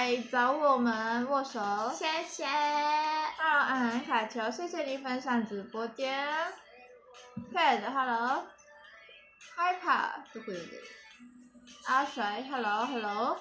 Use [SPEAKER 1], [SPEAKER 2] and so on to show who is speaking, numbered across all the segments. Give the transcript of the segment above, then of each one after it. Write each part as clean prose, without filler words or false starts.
[SPEAKER 1] 来找我们握手，
[SPEAKER 2] 谢谢。
[SPEAKER 1] Hello，安安卡球，谢谢你分享直播间。Pad，Hello。Hyper，
[SPEAKER 2] どこ読んでる？
[SPEAKER 1] 阿水 ，Hello，Hello。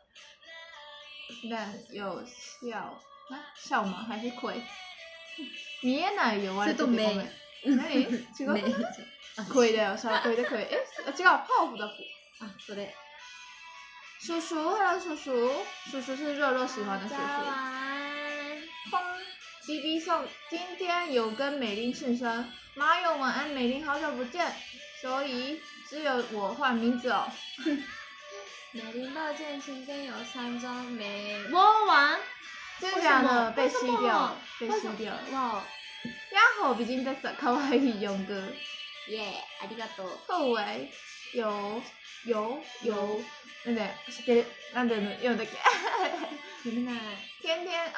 [SPEAKER 1] 那有笑笑吗？还是亏？見えないよ。
[SPEAKER 2] それと目。
[SPEAKER 1] 何？違う？亏だよ，少亏的亏。違う，泡芙的芙。
[SPEAKER 2] 啊，それ。
[SPEAKER 1] 叔叔 ，Hello，叔叔，叔叔是肉肉喜欢的叔叔。风 BB 送，今天有跟美玲庆生，马友晚安，美玲好久不见，所以只有我换名字哦。
[SPEAKER 2] 美玲抱歉，今天有3张没播完。
[SPEAKER 1] 真的假的？被吸掉，被吸掉。
[SPEAKER 2] 哇！
[SPEAKER 1] ヤッホー美人です。可愛い4哥。
[SPEAKER 2] 耶，ありがとう。
[SPEAKER 1] 后尾有，なんで知ってる？なんで読んだっけ？天天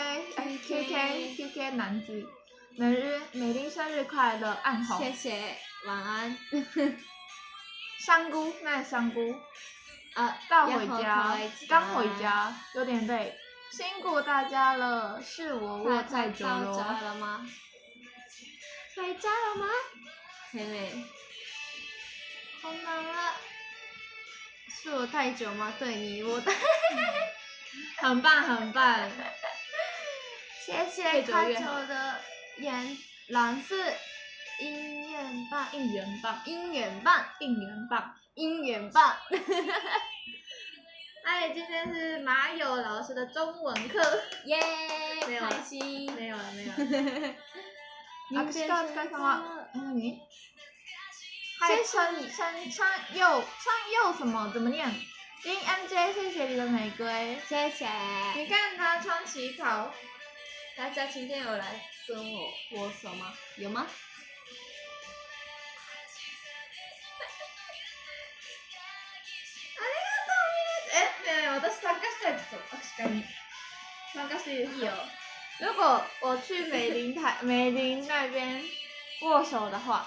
[SPEAKER 1] OK，QK 男子，美玲生日快乐，暗红。
[SPEAKER 2] 谢谢，晚安。
[SPEAKER 1] 香菇，那香菇。到回家，刚回家，有点累，辛苦大家了。是我卧太久了。
[SPEAKER 2] 到家了吗？回家了吗？妹妹。こんばんは。是我太久吗？对你我太
[SPEAKER 1] 很棒很棒。
[SPEAKER 2] 谢谢卡球的蓝色音源棒，音源棒。
[SPEAKER 1] 哎，今天是马友老师的中文课，
[SPEAKER 2] 耶，开心。
[SPEAKER 1] 没有了。あ、お疲れ様。何？唱又什么？怎么念？林 MJ， 谢谢你的玫瑰，
[SPEAKER 2] 谢谢。
[SPEAKER 1] 你看他穿旗袍，
[SPEAKER 2] 大家今天有来跟我握手吗？有吗？
[SPEAKER 1] 私参加したいですよ。確かに。参加していいですよ。如果我去美玲那边握手的话。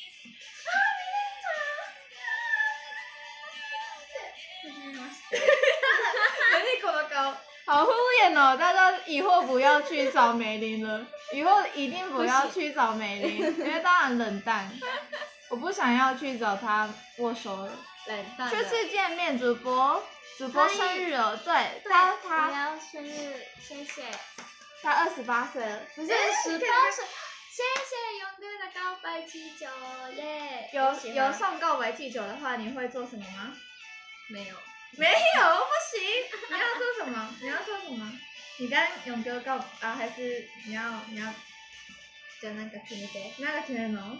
[SPEAKER 1] 何この顔？好敷衍哦！大家以后不要去找美玲了，以后一定不要去找美玲，因为她很冷淡。我不想要去找她握手了。
[SPEAKER 2] 冷淡。
[SPEAKER 1] 初次见面，主播生日了，对，
[SPEAKER 2] 他
[SPEAKER 1] 他
[SPEAKER 2] 生日，谢谢。
[SPEAKER 1] 他28岁了，
[SPEAKER 2] 不是18岁。谢谢勇哥的告白气球，耶！
[SPEAKER 1] 有送告白气球的话，你会做什么吗？
[SPEAKER 2] 没有，
[SPEAKER 1] 不行！你要做什么？你跟勇哥告啊？还是你要？
[SPEAKER 2] じゃあなんか決めて。
[SPEAKER 1] なんか決めるの？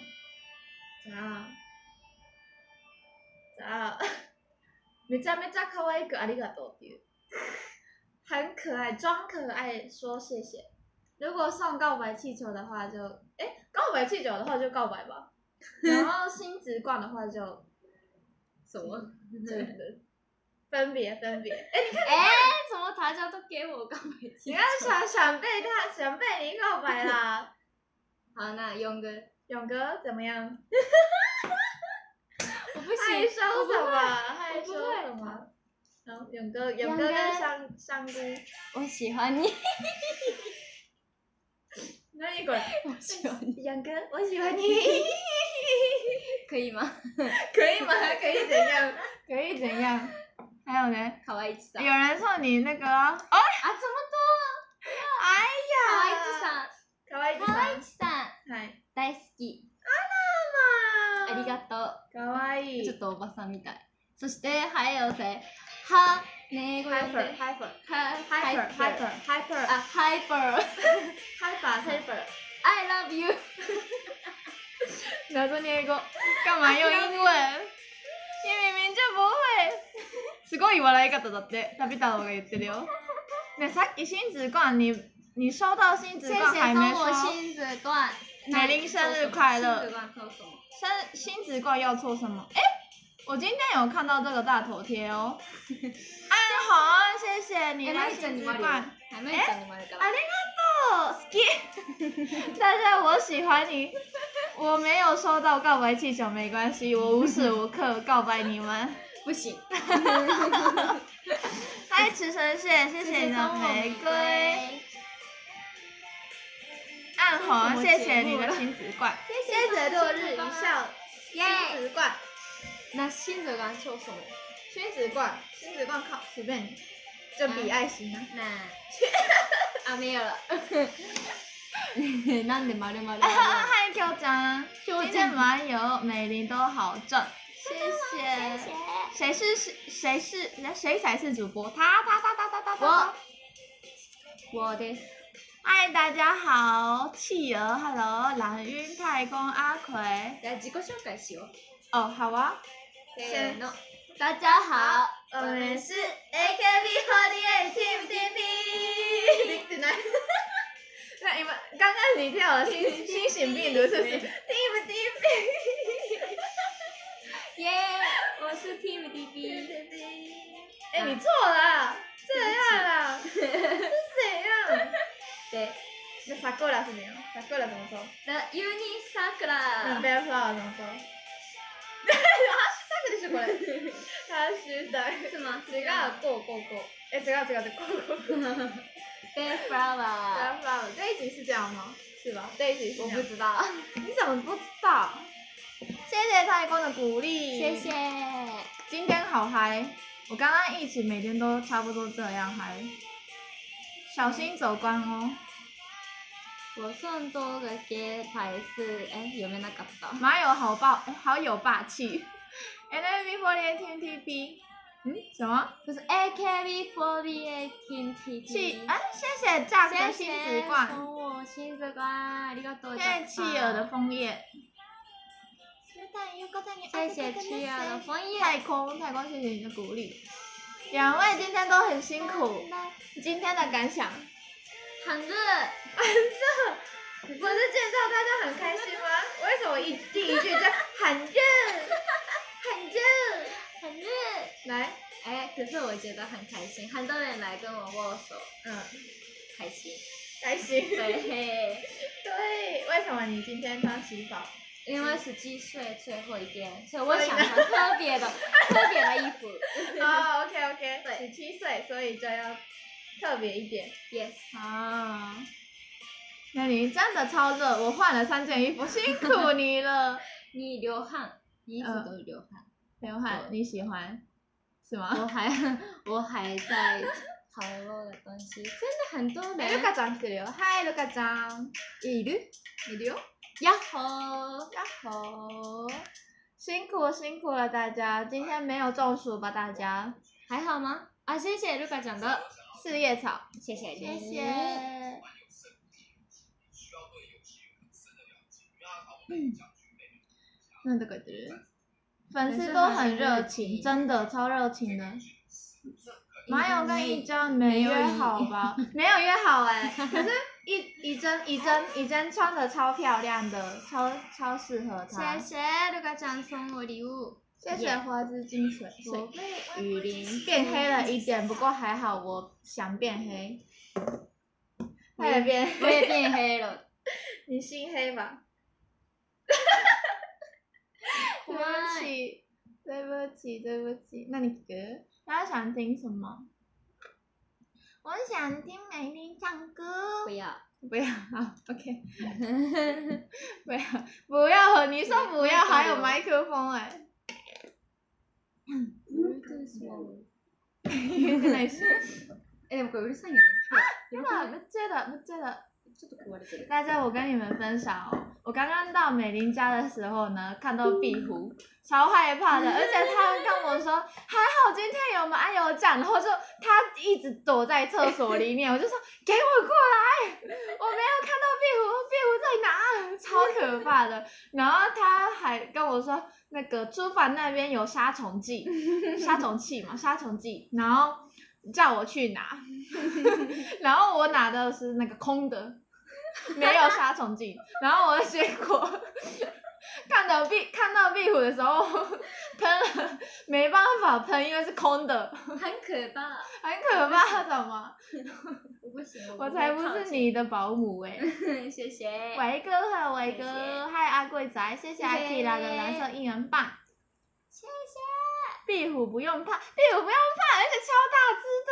[SPEAKER 1] じゃあ。めちゃめちゃ可愛くありがとうっていう，很可爱，装可爱说谢谢。如果送告白气球的话就，告白气球的话就告白吧。然后星直冠的话就
[SPEAKER 2] 什么？
[SPEAKER 1] 分别。你看，
[SPEAKER 2] 怎么大家都给我告白气球？
[SPEAKER 1] 你看想被你告白啦。
[SPEAKER 2] 好，那勇哥
[SPEAKER 1] 怎么样？
[SPEAKER 2] 我不行，
[SPEAKER 1] 害羞什么？然后勇哥跟香菇，
[SPEAKER 2] 我喜欢你。
[SPEAKER 1] 何これ？
[SPEAKER 2] 我喜欢你。
[SPEAKER 1] 勇哥，我喜欢你。
[SPEAKER 2] 可以吗？
[SPEAKER 1] 可以吗？可以怎样？还有呢？
[SPEAKER 2] 可愛いさ。
[SPEAKER 1] 有人送你那个啊？
[SPEAKER 2] 这么多。
[SPEAKER 1] 哎呀！
[SPEAKER 2] 可愛いさ。
[SPEAKER 1] はい。
[SPEAKER 2] 大好き。ありがとう。
[SPEAKER 1] かわいい。
[SPEAKER 2] ちょっとおばさんみたい。そして还有谁？哈，英語読んで。
[SPEAKER 1] Hyper。
[SPEAKER 2] 啊 ，Hyper。I love you。
[SPEAKER 1] 謎に英語。干嘛用英文？你明明就不会。すごい笑い方だって。旅太郎が言ってるよ。ね、さっき星子冠你收到星子冠还没说？
[SPEAKER 2] 星子冠。
[SPEAKER 1] 美玲生日快乐。
[SPEAKER 2] 星子冠抽什么？
[SPEAKER 1] 星子冠要抽什么？我今天有看到这个大头贴哦。暗红，谢谢你的星子冠。
[SPEAKER 2] 还没讲你们的。
[SPEAKER 1] ありがとう，好き。大家，我喜欢你。我没有收到告白气球，没关系，我无时无刻告白你们。
[SPEAKER 2] 不行。
[SPEAKER 1] 嗨，池神蟹，谢谢你的玫瑰。暗红，谢谢你的亲子罐，谢谢落日一笑，亲子罐。
[SPEAKER 2] 那亲子罐做什么？
[SPEAKER 1] 亲子罐靠随便你，就比爱心啊。
[SPEAKER 2] 啊没有了。なんで丸々？
[SPEAKER 1] 嗨 Q ちゃん，今天网友美玲都好正，谢谢。谁才是主播？他。
[SPEAKER 2] 我です。
[SPEAKER 1] 嗨，大家好，企鹅 ，Hello， 蓝晕太空阿奎。
[SPEAKER 2] 来自己紹介しよう。
[SPEAKER 1] 哦，好啊。
[SPEAKER 2] せーの。大家好，
[SPEAKER 1] 我们是 AKB48 Team TP。できてない。那你们刚刚你跳了新型病毒是不是 ？Team TP。
[SPEAKER 2] 耶，我是 Team TP。
[SPEAKER 1] 哎，你错了，这样啦，是怎样？对，那 Sakura 是怎样 ？Sakura 怎么说？
[SPEAKER 2] 那 Uni Sakura。
[SPEAKER 1] 那 Bellflower 怎么说？ハッシュタグでしょこれ。ハッシュタグ。
[SPEAKER 2] 是吗？
[SPEAKER 1] 違う、こう。哎，違う。Bellflower。这一集是这样吗？是吧？这一集是。
[SPEAKER 2] 我不知道。
[SPEAKER 1] 你怎么不知道？谢谢太公的鼓励。
[SPEAKER 2] 谢谢。
[SPEAKER 1] 今天好嗨！我刚刚一起每天都差不多这样嗨。小心走光哦。
[SPEAKER 2] 我算多个给牌是読めなかった。
[SPEAKER 1] 马友好有霸气。NMB48 Team TP。什么？
[SPEAKER 2] 不是 AKB48 Team TP。
[SPEAKER 1] 谢谢炸的亲子罐。
[SPEAKER 2] 送我亲子罐，ありがとう。
[SPEAKER 1] 谢谢企鹅的枫叶。
[SPEAKER 2] 谢谢企鹅的枫叶。
[SPEAKER 1] 太空，谢谢你的鼓励。两位今天都很辛苦，今天的感想？
[SPEAKER 2] 很热。
[SPEAKER 1] 不是见到大家很开心吗？为什么第一句就很热？来，
[SPEAKER 2] 可是我觉得很开心，很多人来跟我握手，开心。
[SPEAKER 1] 对，为什么你今天穿旗袍？
[SPEAKER 2] 因为17岁最后一天，所以我想穿特别的衣服。
[SPEAKER 1] 哦 ，OK， 对，17岁，所以就要特别一点。
[SPEAKER 2] Yes。
[SPEAKER 1] 啊，那你真的超热，我换了3件衣服，辛苦你了。
[SPEAKER 2] 你流汗，你一直都流汗，
[SPEAKER 1] 你喜欢是吗？
[SPEAKER 2] 我还在讨论的东西，真的很多人。
[SPEAKER 1] ルカちゃん来てるよ。嗨，ルカちゃん。いるよ。
[SPEAKER 2] 呀吼！
[SPEAKER 1] 辛苦了大家，今天没有中暑吧？大家
[SPEAKER 2] 还好吗？啊，谢谢ルカちゃん的
[SPEAKER 1] 四叶草，
[SPEAKER 2] 谢谢。
[SPEAKER 1] なんとか言ってる。粉丝都很热情，真的超热情的。马友跟一真没约好吧？没有约好可是一真穿的超漂亮的，超适合她。
[SPEAKER 2] 谢谢ルカちゃん送我礼物。
[SPEAKER 1] 谢谢花枝金水雨林变黑了一点，不过还好，我想变黑。我也变
[SPEAKER 2] 黑了。
[SPEAKER 1] 你心黑吧？对不起，那你歌，大家想听什么？我想听美玲唱歌。
[SPEAKER 2] 不要，
[SPEAKER 1] 好 ，OK。不要，你说不要，还有麦克风言ってないし。
[SPEAKER 2] でもこれうるさいよね。
[SPEAKER 1] ぶっちゃだ。
[SPEAKER 2] ちょっと壊れてる。
[SPEAKER 1] 大家，我跟你们分享哦，我刚刚到美玲家的时候呢，看到壁虎，超害怕的，而且他跟我说，还好今天有麻油酱，然后就他一直躲在厕所里面，我就说给我过来，我没有看到壁虎在哪，超可怕的。然后他还跟我说，那个厨房那边有杀虫剂，然后叫我去拿，然后我拿的是那个空的。没有杀虫剂，然后我结果看到壁虎的时候喷了，没办法喷，因为是空的，
[SPEAKER 2] 很可
[SPEAKER 1] 怕，怎么？
[SPEAKER 2] 我不行，
[SPEAKER 1] 我才不是你的保姆
[SPEAKER 2] 谢谢。
[SPEAKER 1] 伟哥，嗨阿贵仔，谢谢阿 Kira 的蓝色应援棒，谢谢。壁虎不用怕，而且超大只的。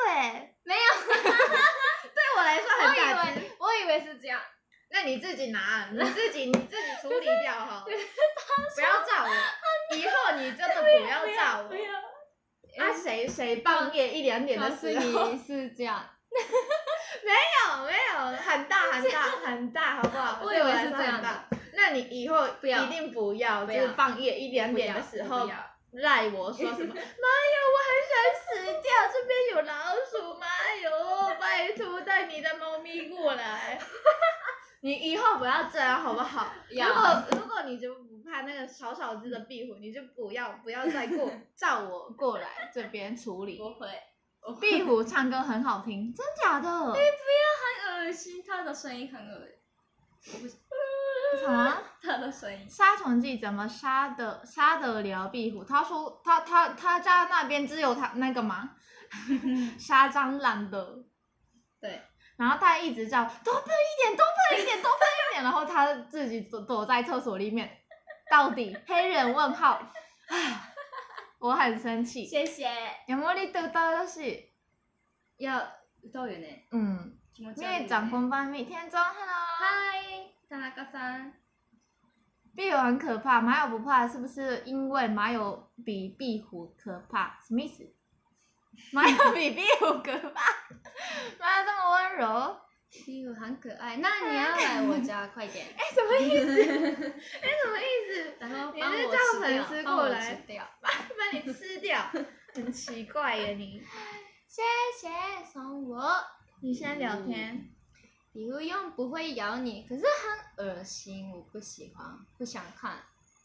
[SPEAKER 1] 对，
[SPEAKER 2] 没有，
[SPEAKER 1] 对我来说很大只。
[SPEAKER 2] 我以为是这样。
[SPEAKER 1] 那你自己拿，你自己处理掉好了，不要照我，以后你真的不要照我。
[SPEAKER 2] 不要。
[SPEAKER 1] 啊，谁半夜1、2点的时候？
[SPEAKER 2] 你是这样。
[SPEAKER 1] 没有，很大，好不好？
[SPEAKER 2] 我以为是这样
[SPEAKER 1] 的。那你以后一定不要，就是半夜1、2点的时候赖我说什么？妈呀，我很想死掉，这边有老鼠，妈哟，拜托带你的猫咪过来。你以后不要这样好不好？如果你就不怕那个小小只的壁虎，你就不要再照我过来这边处理。
[SPEAKER 2] 不会。
[SPEAKER 1] 壁虎唱歌很好听，真假的？
[SPEAKER 2] 不要，很恶心，它的声音很恶心。
[SPEAKER 1] 什么？
[SPEAKER 2] 它的声音。
[SPEAKER 1] 杀虫剂怎么杀得了壁虎？他说他家那边只有他那个吗？杀蟑螂的。
[SPEAKER 2] 对。
[SPEAKER 1] 然后他一直叫多喷一点，多喷一点，多喷一点，然后他自己躲在厕所里面。到底黑人问号？我很生气。
[SPEAKER 2] 谢谢。
[SPEAKER 1] 山森って歌うらしい。
[SPEAKER 2] いや、歌うよね。
[SPEAKER 1] 気持ち悪いね。みえちゃんこんばんみ。天中 ，Hello。
[SPEAKER 2] 嗨，田中さん。
[SPEAKER 1] 壁虎很可怕，马友不怕，是不是因为马友比壁虎可怕？什么意思？马友比壁虎可怕？马友这么温柔。
[SPEAKER 2] 壁虎很可爱，那你要来我家快点。
[SPEAKER 1] 什么意思？什么意思？
[SPEAKER 2] 然后
[SPEAKER 1] 你是叫粉丝过来，
[SPEAKER 2] 把
[SPEAKER 1] 你吃掉，很奇怪耶你。
[SPEAKER 2] 谢谢送我。
[SPEAKER 1] 你先聊天。
[SPEAKER 2] 壁虎用不会咬你，可是很恶心，我不喜欢，不想看。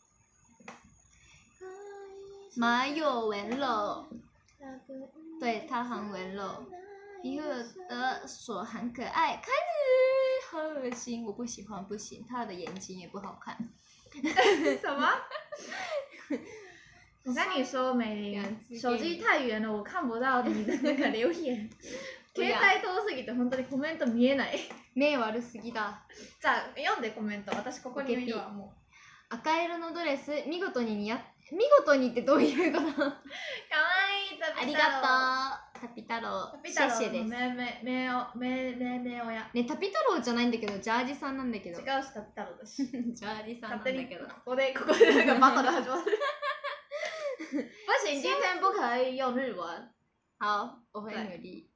[SPEAKER 2] 马友温柔，对，它很温柔。壁虎的手很可爱，看着好恶心，我不喜欢，不行，它的眼睛也不好看。
[SPEAKER 1] 什么？我跟你说，美玲，手机太远了，我看不到你的那个留言。携帯遠すぎて本当にコメント見えない。
[SPEAKER 2] 目悪すぎだ。
[SPEAKER 1] じゃあ読んでコメント。私ここにいるわもう。
[SPEAKER 2] 赤色のドレス見事にってどういうこと？かわ
[SPEAKER 1] いいタピ太郎。
[SPEAKER 2] ありがとう。タピ太郎。シェシェです。
[SPEAKER 1] めおや。
[SPEAKER 2] ね、タピ太郎じゃないんだけど、ジャージさんなんだけど。
[SPEAKER 1] 違うしタピ太郎だし。
[SPEAKER 2] ジャージさんなんだけど。
[SPEAKER 1] ここで那个バトル始まる。不行，今天不可以用日文。
[SPEAKER 2] 好，我会努力。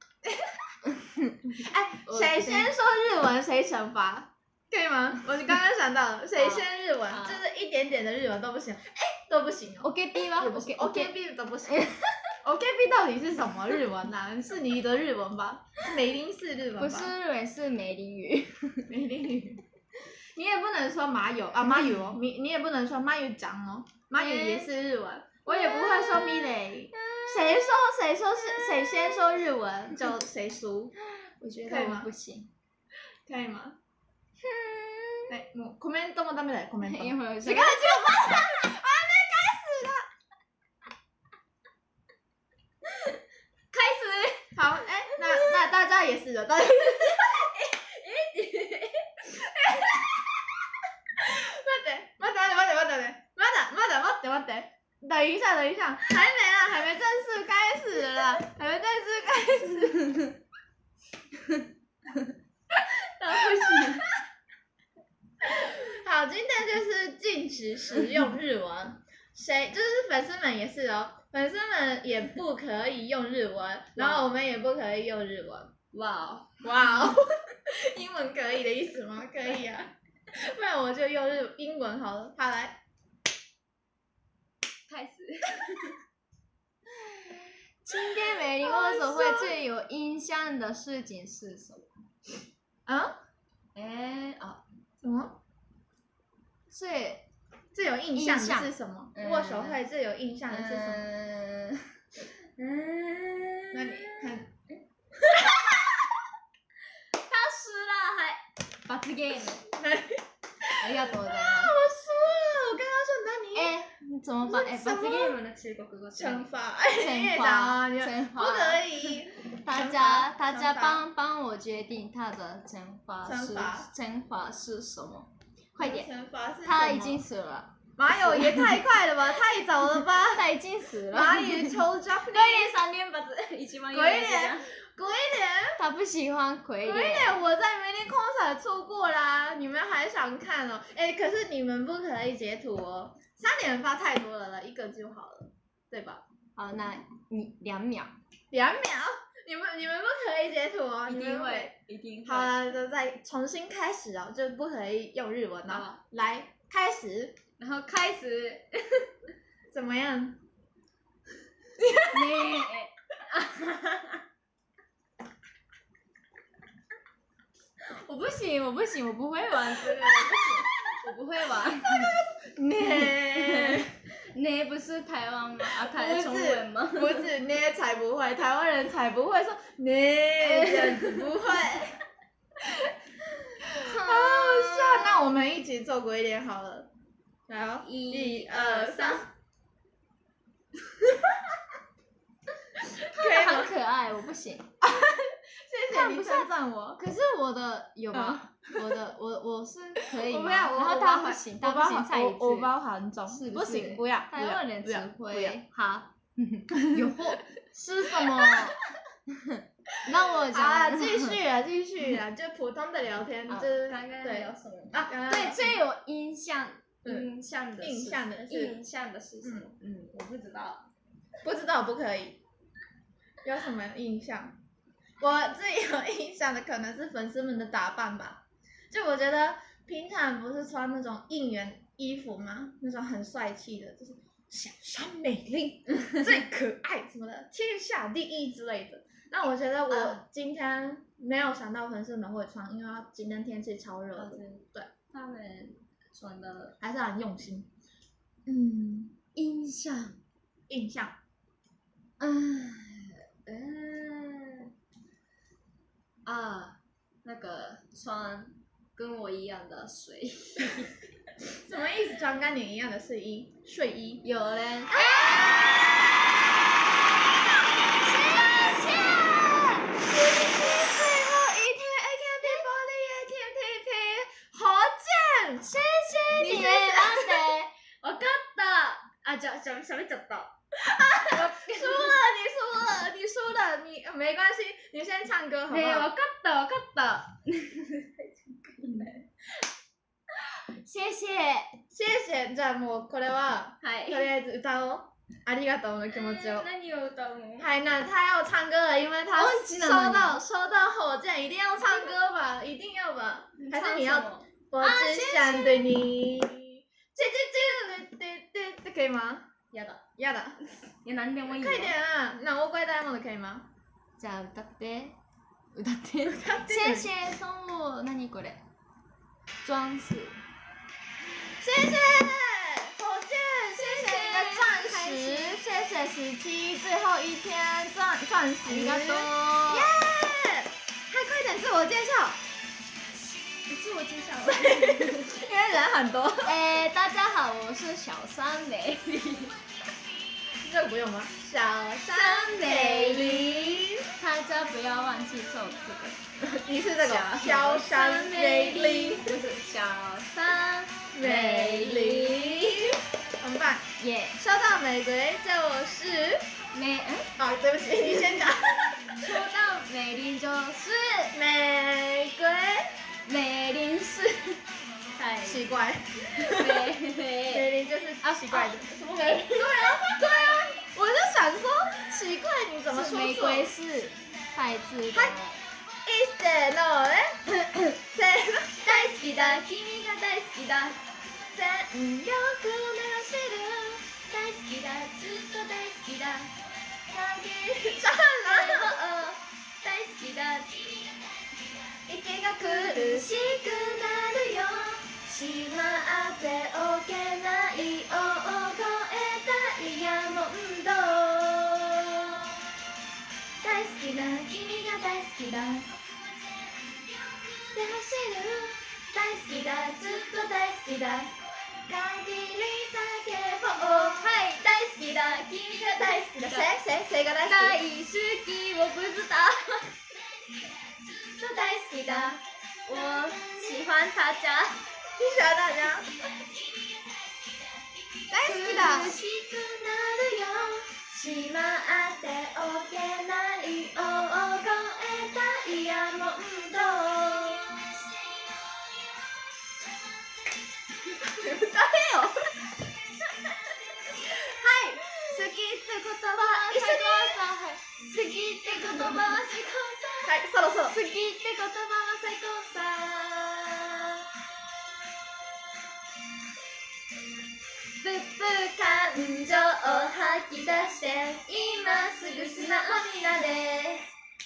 [SPEAKER 1] 谁先说日文谁惩罚，可以吗？我刚刚想到了，谁先日文，就是一点点的日文都不行，都不行哦。
[SPEAKER 2] OKB 吗
[SPEAKER 1] ？OKB 都不行。OKB 到底是什么日文啊？是你的日文吧？美林式日文吧？
[SPEAKER 2] 不是日文，是美林语。
[SPEAKER 1] 美林语。你也不能说马友啊，马友哦，你也不能说马友讲哦，马友也是日文。我也不会说米雷，谁先说日文就谁输，
[SPEAKER 2] 我觉得我不行，
[SPEAKER 1] 可以吗？もうコメントもダメだよコメント。
[SPEAKER 2] 違う。
[SPEAKER 1] 还没开始呢。开始。好，那大家也是的，大家。待って。等一下，还没正式开始了，不行。好，今天就是禁止使用日文，就是粉丝们也是哦，粉丝们也不可以用日文，然后我们也不可以用日文。哇哦，英文可以的意思吗？可以啊，不然我就用英文好了。好来。开始。
[SPEAKER 2] 今天美玲握手会最有印象的事情是什么？
[SPEAKER 1] 啊？什么？最有印象的是什么？握手会最有印象的是什么？那你看。
[SPEAKER 2] 他输了还罰ゲーム。ありがとうございます。
[SPEAKER 1] 我输了，我刚刚说那你。
[SPEAKER 2] 怎么办？罰ゲーム的中国語。
[SPEAKER 1] 惩罚。
[SPEAKER 2] 惩罚。
[SPEAKER 1] 不可以。
[SPEAKER 2] 大家帮我决定他的惩罚是什么？快点。
[SPEAKER 1] 惩罚是什么？
[SPEAKER 2] 他已经死了。
[SPEAKER 1] 马友也太快了吧，太早了吧？
[SPEAKER 2] 他已经死了。
[SPEAKER 1] 蚂蚁求救！
[SPEAKER 2] 鬼脸3連発，一番有名
[SPEAKER 1] 鬼脸，鬼脸，
[SPEAKER 2] 他不喜欢鬼
[SPEAKER 1] 鬼
[SPEAKER 2] 脸。
[SPEAKER 1] 脸，我在梅林空彩错过啦，你们还想看哦？哎，可是你们不可以截图哦，3连发太多了，一个就好了，对吧？
[SPEAKER 2] 好，那你2秒。
[SPEAKER 1] 2秒，你们不可以截图哦，
[SPEAKER 2] 一定会，一定会。
[SPEAKER 1] 好了，就再重新开始哦，就不可以用日文了。来，开始，
[SPEAKER 2] 然后开始。
[SPEAKER 1] 怎么样？
[SPEAKER 2] 你。我不行，我不行，我不会玩这个，我不会玩。呢不是台湾吗？啊，台中文吗？
[SPEAKER 1] 不是，呢才不会，台湾人才不会说呢这样子，不会。好笑，那我们一起做鬼脸好了。来哦，1、2、3。
[SPEAKER 2] 他很可爱，我不行。
[SPEAKER 1] 谢谢你称赞我。
[SPEAKER 2] 可是我的有吗？我是可以吗？
[SPEAKER 1] 然
[SPEAKER 2] 后他不行，他不行，再一次。
[SPEAKER 1] 我包含中，
[SPEAKER 2] 是
[SPEAKER 1] 不行，不要。
[SPEAKER 2] 台湾人只会好。有货是什么？那我讲
[SPEAKER 1] 啊，继续啊，就普通的聊天，就是
[SPEAKER 2] 刚刚
[SPEAKER 1] 对
[SPEAKER 2] 聊什么
[SPEAKER 1] 啊？
[SPEAKER 2] 对，最有印象的是什么？我不知道，
[SPEAKER 1] 不知道不可以。有什么印象？我最有印象的可能是粉丝们的打扮吧，就我觉得平常不是穿那种应援衣服吗？那种很帅气的，就是小山美丽最可爱什么的，天下第一之类的。那我觉得我今天没有想到粉丝们会穿，因为今天天气超热的，对，
[SPEAKER 2] 他们穿的
[SPEAKER 1] 还是很用心。
[SPEAKER 2] 印象，那个穿跟我一样的睡衣。
[SPEAKER 1] 什么意思？穿跟你一样的睡衣？
[SPEAKER 2] 有嘞。谢謝你。なんで？わかった。啊，喋っちゃった。
[SPEAKER 1] 你输了，你没关系，你先唱歌好不好？
[SPEAKER 2] わかった。谢謝。
[SPEAKER 1] じゃあもうこれは、
[SPEAKER 2] はい。
[SPEAKER 1] とりあえず歌おう。ありがとうの気持ちを。
[SPEAKER 2] 何を歌うの？
[SPEAKER 1] 那他要唱歌了，因为他收到火箭，一定要唱歌吧，一定要吧？还是你要？我只想对你。这可以吗？
[SPEAKER 2] やだ。
[SPEAKER 1] いや
[SPEAKER 2] 何でもいいよ。
[SPEAKER 1] 快点啊！那我怪大梦的可以吗？
[SPEAKER 2] じゃあ歌って。谢谢送我，何これ？装饰。
[SPEAKER 1] 谢谢火箭，谢谢你的钻石，谢谢17最后一天钻石。
[SPEAKER 2] ありがとう。
[SPEAKER 1] 耶！还快点自我介绍。
[SPEAKER 2] 自我介绍，
[SPEAKER 1] 因为人很多。
[SPEAKER 2] 大家好，我是小山美丽。
[SPEAKER 1] 这个不用吗？小山美丽，
[SPEAKER 2] 大家不要忘记做这个。
[SPEAKER 1] 你是这个小山美丽，
[SPEAKER 2] 不是小山
[SPEAKER 1] 美丽，很棒
[SPEAKER 2] 耶！
[SPEAKER 1] 收到玫瑰就是对不起，你先讲。
[SPEAKER 2] 说到美丽就是
[SPEAKER 1] 玫瑰。
[SPEAKER 2] 美玲是太
[SPEAKER 1] 奇怪，美玲就是奇怪的，什么美？对啊，我就想说奇怪，你怎么说错？
[SPEAKER 2] 玫瑰是太子的。
[SPEAKER 1] 一せーのね。
[SPEAKER 2] 大好きだ、君が大好きだ。
[SPEAKER 1] 全力で走る。
[SPEAKER 2] 大好きだ、ずっと大好きだ。
[SPEAKER 1] 唱了。
[SPEAKER 2] 大好きだ。
[SPEAKER 1] 息が苦しくなるよ。しまっておけない大声ダイヤモンド。大好きだ、君が大好きだ。で走る。大好きだ、ずっと大好きだ。限り叫ぼう。はい、大好きだ、君が大好きだ。谁が大好き？
[SPEAKER 2] 大好き，我不知道。
[SPEAKER 1] 大好きだ，
[SPEAKER 2] 我喜欢大家。
[SPEAKER 1] 你喜欢大家？ 大好きだ。
[SPEAKER 2] 苦しくなるよしまっておけない大声ダイヤモンド
[SPEAKER 1] 歌えよ。はい、好きって言葉一緒に。
[SPEAKER 2] 好きって言葉は最高さ
[SPEAKER 1] はい、そろそろ。
[SPEAKER 2] 好きって言葉は最高さぶっ感情を吐き出して今すぐ素直になれ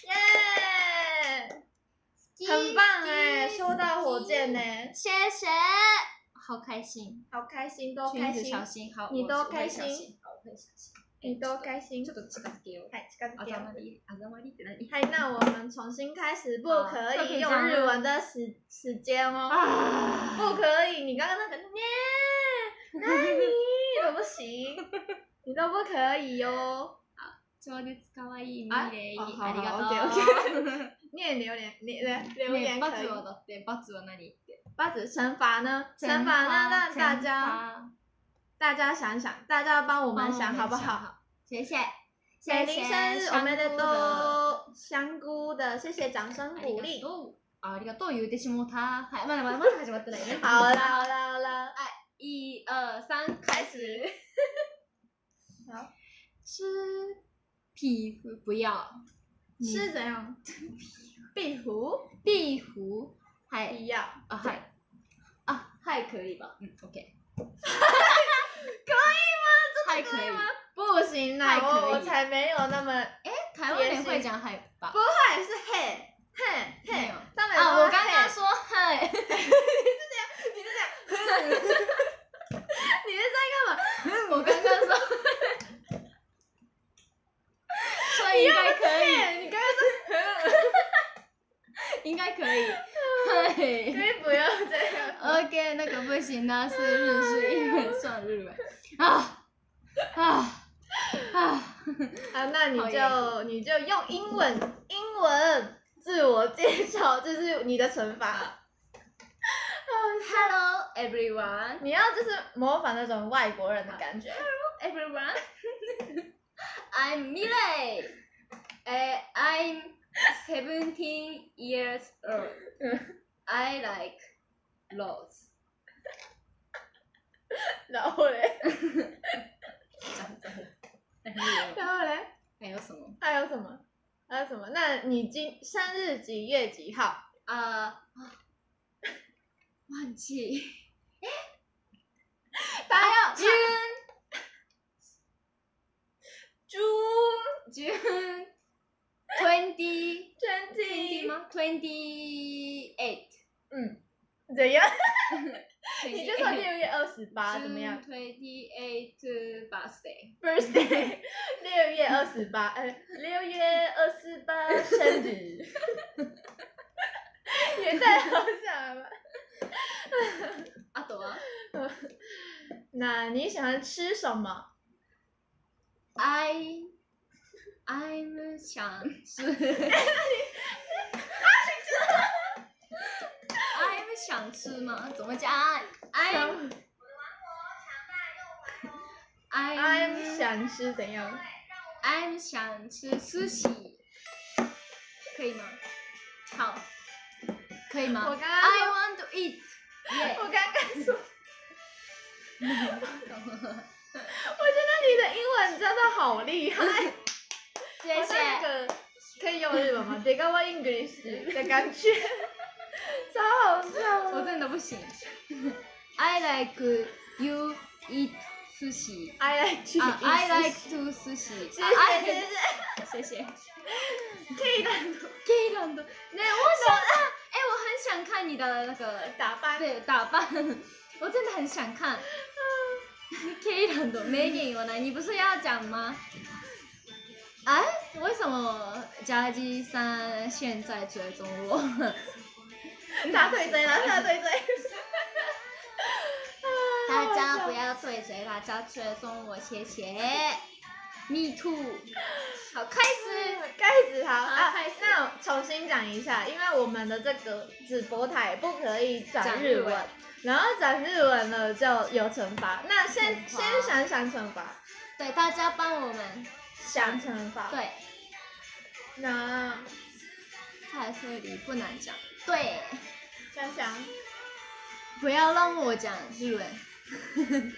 [SPEAKER 1] 耶！很棒哎，收到火箭呢，
[SPEAKER 2] 谢谢，好开心，
[SPEAKER 1] 好开心，都开心，
[SPEAKER 2] 小心，好，
[SPEAKER 1] 你都开心，
[SPEAKER 2] 好，我会小心，
[SPEAKER 1] 你都開心。
[SPEAKER 2] ちょっと近づけよう。
[SPEAKER 1] はい、近づけよう。
[SPEAKER 2] あざまりって何？
[SPEAKER 1] はい、那我们重新开始，不可以用日文的时间哦，不可以。你刚刚那个呢，那你都不行，你都不可以哟。
[SPEAKER 2] 超絶可愛いミレイ、ありがと
[SPEAKER 1] う。念留言，留言可以。
[SPEAKER 2] 罰はだって罰は何って？
[SPEAKER 1] 罰惩罚呢？惩罚呢？让大家想想，大家帮我们想好不好？
[SPEAKER 2] 谢谢。
[SPEAKER 1] 美玲生日おめでとう。香菇的，谢谢掌声鼓励。
[SPEAKER 2] ありがとう言うてしもうた。はい、まだ始まってないね。
[SPEAKER 1] 好了。
[SPEAKER 2] 1、2、3，开始。
[SPEAKER 1] 好。
[SPEAKER 2] 吃皮肤不要。
[SPEAKER 1] 吃怎样？壁虎。
[SPEAKER 2] 壁虎。はい。
[SPEAKER 1] 不要。
[SPEAKER 2] 啊，はい。啊，はい可以吧？OK。
[SPEAKER 1] 可以吗？
[SPEAKER 2] 还可以吗？
[SPEAKER 1] 不行啦，我才没有那么。
[SPEAKER 2] 台湾人会讲嗨吧？
[SPEAKER 1] 不会，是嘿。上面
[SPEAKER 2] 我刚刚说嘿。
[SPEAKER 1] 你是这样。你是在干嘛？
[SPEAKER 2] 我刚刚说。所以应该可以。
[SPEAKER 1] 你刚刚说。
[SPEAKER 2] 应该可以。
[SPEAKER 1] 可以不要这样。
[SPEAKER 2] OK， 那个不行，那是日式英文，算日文。
[SPEAKER 1] 那你就用英文自我介绍，这是你的惩罚。
[SPEAKER 2] Hello everyone，
[SPEAKER 1] 你要就是模仿那种外国人的感觉。
[SPEAKER 2] Hello everyone，I'm Miley， I'm 17 years old，I like rose。
[SPEAKER 1] 然后嘞？然后嘞？
[SPEAKER 2] 还有什么？
[SPEAKER 1] 还有什么？那你生日几月几号？
[SPEAKER 2] 忘记。
[SPEAKER 1] 大家要
[SPEAKER 2] June 20吗 ？28。
[SPEAKER 1] 怎样？你就说6月28怎么样
[SPEAKER 2] ？28
[SPEAKER 1] birthday 6月28，6月28生日，也太好笑了吧！
[SPEAKER 2] あとは？
[SPEAKER 1] 那你喜欢吃什么
[SPEAKER 2] ？I'm 想吃。I'm 想吃吗？怎么讲 ？I'm
[SPEAKER 1] 想吃怎样
[SPEAKER 2] ？I'm 想吃sushi，可以吗？好，可以吗？
[SPEAKER 1] 我刚刚
[SPEAKER 2] I want to eat。
[SPEAKER 1] 我刚刚说，我觉得你的英文真的好厉害。
[SPEAKER 2] 谢谢。
[SPEAKER 1] 那个可以用日文吗？出川 English 的感觉，超好笑。
[SPEAKER 2] 我真的不行。I like you eat sushi.
[SPEAKER 1] I like to eat sushi.
[SPEAKER 2] I like to sushi. 谢谢。K-land。对，我很想看你的那个
[SPEAKER 1] 打扮。
[SPEAKER 2] 对，打扮，我真的很想看。K-land， 美女我来，你不是要讲吗？为什么佳姬3现在追踪我？
[SPEAKER 1] 他退追了，他退追。
[SPEAKER 2] 大家不要退追，大家追踪我，谢谢。Me too。 好，开始。
[SPEAKER 1] 好啊，
[SPEAKER 2] 开始
[SPEAKER 1] 那我重新讲一下，因为我们的这个直播台不可以转日文，然后转日文了就有惩罚。那先想想惩罚，
[SPEAKER 2] 对，大家帮我们
[SPEAKER 1] 想惩罚。
[SPEAKER 2] 对，
[SPEAKER 1] 那
[SPEAKER 2] 在这里不难讲。对，
[SPEAKER 1] 想，
[SPEAKER 2] 不要让我讲日文。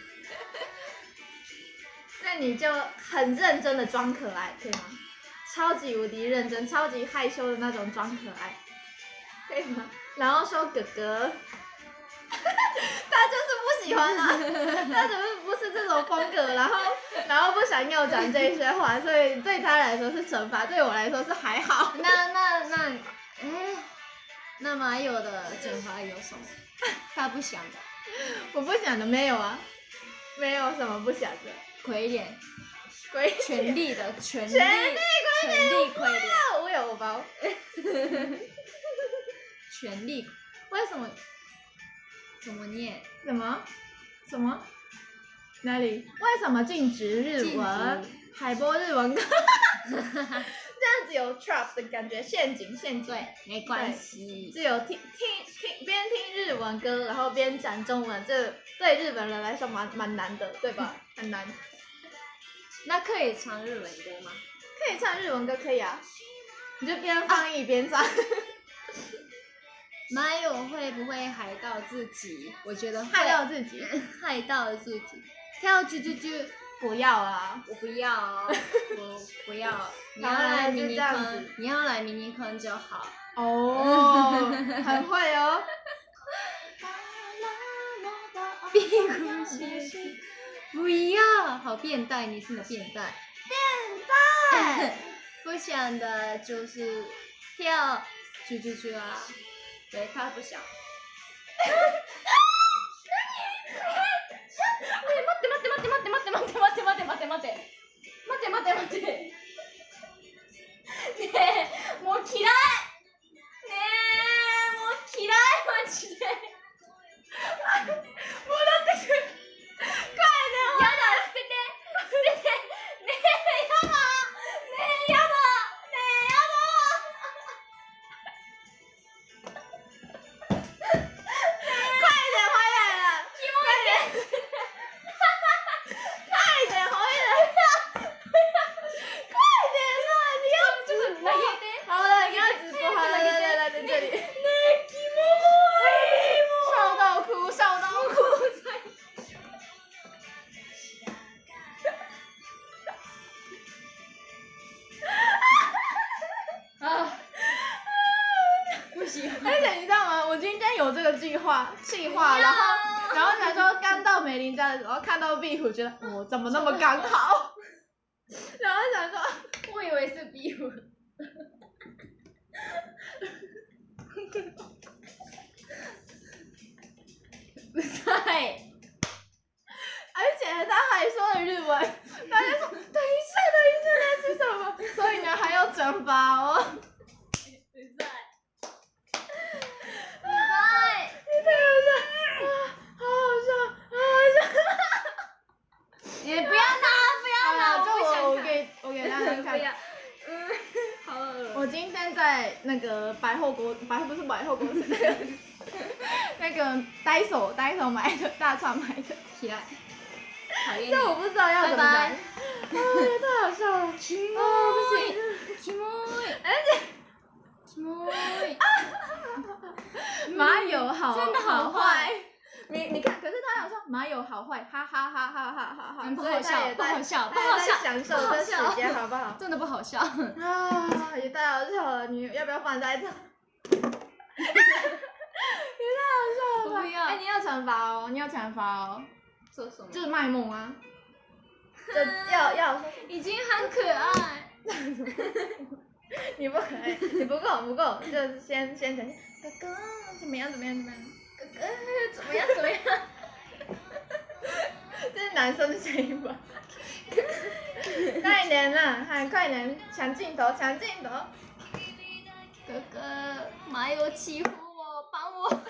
[SPEAKER 1] 那你就很认真的装可爱，可以吗？超级无敌认真，超级害羞的那种装可爱，可以吗？然后说哥哥，他就是不喜欢啊，他怎么不是这种风格，然后不想要讲这些话，所以对他来说是惩罚，对我来说是还好。
[SPEAKER 2] 那马友的惩罚有什么？他不想的。
[SPEAKER 1] 我不想的没有啊，没有什么不想的。
[SPEAKER 2] 傀脸，权力的权力傀儡，
[SPEAKER 1] 我有包。
[SPEAKER 2] 权力，为什么？怎么念？
[SPEAKER 1] 什么？哪里？为什么禁止日文？海波日文歌，这样子有 trap 的感觉，陷阱。
[SPEAKER 2] 对，没关系。
[SPEAKER 1] 只有听边听日文歌，然后边讲中文，这对日本人来说蛮难的，对吧？很难。
[SPEAKER 2] 那可以唱日文歌吗？
[SPEAKER 1] 可以唱日文歌，可以啊。你就边翻译边唱。
[SPEAKER 2] 马友会不会害到自己？我觉得
[SPEAKER 1] 害到自己，
[SPEAKER 2] 害到自己。跳啾啾啾，
[SPEAKER 1] 不要啊！
[SPEAKER 2] 我不要，我不要。你要来迷你坑，你要来迷你坑就好。
[SPEAKER 1] 哦，很会哦。
[SPEAKER 2] 屁股学习，不要，好变态，你是个变态。
[SPEAKER 1] 变态。
[SPEAKER 2] 不想的就是跳啾啾啾啊。对，他不想。待ってねえもう嫌いねえもう嫌いマジで戻ってくる帰れやだ捨ててねえやだねえやだねえやだ
[SPEAKER 1] 气话，然后才说刚到梅林家的时候看到壁虎，觉得我怎么那么刚好，然后想说，
[SPEAKER 2] 我以为是壁虎，对，
[SPEAKER 1] 而且他还说了日文，他就说等一下那是什么？所以呢还要惩罚哦。
[SPEAKER 2] 你不要拿，
[SPEAKER 1] 我给大家看。
[SPEAKER 2] 好恶。
[SPEAKER 1] 我今天在那个不是百货公司，那个呆手买的，大创买的。
[SPEAKER 2] 起来。讨厌你。
[SPEAKER 1] 这我不知道要怎么讲。
[SPEAKER 2] 拜拜。
[SPEAKER 1] 太好笑了。
[SPEAKER 2] キモい。キモい。
[SPEAKER 1] 而且。
[SPEAKER 2] キモい。
[SPEAKER 1] 马友好，
[SPEAKER 2] 真的好坏。
[SPEAKER 1] 你看，可是他有说马友好坏，哈哈哈哈哈哈哈，
[SPEAKER 2] 不好笑，不好笑，
[SPEAKER 1] 不好笑，享受这时间好不好？
[SPEAKER 2] 真的不好笑
[SPEAKER 1] 啊，也太好笑了！你要不要放在这？也太好笑了吧！
[SPEAKER 2] 不要！
[SPEAKER 1] 哎，你要惩罚哦，
[SPEAKER 2] 做什么？
[SPEAKER 1] 就是卖萌啊！就要说，
[SPEAKER 2] 已经很可爱。
[SPEAKER 1] 你不可爱，你不够，就先等下。哥哥怎么样？哥哥怎么样？这是男生的声音吧？快点啦！快点抢镜头！
[SPEAKER 2] 哥哥，马友欺负我，帮我，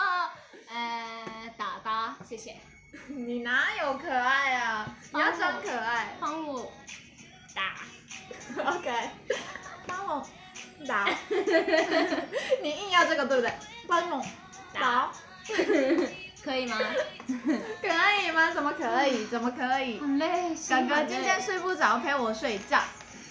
[SPEAKER 2] 打，谢谢。
[SPEAKER 1] 你哪有可爱啊？你要装可爱。
[SPEAKER 2] 帮我打。
[SPEAKER 1] OK， 帮我打。你硬要这个对不对？帮我打。
[SPEAKER 2] 可以吗？
[SPEAKER 1] 可以吗？怎么可以？怎么可以？
[SPEAKER 2] 很累，
[SPEAKER 1] 哥哥今天睡不着，陪我睡觉。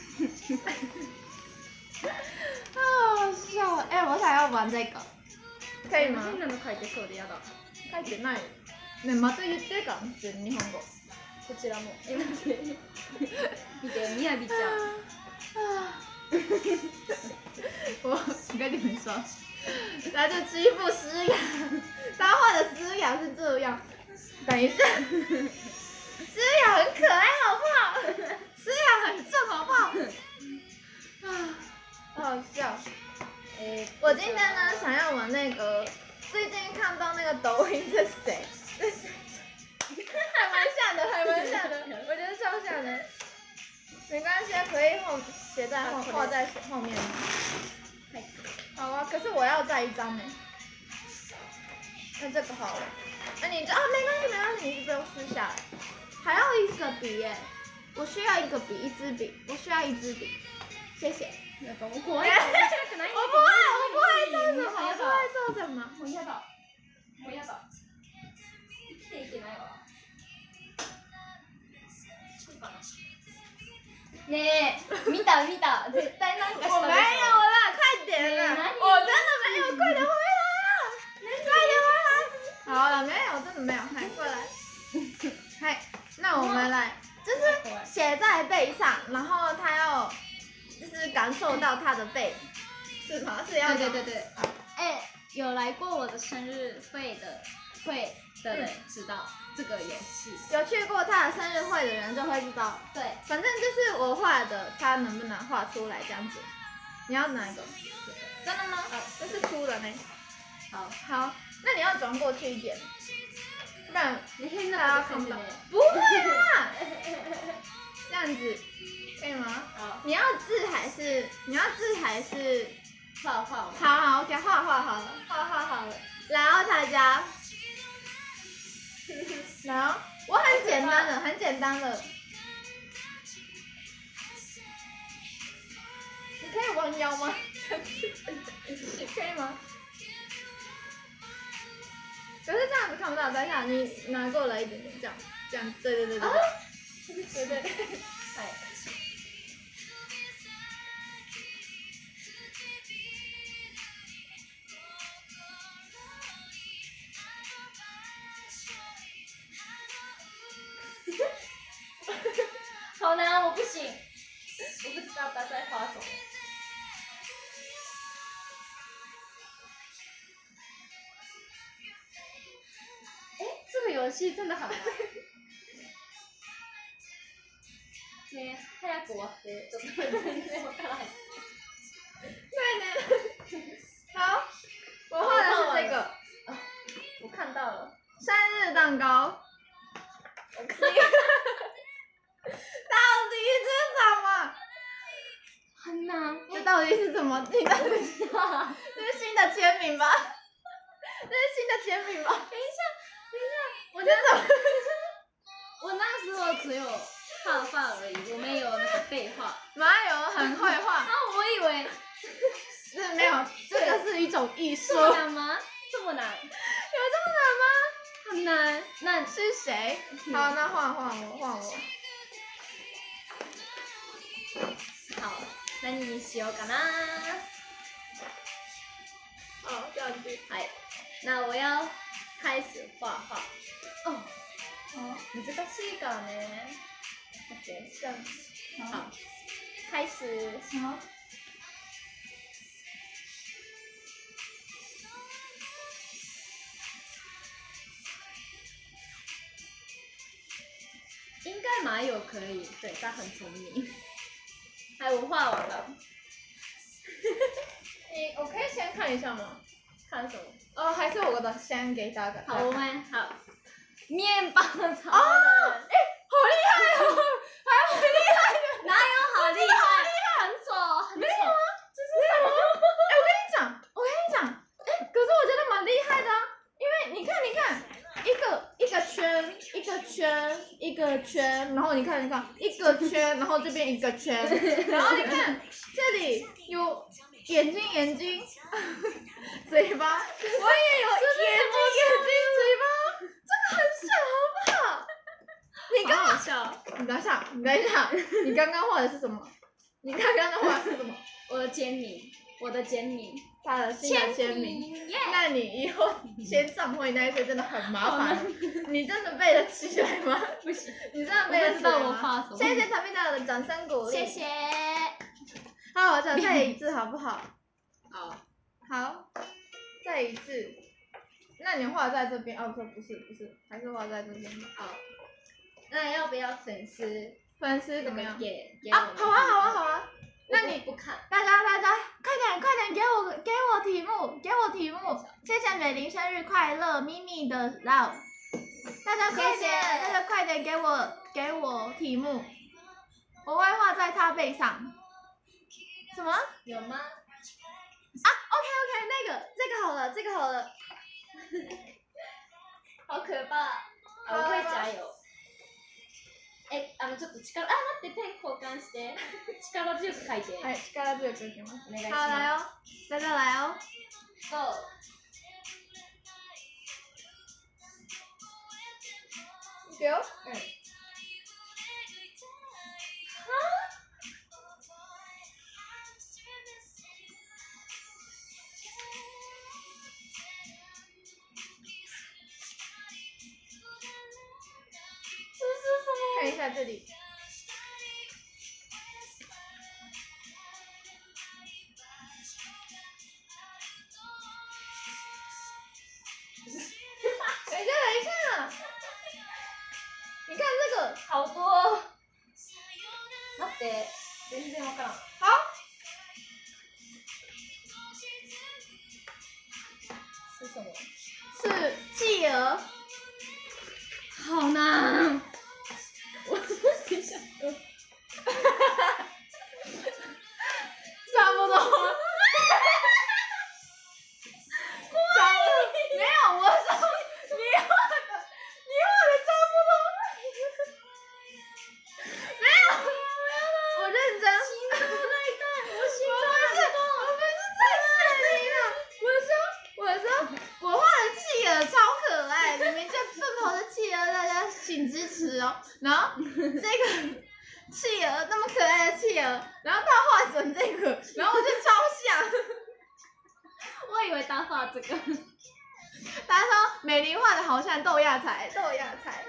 [SPEAKER 1] 好笑！哎，我想要玩这个，可以吗？
[SPEAKER 2] 変なの書いてそうでやだ。
[SPEAKER 1] 書いてない。ね、また言ってるから普通に日本語。
[SPEAKER 2] こちらも。なんで？見て、みやびちゃん。
[SPEAKER 1] 我跟你们说，他就欺负诗雅，他画的诗雅是这样。等一下，诗雅很可爱，好不好？诗雅很正，好不好？啊，好好笑。我今天呢想要玩那个，最近看到那个抖音是谁？还蛮像的，还蛮像的，我觉得超像的。没关系，可以写在画在后面。好啊，可是我要再一张呢。那这个好了。那你这没关系没关系，你是不用撕下来。还要一个笔耶，我需要一个笔，一支笔，我需要一支笔。谢谢。
[SPEAKER 2] 我不会
[SPEAKER 1] 做什么，我不会做什么。
[SPEAKER 2] もうやだ。もうやだ。生きていけないわ。ねえ、見た絶対なんかしたでしょ。
[SPEAKER 1] 我没有啦，快点啦！我真的没有，快点回来啊！快点回来！好了，没有，真的没有，快过来。嗨，那我们来，就是写在背上，然后他要就是感受到他的背，是吗？是要
[SPEAKER 2] 对。有来过我的生日会的人知道这个游戏。
[SPEAKER 1] 有去过他的生日会的人就会知道。
[SPEAKER 2] 对，
[SPEAKER 1] 反正就是我画的，他能不能画出来这样子？你要哪一个？真的吗？这是粗的呢。好，那你要转过去一点，不然大家看不到。不会啊，这样子可以吗？你要字还是
[SPEAKER 2] 画？
[SPEAKER 1] 好 ，OK， 画好了，画好了。然后大家，然后我很简单的。你可以弯腰吗？可以吗？可是这样子看不到，等一下你拿过来一点点，这样，对。对。
[SPEAKER 2] 好难，我不行，我不知道他在画什么。这个游戏真的很难。ね、早く終わって、ちょっと全然わからない。
[SPEAKER 1] 对呢。好，我画的是这个。
[SPEAKER 2] 我看到了。
[SPEAKER 1] 生日蛋糕。到底是什么？
[SPEAKER 2] 很难。
[SPEAKER 1] 这到底是什么？你到底知道？这是新的签名吧？
[SPEAKER 2] 等一下，我那时候只有画而已，我没有那个背画。
[SPEAKER 1] 哪有很会画？
[SPEAKER 2] 我以为
[SPEAKER 1] 这没有，这个是一种艺术。
[SPEAKER 2] 这么难吗？这么难？
[SPEAKER 1] 有这么难吗？
[SPEAKER 2] 很难。那
[SPEAKER 1] 是谁？好，那换我。
[SPEAKER 2] 好，何にしようかな。
[SPEAKER 1] 这样子。
[SPEAKER 2] 那我要开始画。難しいからね。OK， 这样子。好，开始。
[SPEAKER 1] 好。
[SPEAKER 2] 应该马友可以，对，他很聪明。我画完了。
[SPEAKER 1] 我可以先看一下吗？
[SPEAKER 2] 看什么？
[SPEAKER 1] 还是我的先给大家看。
[SPEAKER 2] 好，我们好。面包超人。
[SPEAKER 1] 好厉害哦！还很厉害的。
[SPEAKER 2] 哪有好厉害？很丑。
[SPEAKER 1] 没有啊，这是什么？我跟你讲，可是我觉得蛮厉害的啊，因为你看，一个圈，一个圈，然后你看一个圈，然后这边一个圈，然后你看这里有眼睛，嘴巴，我也有眼睛，嘴巴，这个很像好不好？你刚
[SPEAKER 2] 好笑。
[SPEAKER 1] 你等一下，你刚刚画的是什么？你刚刚的画是什么？
[SPEAKER 2] 我的签名，
[SPEAKER 1] 他的新的签名。那你以后签唱会那一些真的很麻烦，你真的背得起来吗？
[SPEAKER 2] 不行，
[SPEAKER 1] 你真的背得起来吗？
[SPEAKER 2] 我不知道我画什么。
[SPEAKER 1] 谢谢塔米达的掌声鼓励。
[SPEAKER 2] 谢谢。
[SPEAKER 1] 好，我想再一次好不好？
[SPEAKER 2] 好，
[SPEAKER 1] 再一次。那你画在这边哦，不是，还是画在这边。
[SPEAKER 2] 好。那要不要粉丝
[SPEAKER 1] 怎么样？
[SPEAKER 2] 啊，
[SPEAKER 1] 好啊。那你
[SPEAKER 2] 不看。
[SPEAKER 1] 大家，快点给我题目，谢谢美玲生日快乐，咪咪的 love， 大家快点给我题目，我会画在他背上。什么？
[SPEAKER 2] 有吗？
[SPEAKER 1] 啊 ，OK， 这个好了。
[SPEAKER 2] 好可怕。我会加油。ちょっと待って、ペン交換して。力強く書いて。
[SPEAKER 1] はい、力強く書きます。
[SPEAKER 2] お願いします。
[SPEAKER 1] 好，来哦，大家来哦。
[SPEAKER 2] Go。
[SPEAKER 1] いくよ。看一下这里。等一下，你看这个
[SPEAKER 2] 好多。待って、全然わからん。
[SPEAKER 1] 好。
[SPEAKER 2] 是什么？
[SPEAKER 1] 是企鹅。
[SPEAKER 2] 好难。等一下。
[SPEAKER 1] 差不多。没有，我说你画的差不多。没有，我认真。
[SPEAKER 2] 心脏在动，我心
[SPEAKER 1] 我不是在这里了。我画的企鹅超可爱，里面就奔跑的企鹅，大家请支持哦。然后这个企鹅那么可爱的企鹅，然后他画成这个，然后我就超像。
[SPEAKER 2] 我以为他画这个。
[SPEAKER 1] 他说美玲画的好像豆芽菜。
[SPEAKER 2] 不用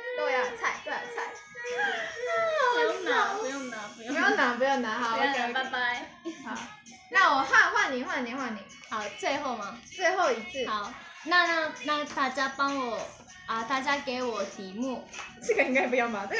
[SPEAKER 2] 拿，
[SPEAKER 1] 好，
[SPEAKER 2] 拜拜。
[SPEAKER 1] 好，那我换你。
[SPEAKER 2] 好，最后吗？
[SPEAKER 1] 最后一次。
[SPEAKER 2] 好，那大家帮我大家给我题目。
[SPEAKER 1] 这个应该不用吧？你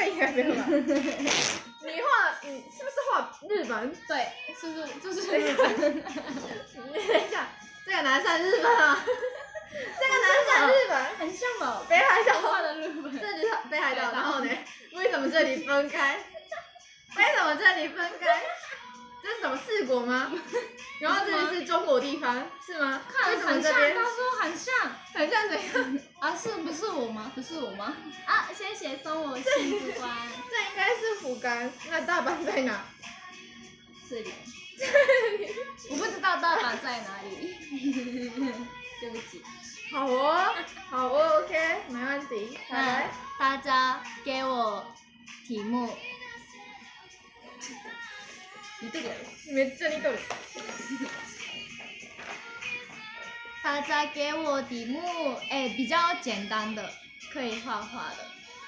[SPEAKER 1] 是不是画日本？
[SPEAKER 2] 对，就是日本。
[SPEAKER 1] 等一下，这个哪像日本啊？这个哪像日本？
[SPEAKER 2] 很像哦。
[SPEAKER 1] 北海道
[SPEAKER 2] 画的日本。
[SPEAKER 1] 这里是北海道，然后呢？为什么这里分开？这是什么四国吗？然后这里是中国地方，是吗？为什么这边？
[SPEAKER 2] 他说很像
[SPEAKER 1] 怎样？
[SPEAKER 2] 不是我吗？谢谢送我幸福观。
[SPEAKER 1] 这应该是福冈，那大阪在哪？
[SPEAKER 2] 这里。我不知道大阪在哪里。对不起。
[SPEAKER 1] 好哦 ，OK， 没问题。来，
[SPEAKER 2] 大家给我题目。似てるやろ。
[SPEAKER 1] めっちゃ似とる。
[SPEAKER 2] 大家给我题目，比较简单的，可以画画的。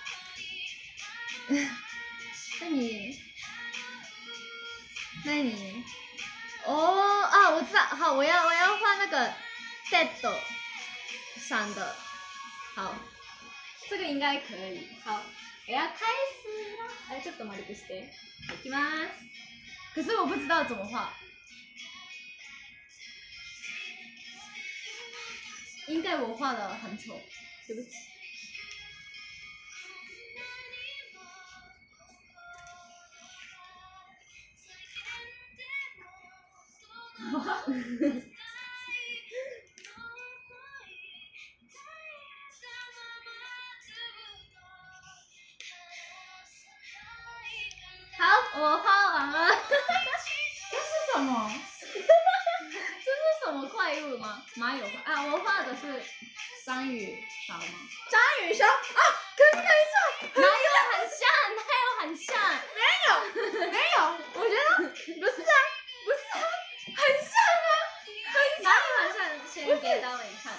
[SPEAKER 2] 那你，我知道，好，我要画那个 dead 上的，好，这个应该可以。好，我要开始了。ちょっと丸くして。いきます。可是我不知道怎么画。应该我画的很丑，对不起。 我画完了。
[SPEAKER 1] 这是什么？
[SPEAKER 2] 这是什么怪物吗？马友画啊，我画的是章鱼烧吗？
[SPEAKER 1] 章鱼烧啊，跟那
[SPEAKER 2] 哪有很像？哪有很像？
[SPEAKER 1] 没有，我觉得不是啊，很像啊，
[SPEAKER 2] 哪有很像？先给导演看。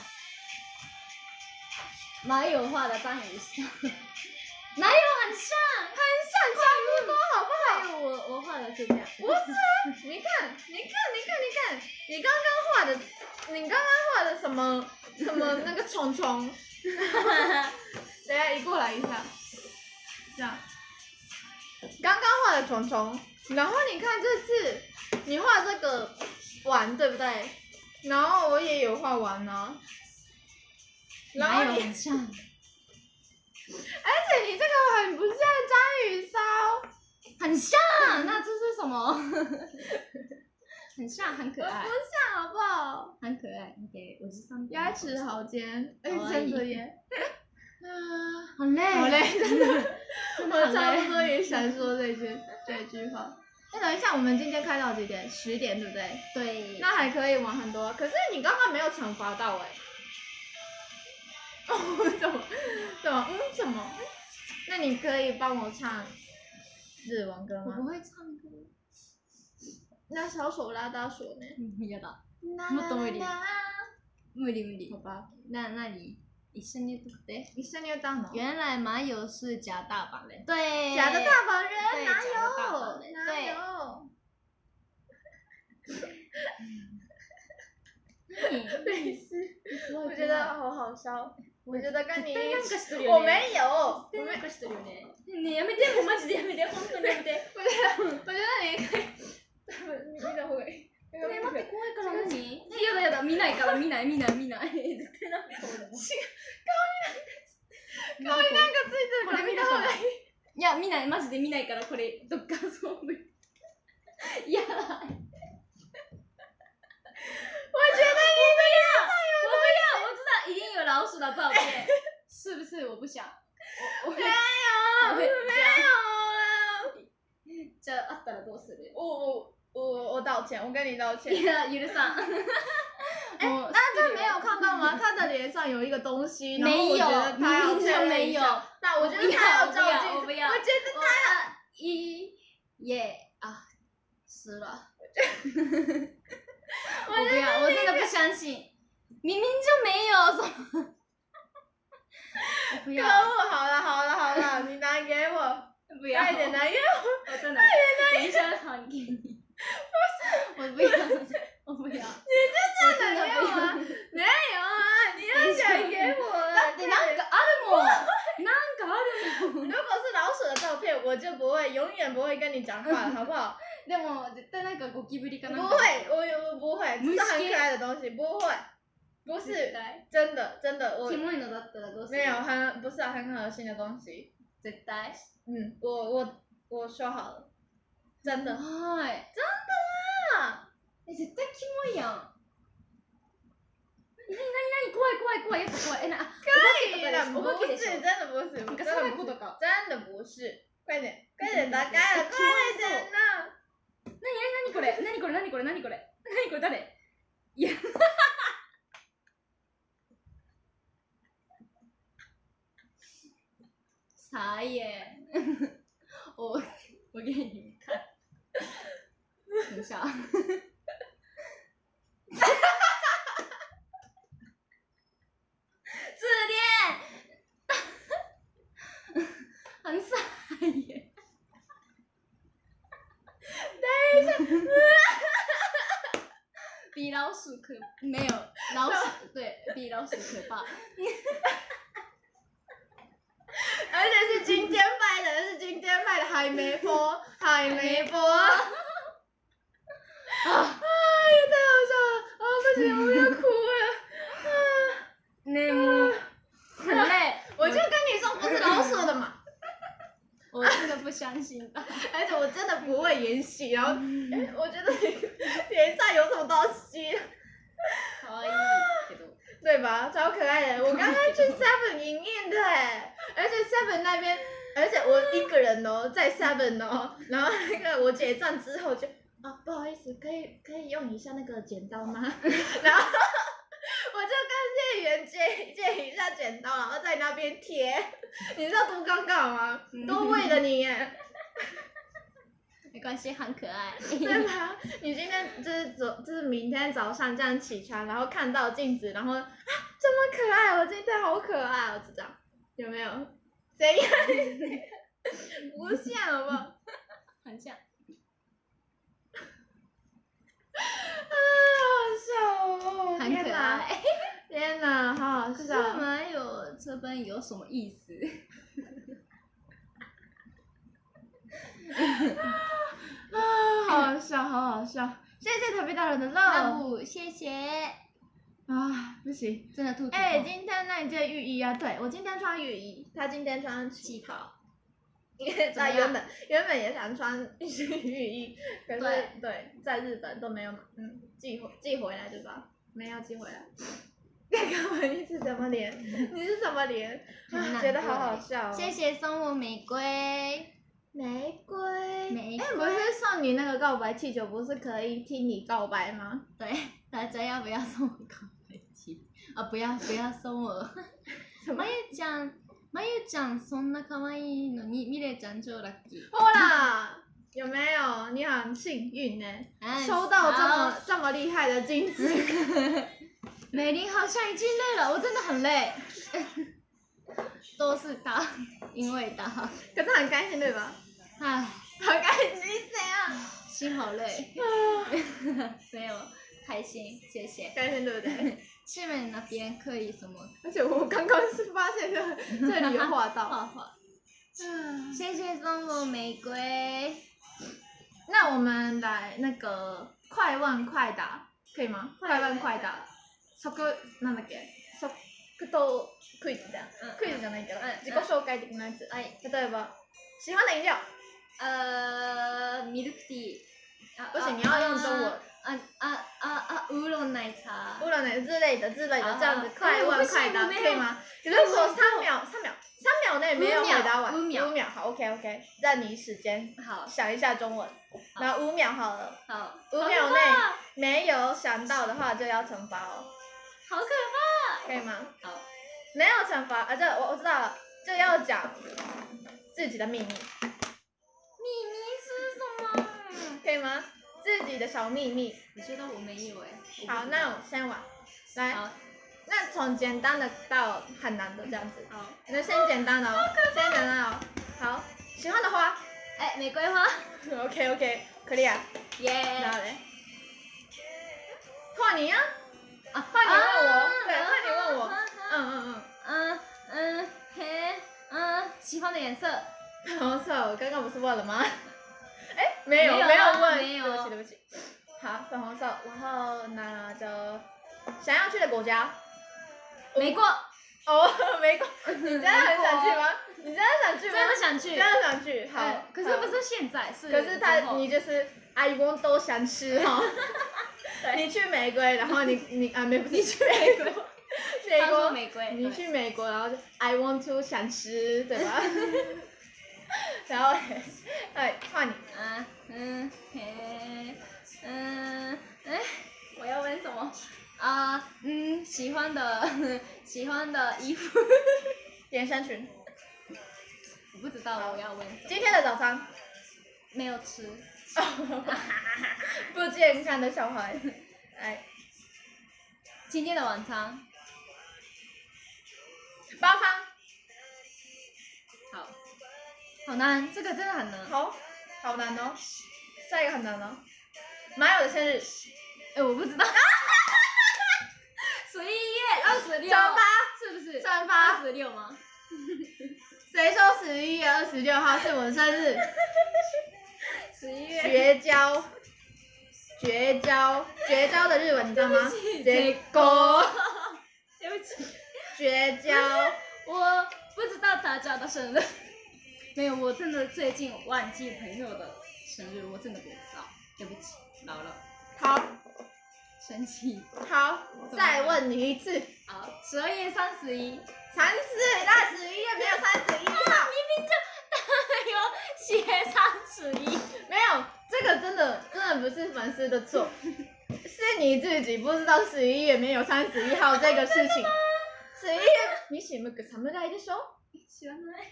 [SPEAKER 2] 马友画的章鱼烧，哪有很像？
[SPEAKER 1] 差不多好不好？
[SPEAKER 2] 还有我画的是这样。
[SPEAKER 1] 不是啊，你看，你刚刚画的什么那个虫虫？等一下移过来一下，这样。刚刚画的虫虫，然后你看这次你画这个丸对不对？然后我也有画丸呢。然后
[SPEAKER 2] 哪有很像？
[SPEAKER 1] 而且你这个很不像章鱼烧。
[SPEAKER 2] 很像，那这是什么？很像，很可爱。
[SPEAKER 1] 不像好不好？
[SPEAKER 2] 很可爱。OK，我是上。
[SPEAKER 1] 牙齿好尖，哎，真的耶。
[SPEAKER 2] 好累，
[SPEAKER 1] 好累，真的。我
[SPEAKER 2] 真的很累。
[SPEAKER 1] 差不多也想说这句话。那等一下，我们今天开到几点？10点，对不对？
[SPEAKER 2] 对。
[SPEAKER 1] 那还可以玩很多，可是你刚刚没有惩罚到哎。哦，怎么？那你可以帮我唱日文歌吗？
[SPEAKER 2] 我不会唱歌。
[SPEAKER 1] 那小手拉大手呢？
[SPEAKER 2] 嫌だ。もっと無理。無理。
[SPEAKER 1] 好吧。
[SPEAKER 2] 那你一緒に歌って。
[SPEAKER 1] 一緒に歌うの？
[SPEAKER 2] 原来马友是假大阪人。对。
[SPEAKER 1] 假的大阪人
[SPEAKER 2] 对
[SPEAKER 1] 哪
[SPEAKER 2] 有？
[SPEAKER 1] 哪有？没事，我觉得好好笑。我觉得跟你一起，我没有，我没有してるよね。
[SPEAKER 2] 你やめて、もうマジでやめて、本当にやめて。
[SPEAKER 1] 我觉得你可以，見た方がいい。
[SPEAKER 2] 待って怖いから何？やだ見ないから見ない。絶対なんかこうだもん。
[SPEAKER 1] 顔になんかついてる。これ見た方がいい。
[SPEAKER 2] いや見ないマジで見ないからこれどっかそう無理。やだ。
[SPEAKER 1] 我觉得你
[SPEAKER 2] 我不要，我知道一定有老鼠的照片，是不是？我不想。
[SPEAKER 1] 没有。
[SPEAKER 2] じゃああったらどうする？
[SPEAKER 1] 我道歉，我跟你道歉。
[SPEAKER 2] いや許さん。
[SPEAKER 1] 大家没有看到吗？他的脸上有一个东西，然后
[SPEAKER 2] 没有，
[SPEAKER 1] 我觉得他要确认
[SPEAKER 2] 没有。
[SPEAKER 1] 那我觉得他要照镜子，
[SPEAKER 2] 我不要。
[SPEAKER 1] 我觉得他要
[SPEAKER 2] 耶啊，湿了。我不要，我真的不相信，明明就没有什么。我不要。
[SPEAKER 1] 可恶！好了，你拿给我。
[SPEAKER 2] 不要。
[SPEAKER 1] 快点拿给我。
[SPEAKER 2] 我真的。等一下还给你。不是。我不要。我不要。
[SPEAKER 1] 你就真的没有啊？没有啊！你要想给我。
[SPEAKER 2] だってなんかあるもん。なんかあるもん。
[SPEAKER 1] 如果是老鼠的照片，我就永远不会跟你讲话了，好不好？
[SPEAKER 2] でも絶対なんかゴキブリかなんか。
[SPEAKER 1] 不会，我不会，这是很可爱的东西，不会，不是，真的我。
[SPEAKER 2] キモいのだったらどうする？
[SPEAKER 1] 没有，不是很恶心的东西。
[SPEAKER 2] 絶対。
[SPEAKER 1] 我说好了，真的。
[SPEAKER 2] はい。
[SPEAKER 1] 真的啦。
[SPEAKER 2] 絶対キモいやん。何怖いやっぱ怖い。
[SPEAKER 1] 可以了，
[SPEAKER 2] お化けでしょ。
[SPEAKER 1] 真的不是，
[SPEAKER 2] なんかそういうことか。
[SPEAKER 1] 真的不是，快点打开了，快点呐！
[SPEAKER 2] 何これ誰？いや。傻眼。我给你们看。等一下。自恋。很傻眼。
[SPEAKER 1] 等一下。
[SPEAKER 2] 比老鼠没有老鼠对，比老鼠可怕。
[SPEAKER 1] 而且是今天拍的，还没播。啊！也太好笑了啊！不行，我要哭了。
[SPEAKER 2] 很累。
[SPEAKER 1] 我就跟你说不是老鼠的嘛。
[SPEAKER 2] 我真的不相信他。
[SPEAKER 1] 而且我真的不会演戏，然后我觉得你脸上有什么东西。
[SPEAKER 2] 可愛いけど。对
[SPEAKER 1] 吧？超可爱的。我刚刚去 Seven 影印的而且 Seven 那边而且我一个人哦，在 Seven 哦，然后那个我结账之后就不好意思，可以用一下那个剪刀吗？然后我就跟店员借一下剪刀，然后在那边贴，你知道多尴尬吗？都为了你耶。
[SPEAKER 2] 没关系，很可爱。
[SPEAKER 1] 对吧？你今天就是明天早上这样起床，然后看到镜子，然后啊这么可爱，我今天好可爱，我知道有没有？怎样？不像好不好？
[SPEAKER 2] 很像。
[SPEAKER 1] 好笑哦！
[SPEAKER 2] 很可爱。
[SPEAKER 1] 天哪，好好
[SPEAKER 2] 可是
[SPEAKER 1] 笑。
[SPEAKER 2] 我们还有这边有什么意思？
[SPEAKER 1] 好好笑，好好笑！谢谢特别大人的
[SPEAKER 2] 那
[SPEAKER 1] 肉。
[SPEAKER 2] 不，谢谢。
[SPEAKER 1] 不行，
[SPEAKER 2] 真的兔子。
[SPEAKER 1] 今天那件浴衣啊，对我今天穿浴衣，他今天穿旗袍。因为他原本也想穿浴衣，可是对在日本都没有寄回来对吧？没有寄回来。那个你是怎么连？你是怎么连？觉得好好笑哦。
[SPEAKER 2] 谢谢送我玫瑰。
[SPEAKER 1] 玫瑰。
[SPEAKER 2] 玫
[SPEAKER 1] 不是送你那个告白气球，不是可以听你告白吗？
[SPEAKER 2] 对，大家要不要送我告白气？不要送我。まゆちゃんそんな可愛いのにミレちゃん超ラッキー。
[SPEAKER 1] 好啦，有没有？你很幸运呢，收到这么厉害的金子。
[SPEAKER 2] 美玲好像已经累了，我真的很累。都是他，因为他。
[SPEAKER 1] 可是很开心对吧？
[SPEAKER 2] 唉，
[SPEAKER 1] 很开心怎样？
[SPEAKER 2] 心好累。没有，开心，谢谢。
[SPEAKER 1] 开心对不对？
[SPEAKER 2] 下面那边可以什么？
[SPEAKER 1] 而且我刚刚是发现这里有画到。
[SPEAKER 2] 画。谢谢送我玫瑰。
[SPEAKER 1] 那我们来那个快问快答，可以吗？快问快答。なんだっけ？速答クイズだ。クイズじゃないけど、自己紹介的なやつ。例えば喜欢的饮料。
[SPEAKER 2] ミルクティー。
[SPEAKER 1] 不行，你要用中文。
[SPEAKER 2] 乌龙奶茶。
[SPEAKER 1] 乌龙奶之类的，这样子快问快答可以吗？如果3秒内没有回答完，5秒，好 ，OK， 让你时间
[SPEAKER 2] 好
[SPEAKER 1] 想一下中文，然后5秒好了，
[SPEAKER 2] 好
[SPEAKER 1] ，5秒内没有想到的话就要惩罚哦。
[SPEAKER 2] 好可怕，
[SPEAKER 1] 可以吗？
[SPEAKER 2] 好，
[SPEAKER 1] 没有惩罚这我知道了，就要讲自己的秘密。
[SPEAKER 2] 秘密是什么？
[SPEAKER 1] 可以吗？自己的小秘密。
[SPEAKER 2] 我觉得我没有
[SPEAKER 1] 好，那我先玩。来，
[SPEAKER 2] 好，
[SPEAKER 1] 那从简单的到很难的这样子。
[SPEAKER 2] 好，
[SPEAKER 1] 那先简单的哦，先简单的哦。好，喜欢的花。
[SPEAKER 2] 玫瑰花。
[SPEAKER 1] OK， clear。
[SPEAKER 2] 耶。
[SPEAKER 1] 然后嘞，换你呀。换你问我。对，换你问我。
[SPEAKER 2] 喜欢的颜色。
[SPEAKER 1] 粉红色，我刚刚不是问了吗？没有问，对不起。好，粉红色，然后那就想要去的国家。
[SPEAKER 2] 美国。
[SPEAKER 1] 美国，你真的很想去吗？你真的想去吗？
[SPEAKER 2] 真的想去。
[SPEAKER 1] 真的想去，好。
[SPEAKER 2] 可是不是现在，是。
[SPEAKER 1] 可是你就是I want 都想吃哈。你去玫瑰，然后你不是你去美国。
[SPEAKER 2] 玫瑰。
[SPEAKER 1] 你去美国，然后就 I want to 想吃，对吧？然后，换你。
[SPEAKER 2] 我要问什么？喜欢的衣服。
[SPEAKER 1] 连身裙。
[SPEAKER 2] 我不知道我要问什么。
[SPEAKER 1] 今天的早餐。
[SPEAKER 2] 没有吃。
[SPEAKER 1] 不健康的小孩。
[SPEAKER 2] 今天的晚餐。
[SPEAKER 1] 8方。
[SPEAKER 2] 好。好难，这个真的很难。
[SPEAKER 1] 好难哦。下一个很难哦。马友的生日。
[SPEAKER 2] 我不知道。11月26。
[SPEAKER 1] 转发
[SPEAKER 2] 是不是？
[SPEAKER 1] 转发
[SPEAKER 2] 26吗？
[SPEAKER 1] 谁说11月26号是我的生日
[SPEAKER 2] ？11月。
[SPEAKER 1] 绝交的日文你知道吗？
[SPEAKER 2] 绝交。对不起。
[SPEAKER 1] 绝交。
[SPEAKER 2] 我不知道大家的生日。没有，我真的最近忘记朋友的生日，我真的不知道，对不起，老了。好。生气。
[SPEAKER 1] 好，再问你一次。
[SPEAKER 2] 好，12月31。
[SPEAKER 1] 那11月没有31号。
[SPEAKER 2] 明明就有写31。
[SPEAKER 1] 没有，这个真的不是粉丝的错，是你自己不知道11月没有31号这个事情。11月你喜不个侍でしょ？
[SPEAKER 2] 知らない。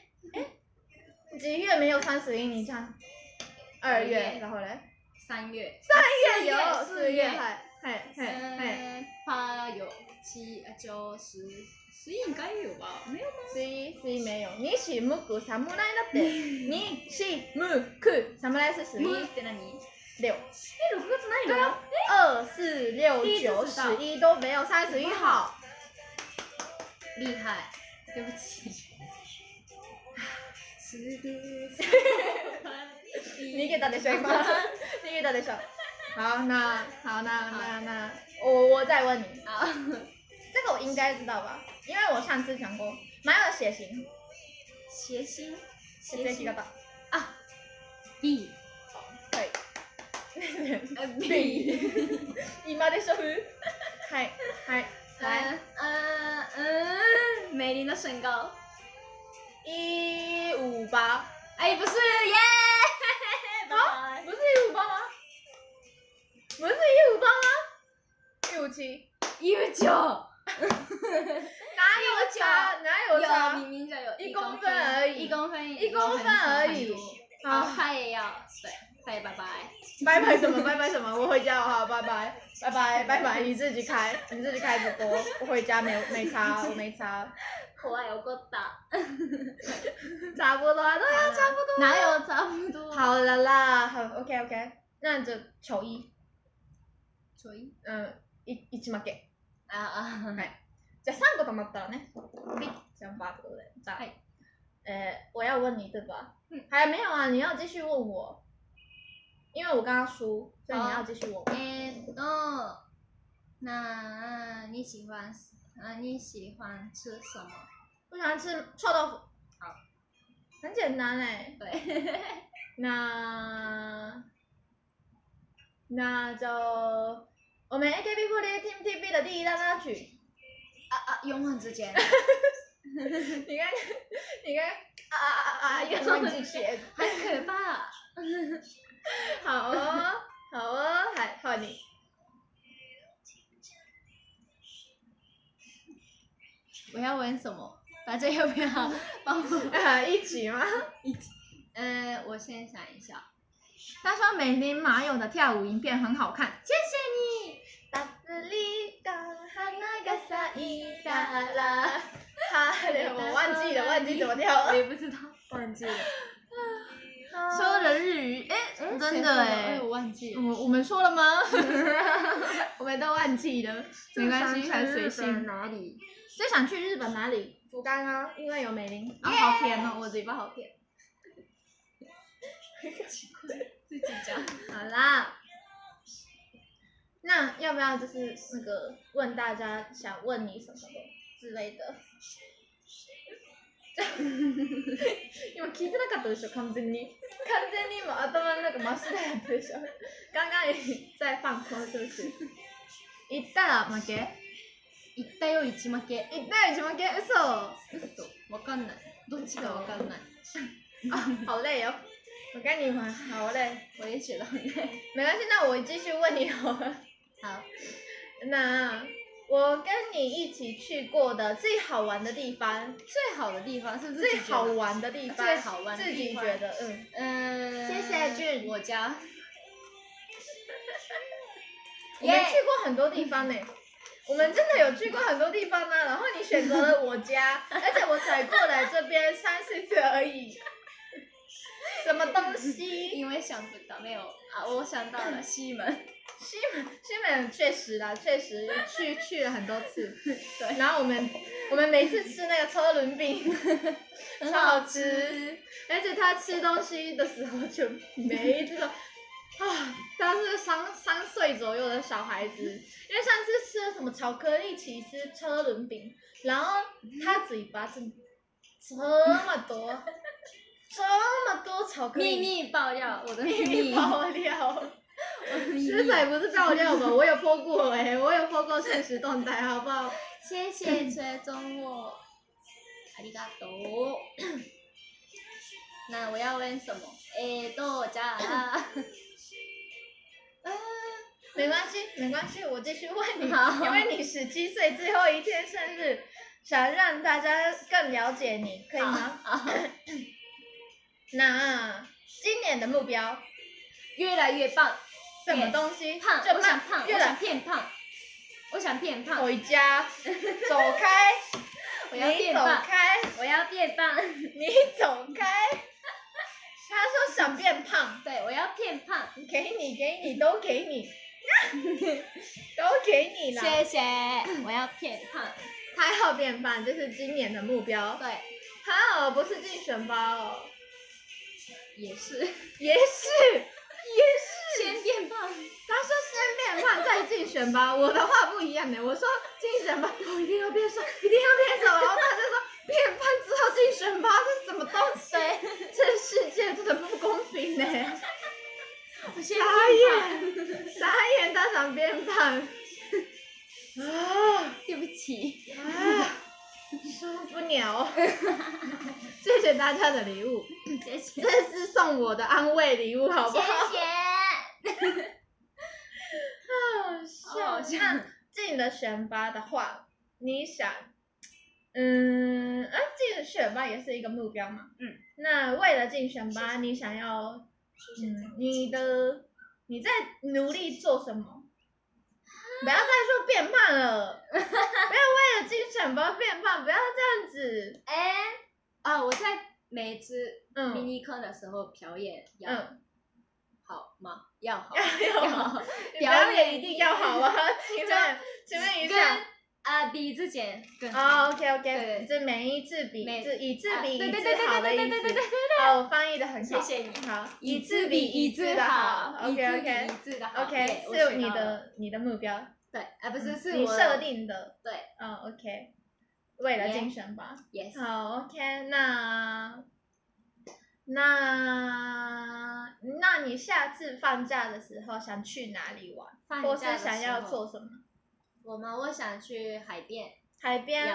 [SPEAKER 1] 几月没有31？你看，2月，然后嘞
[SPEAKER 2] ？3月。
[SPEAKER 1] 3月有
[SPEAKER 2] 4月，
[SPEAKER 1] 嘿。
[SPEAKER 2] 8有7、9、10、11应该有吧？没有吗
[SPEAKER 1] ？11没有。你喜むく侍だって。你喜むく侍是11。
[SPEAKER 2] って何
[SPEAKER 1] ？6。
[SPEAKER 2] 6月ないの
[SPEAKER 1] ？2、4、6、9、11都没有31号。
[SPEAKER 2] 厉害，对不起。
[SPEAKER 1] 逃げたでしょ今。逃げたでしょ。好，那我再问你。这个我应该知道吧？因为我上次讲过，马有血型。
[SPEAKER 2] 血型？
[SPEAKER 1] 血型
[SPEAKER 2] 啊 ，B。
[SPEAKER 1] 对。
[SPEAKER 2] B。
[SPEAKER 1] 今でしょ？はい。来。
[SPEAKER 2] 美玲的身高。
[SPEAKER 1] 158。
[SPEAKER 2] 哎，不是耶！
[SPEAKER 1] 啊？不是158吗？不是158吗？157。
[SPEAKER 2] 159。
[SPEAKER 1] 哪有差？
[SPEAKER 2] 明明就有
[SPEAKER 1] 1公分而已。
[SPEAKER 2] 1公分
[SPEAKER 1] 而已。
[SPEAKER 2] 好，他也要，对，他也拜拜。
[SPEAKER 1] 拜拜什么？我回家了哈，拜拜，你自己开直播，我回家没差，我没差。
[SPEAKER 2] 怖い怒った。
[SPEAKER 1] 差不多啊，对啊，差不多。
[SPEAKER 2] 哪有差不多？
[SPEAKER 1] 好了啦，好 ，OK， 那就球衣。
[SPEAKER 2] 球衣？
[SPEAKER 1] 1負け。
[SPEAKER 2] はい。
[SPEAKER 1] じゃあ3個溜まったらね。想法对不对？这样。我要问你对吧？还没有啊，你要继续问我。因为我刚刚输，所以你要继续问我。
[SPEAKER 2] 那你喜欢吃什么？
[SPEAKER 1] 我喜欢吃臭豆腐。
[SPEAKER 2] 好，
[SPEAKER 1] 很简单哎。
[SPEAKER 2] 对。
[SPEAKER 1] 那就我们 AKB48 Team TP 的第1大插曲。
[SPEAKER 2] 永恒之间。
[SPEAKER 1] 你看，永恒之间，
[SPEAKER 2] 很可怕。
[SPEAKER 1] 好哦，换你。
[SPEAKER 2] 我要问什么？大家要不要帮我？
[SPEAKER 1] 一起吗？
[SPEAKER 2] 一起。我先想一下。
[SPEAKER 1] 他说美玲马友的跳舞影片很好看，
[SPEAKER 2] 谢谢你。
[SPEAKER 1] 我忘记怎么跳了。
[SPEAKER 2] 我也不知道，忘记了。
[SPEAKER 1] 说的日语，真的
[SPEAKER 2] 我忘记了。
[SPEAKER 1] 我们说了吗？我们都忘记了，没关系，很随性。
[SPEAKER 2] 哪里？
[SPEAKER 1] 最想去日本哪里？福冈啊，因为有美玲。好甜哦，我嘴巴好甜。
[SPEAKER 2] 奇怪，自己讲。
[SPEAKER 1] 好啦，那要不要就是那个问大家想问你什么之类的？今聞いてなかったでしょ完全に今頭の中真っ白やったでしょ刚刚也在放空是不是？行ったら負け？
[SPEAKER 2] 行ったよ1負け。
[SPEAKER 1] 行ったよ1負け？嘘？
[SPEAKER 2] わかんない。どっちかわかんない。
[SPEAKER 1] 好累哦。我跟你玩，好累。
[SPEAKER 2] 我也觉得很累。
[SPEAKER 1] 没关系，那我继续问你好了。
[SPEAKER 2] 好。
[SPEAKER 1] 那我跟你一起去过的最好玩的地方，
[SPEAKER 2] 最好的地方是
[SPEAKER 1] 最好玩的地方，
[SPEAKER 2] 最好玩的地方，
[SPEAKER 1] 自己觉得，谢谢俊，
[SPEAKER 2] 我家。
[SPEAKER 1] 我们去过很多地方呢，我们真的有去过很多地方呢。然后你选择了我家，而且我才过来这边3、4次而已。什么东西？
[SPEAKER 2] 因为想不到没有啊，我想到了西门。
[SPEAKER 1] 西门确实去了很多次，
[SPEAKER 2] 对。
[SPEAKER 1] 然后我们每次吃那个车轮饼，超好吃，而且他吃东西的时候就每一次都他是3岁左右的小孩子，因为上次吃了什么巧克力起司车轮饼，然后他嘴巴真这么多巧克力。
[SPEAKER 2] 秘密爆料，我的
[SPEAKER 1] 秘密爆料。这才不是爆料吧？我有 po 过我有 po 过现实动态，好不好？
[SPEAKER 2] 谢谢追踪我，ありがとう。 那我要问什么？豆家。
[SPEAKER 1] 没关系，没关系，我继续问你，
[SPEAKER 2] 好
[SPEAKER 1] 因为你17岁最后一天生日，想让大家更了解你，可以吗？
[SPEAKER 2] 好
[SPEAKER 1] 那今年的目标，
[SPEAKER 2] 越来越棒，
[SPEAKER 1] 什么东西？
[SPEAKER 2] 胖，
[SPEAKER 1] 就
[SPEAKER 2] 我想胖，
[SPEAKER 1] 越来
[SPEAKER 2] 我想变胖，我想变胖，
[SPEAKER 1] 回家，走开，
[SPEAKER 2] 我要
[SPEAKER 1] 你走
[SPEAKER 2] 变胖，
[SPEAKER 1] 开，
[SPEAKER 2] 我要变胖，
[SPEAKER 1] 你走开。他说想变胖，
[SPEAKER 2] 对，我要变胖，
[SPEAKER 1] 给你，都给你，都给你了。
[SPEAKER 2] 谢谢，我要变胖，
[SPEAKER 1] 他要变胖，这是今年的目标。
[SPEAKER 2] 对，
[SPEAKER 1] 他不是竞选吧？哦，
[SPEAKER 2] 也是，
[SPEAKER 1] 也是。
[SPEAKER 2] 先变胖，
[SPEAKER 1] 他说先变胖再竞选吧，我的话不一样的，我说竞选吧，我一定要变瘦，一定要变瘦，然后他就说变胖之后竞选吧，这是什么东西？
[SPEAKER 2] 对，
[SPEAKER 1] 这世界真的不公平呢！
[SPEAKER 2] 我先
[SPEAKER 1] 傻
[SPEAKER 2] 变胖，
[SPEAKER 1] 眼，傻眼，他想变胖。啊
[SPEAKER 2] 对不起，
[SPEAKER 1] 啊，受不了！谢谢大家的礼物，
[SPEAKER 2] 谢谢，
[SPEAKER 1] 这是送我的安慰礼物，好不好？
[SPEAKER 2] 谢谢，
[SPEAKER 1] 好笑。那进了选拔的话，你想，进选拔也是一个目标嘛。那为了进选拔，你想要，你在努力做什么？不要再说变胖了，不要为了进选拔变胖，不要这样子。
[SPEAKER 2] 我在每次迷你课的时候表演要好吗？要好，
[SPEAKER 1] 要好，表演一定要好啊！请问一下，
[SPEAKER 2] 比之前更
[SPEAKER 1] OK， 这每一次比一次比一次好的意思。好，我翻译的很好，
[SPEAKER 2] 谢谢你。
[SPEAKER 1] 好，一次比一次的好。OK， 是你的目标。
[SPEAKER 2] 对，不是是
[SPEAKER 1] 你设定的。
[SPEAKER 2] 对。
[SPEAKER 1] OK， 为了竞选吧。
[SPEAKER 2] Yes。
[SPEAKER 1] 好 ，OK， 那你下次放假的时候想去哪里玩，或是想要做什么？
[SPEAKER 2] 我想去海边。
[SPEAKER 1] 海边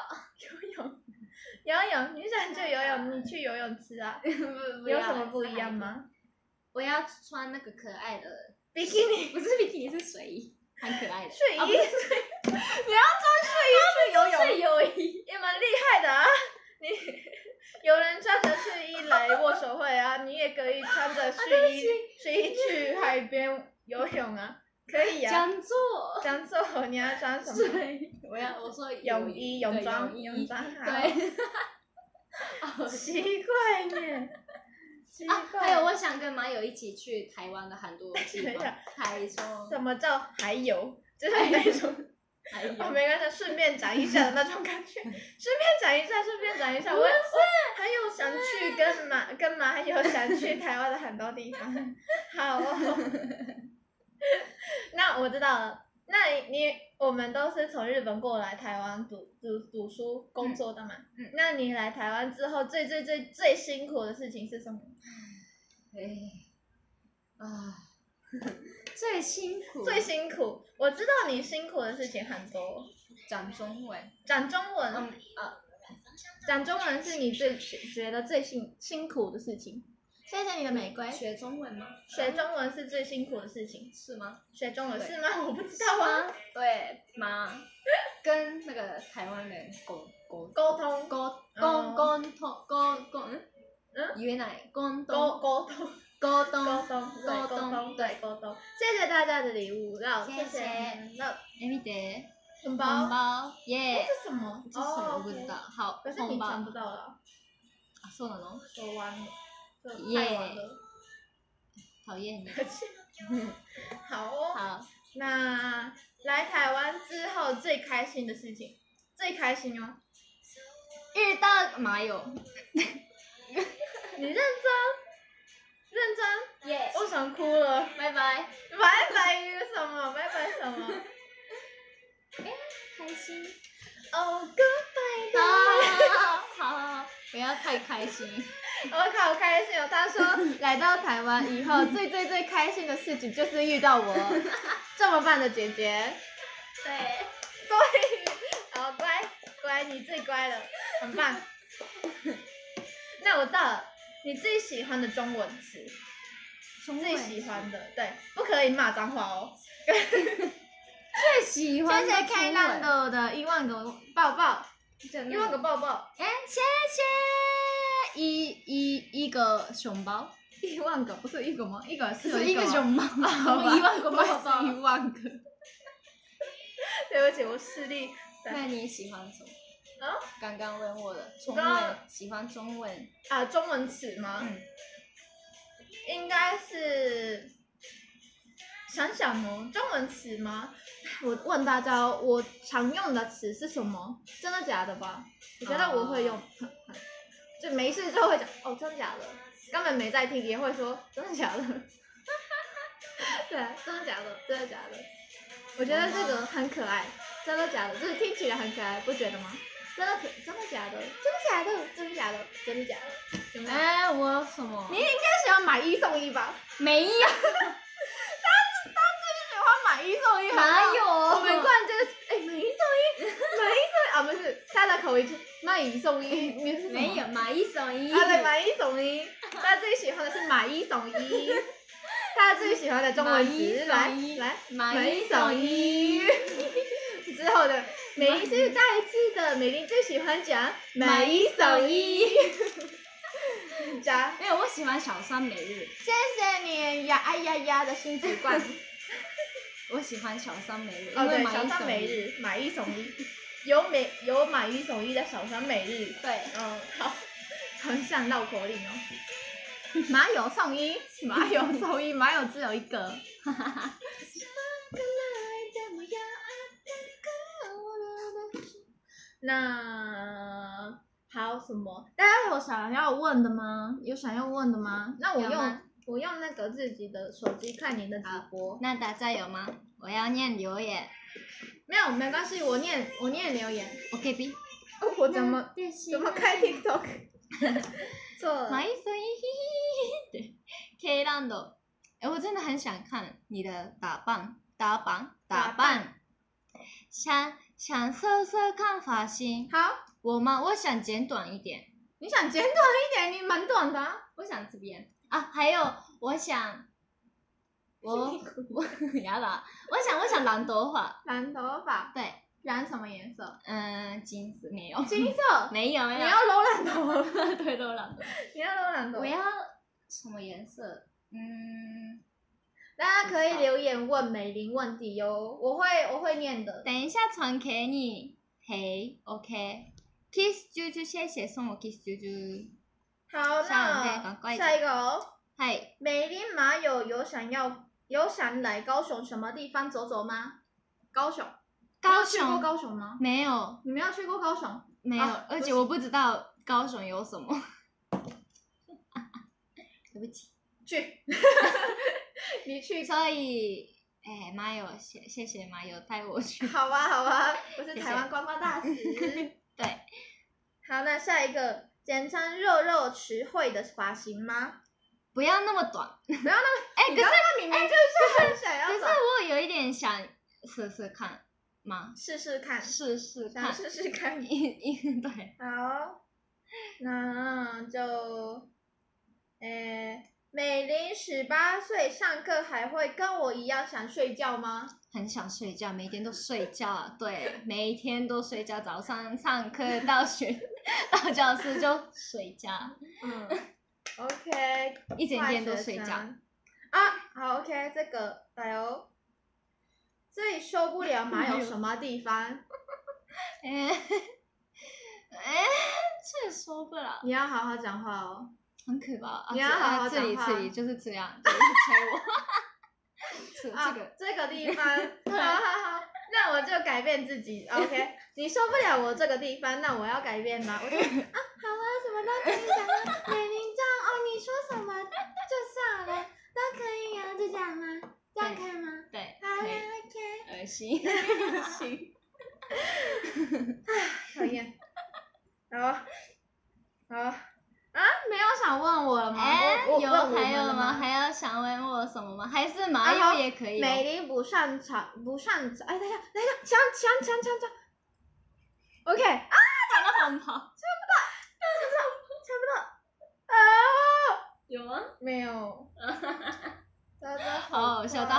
[SPEAKER 1] 游泳，你想去游泳？你去游泳池啊？有什么不一样吗？
[SPEAKER 2] 我要穿那个可爱的
[SPEAKER 1] 比基尼，
[SPEAKER 2] 不是比基尼，是睡衣，很可爱的
[SPEAKER 1] 睡衣。你要穿睡衣去游泳？
[SPEAKER 2] 睡游衣
[SPEAKER 1] 也蛮厉害的啊！有人穿着睡衣来握手会啊，你也可以穿着睡衣去海边游泳啊。可以啊，讲错，你要穿什么？
[SPEAKER 2] 我说
[SPEAKER 1] 泳衣、泳装，
[SPEAKER 2] 对。
[SPEAKER 1] 好奇怪耶！奇怪。
[SPEAKER 2] 还有，我想跟马友一起去台湾的很多地方。台中。
[SPEAKER 1] 什么叫还有？就是那种。没关系，顺便讲一下的那种感觉。顺便讲一下。我还有想去跟马友想去台湾的很多地方。好哦。那我知道了，那我们都是从日本过来台湾读书工作的嘛。那你来台湾之后最辛苦的事情是什么？
[SPEAKER 2] 最辛苦，
[SPEAKER 1] 我知道你辛苦的事情很多。
[SPEAKER 2] 讲中文。
[SPEAKER 1] 讲中文是你觉得最辛苦的事情。谢谢你的玫瑰。
[SPEAKER 2] 学中文吗？
[SPEAKER 1] 学中文是最辛苦的事情。
[SPEAKER 2] 是吗？
[SPEAKER 1] 学中文是吗？我不知道啊。
[SPEAKER 2] 对吗？跟那个台湾人沟通。言えない沟通。
[SPEAKER 1] 谢谢大家的礼物，谢谢。
[SPEAKER 2] 見て。
[SPEAKER 1] 红包。
[SPEAKER 2] 耶。
[SPEAKER 1] 这是什么？
[SPEAKER 2] 这是什么？我不知道。好。
[SPEAKER 1] 可是你抢不到了。
[SPEAKER 2] そうなの？
[SPEAKER 1] 说完了。
[SPEAKER 2] 耶。讨厌你。
[SPEAKER 1] 好哦。
[SPEAKER 2] 好。
[SPEAKER 1] 那来台湾之后最开心的事情，最开心哦。
[SPEAKER 2] 遇到马友。
[SPEAKER 1] 你认真？
[SPEAKER 2] 耶。
[SPEAKER 1] 我想哭了。
[SPEAKER 2] 拜拜。
[SPEAKER 1] 拜拜什么？拜拜什么？
[SPEAKER 2] 开心。
[SPEAKER 1] goodbye。
[SPEAKER 2] 好，不要太开心。
[SPEAKER 1] 我好开心哦！他说来到台湾以后最开心的事情就是遇到我这么棒的姐姐。
[SPEAKER 2] 对。
[SPEAKER 1] 好乖，你最乖了，很棒。那我知道了， 你自己喜欢的中文词，自己
[SPEAKER 2] 中文
[SPEAKER 1] 喜欢的，对，不可以骂脏话哦。
[SPEAKER 2] 最喜欢的
[SPEAKER 1] 谢谢 K
[SPEAKER 2] 中文。
[SPEAKER 1] 烂豆的1万个抱抱，1万个抱抱，
[SPEAKER 2] 哎，谢谢一个熊包，
[SPEAKER 1] 1万个不是一个吗？一个
[SPEAKER 2] 是一个熊包，
[SPEAKER 1] 好吧
[SPEAKER 2] 1万个抱抱
[SPEAKER 1] 是1万个。对不起，我视力。
[SPEAKER 2] 那你喜欢什么？
[SPEAKER 1] 啊？
[SPEAKER 2] 刚刚问我的中
[SPEAKER 1] 刚刚
[SPEAKER 2] 文，喜欢中文。
[SPEAKER 1] 啊，中文词吗？应该是。想想哦，中文词吗？我问大家哦，我常用的词是什么？真的假的吧？我觉得我会用，就没事就会讲哦，真的假的，根本没在听也会说真的假的。对啊，真的假的，真的假的。我觉得这个很可爱，真的假的，就是听起来很可爱，不觉得吗？真的假的，真的假的，真的假的，真的假的，有没有？
[SPEAKER 2] 哎，我有什么？
[SPEAKER 1] 你应该喜欢买1送1吧？
[SPEAKER 2] 没有。
[SPEAKER 1] 买1送1，
[SPEAKER 2] 哪有？
[SPEAKER 1] 我们突然就是买1送1，买1送1啊，不是他的口音是买1送1，你是什么？
[SPEAKER 2] 没有买1送1。
[SPEAKER 1] 啊，对，买1送1，他最喜欢的是买1送1，他最喜欢的中文词来
[SPEAKER 2] 买
[SPEAKER 1] 1送1。之后的美丽是带刺的，美丽最喜欢讲买1送1。加，
[SPEAKER 2] 没有，我喜欢小三每日。
[SPEAKER 1] 谢谢你呀哎呀呀的新习惯。
[SPEAKER 2] 我喜欢小三每日，
[SPEAKER 1] 哦对，
[SPEAKER 2] 因为
[SPEAKER 1] 小三每日买1送1，有买1送1的小三每日。
[SPEAKER 2] 对，
[SPEAKER 1] 好，很像绕口令哦。马友送1，马友送1，马友只有1个。那还有什么？大家有想要问的吗？有想要问的吗？那我用那个自己的手机看你的直播。
[SPEAKER 2] 那大家有吗？我要念留言。
[SPEAKER 1] 没有，没关系，我念留言。
[SPEAKER 2] OK B。
[SPEAKER 1] 我怎么开 TikTok？ 错了。
[SPEAKER 2] 买1送1，对 ，K 浪的。哎，我真的很想看你的打扮。想测测看发型。
[SPEAKER 1] 好。
[SPEAKER 2] 我吗？我想剪短一点。
[SPEAKER 1] 你想剪短一点？你蛮短的啊。
[SPEAKER 2] 我想这边啊，还有我想，我呀啦，我想染头发。
[SPEAKER 1] 染头发？
[SPEAKER 2] 对。
[SPEAKER 1] 染什么颜色？
[SPEAKER 2] 金色没有。
[SPEAKER 1] 金色？
[SPEAKER 2] 没有。
[SPEAKER 1] 你要柔染头发？
[SPEAKER 2] 对，柔染头发。
[SPEAKER 1] 你要柔染头发？
[SPEAKER 2] 我要什么颜色？
[SPEAKER 1] 大家可以留言问美玲问题哟，我会念的。
[SPEAKER 2] 等一下传给你。嘿 ，OK。Kiss 啾啾，谢谢送我 Kiss 啾啾。
[SPEAKER 1] 好，那下一个哦。
[SPEAKER 2] 嗨，
[SPEAKER 1] 美玲马友有想来高雄什么地方走走吗？高雄。去过高雄吗？
[SPEAKER 2] 没有。
[SPEAKER 1] 你没有去过高雄？
[SPEAKER 2] 没有，而且我不知道高雄有什么。对不起。
[SPEAKER 1] 去。你去。
[SPEAKER 2] 所以，马友，谢谢马友带我去。
[SPEAKER 1] 好吧，我是台湾观光大使。
[SPEAKER 2] 对。
[SPEAKER 1] 好，那下一个，简称肉池会的发型吗？
[SPEAKER 2] 不要那么短。
[SPEAKER 1] 不要那么，
[SPEAKER 2] 可是
[SPEAKER 1] 明明就是很想要短。
[SPEAKER 2] 可是我有一点想试看吗？
[SPEAKER 1] 试试看。
[SPEAKER 2] 试试看。对。
[SPEAKER 1] 好，那就，美玲18岁，上课还会跟我一样想睡觉吗？
[SPEAKER 2] 很想睡觉，每天都睡觉。对，每天都睡觉，早上上课到教室就睡觉。
[SPEAKER 1] OK，
[SPEAKER 2] 一整天都睡觉。
[SPEAKER 1] 好 OK， 这个来哦。最受不了马有什么地方？
[SPEAKER 2] 这受不了。
[SPEAKER 1] 你要好好讲话哦。
[SPEAKER 2] 很可怕。
[SPEAKER 1] 你要好好讲话。
[SPEAKER 2] 这里就是这样，就是催我。
[SPEAKER 1] 这个地方，好，那我就改变自己。OK， 你受不了我这个地方，那我要改变吗？我就好啊，什么都可以讲啊，美玲这样你说什么就算了，都可以啊，就这样吗？这样可以吗？
[SPEAKER 2] 对，
[SPEAKER 1] 好呀 ，OK。
[SPEAKER 2] 恶心。
[SPEAKER 1] 行。讨厌。好。没有想问我了吗？
[SPEAKER 2] 还有吗？还要想问我什么吗？还是马友也可以。
[SPEAKER 1] 美玲不擅长。等一下，抢。OK，
[SPEAKER 2] 他的红袍。
[SPEAKER 1] 抢不到。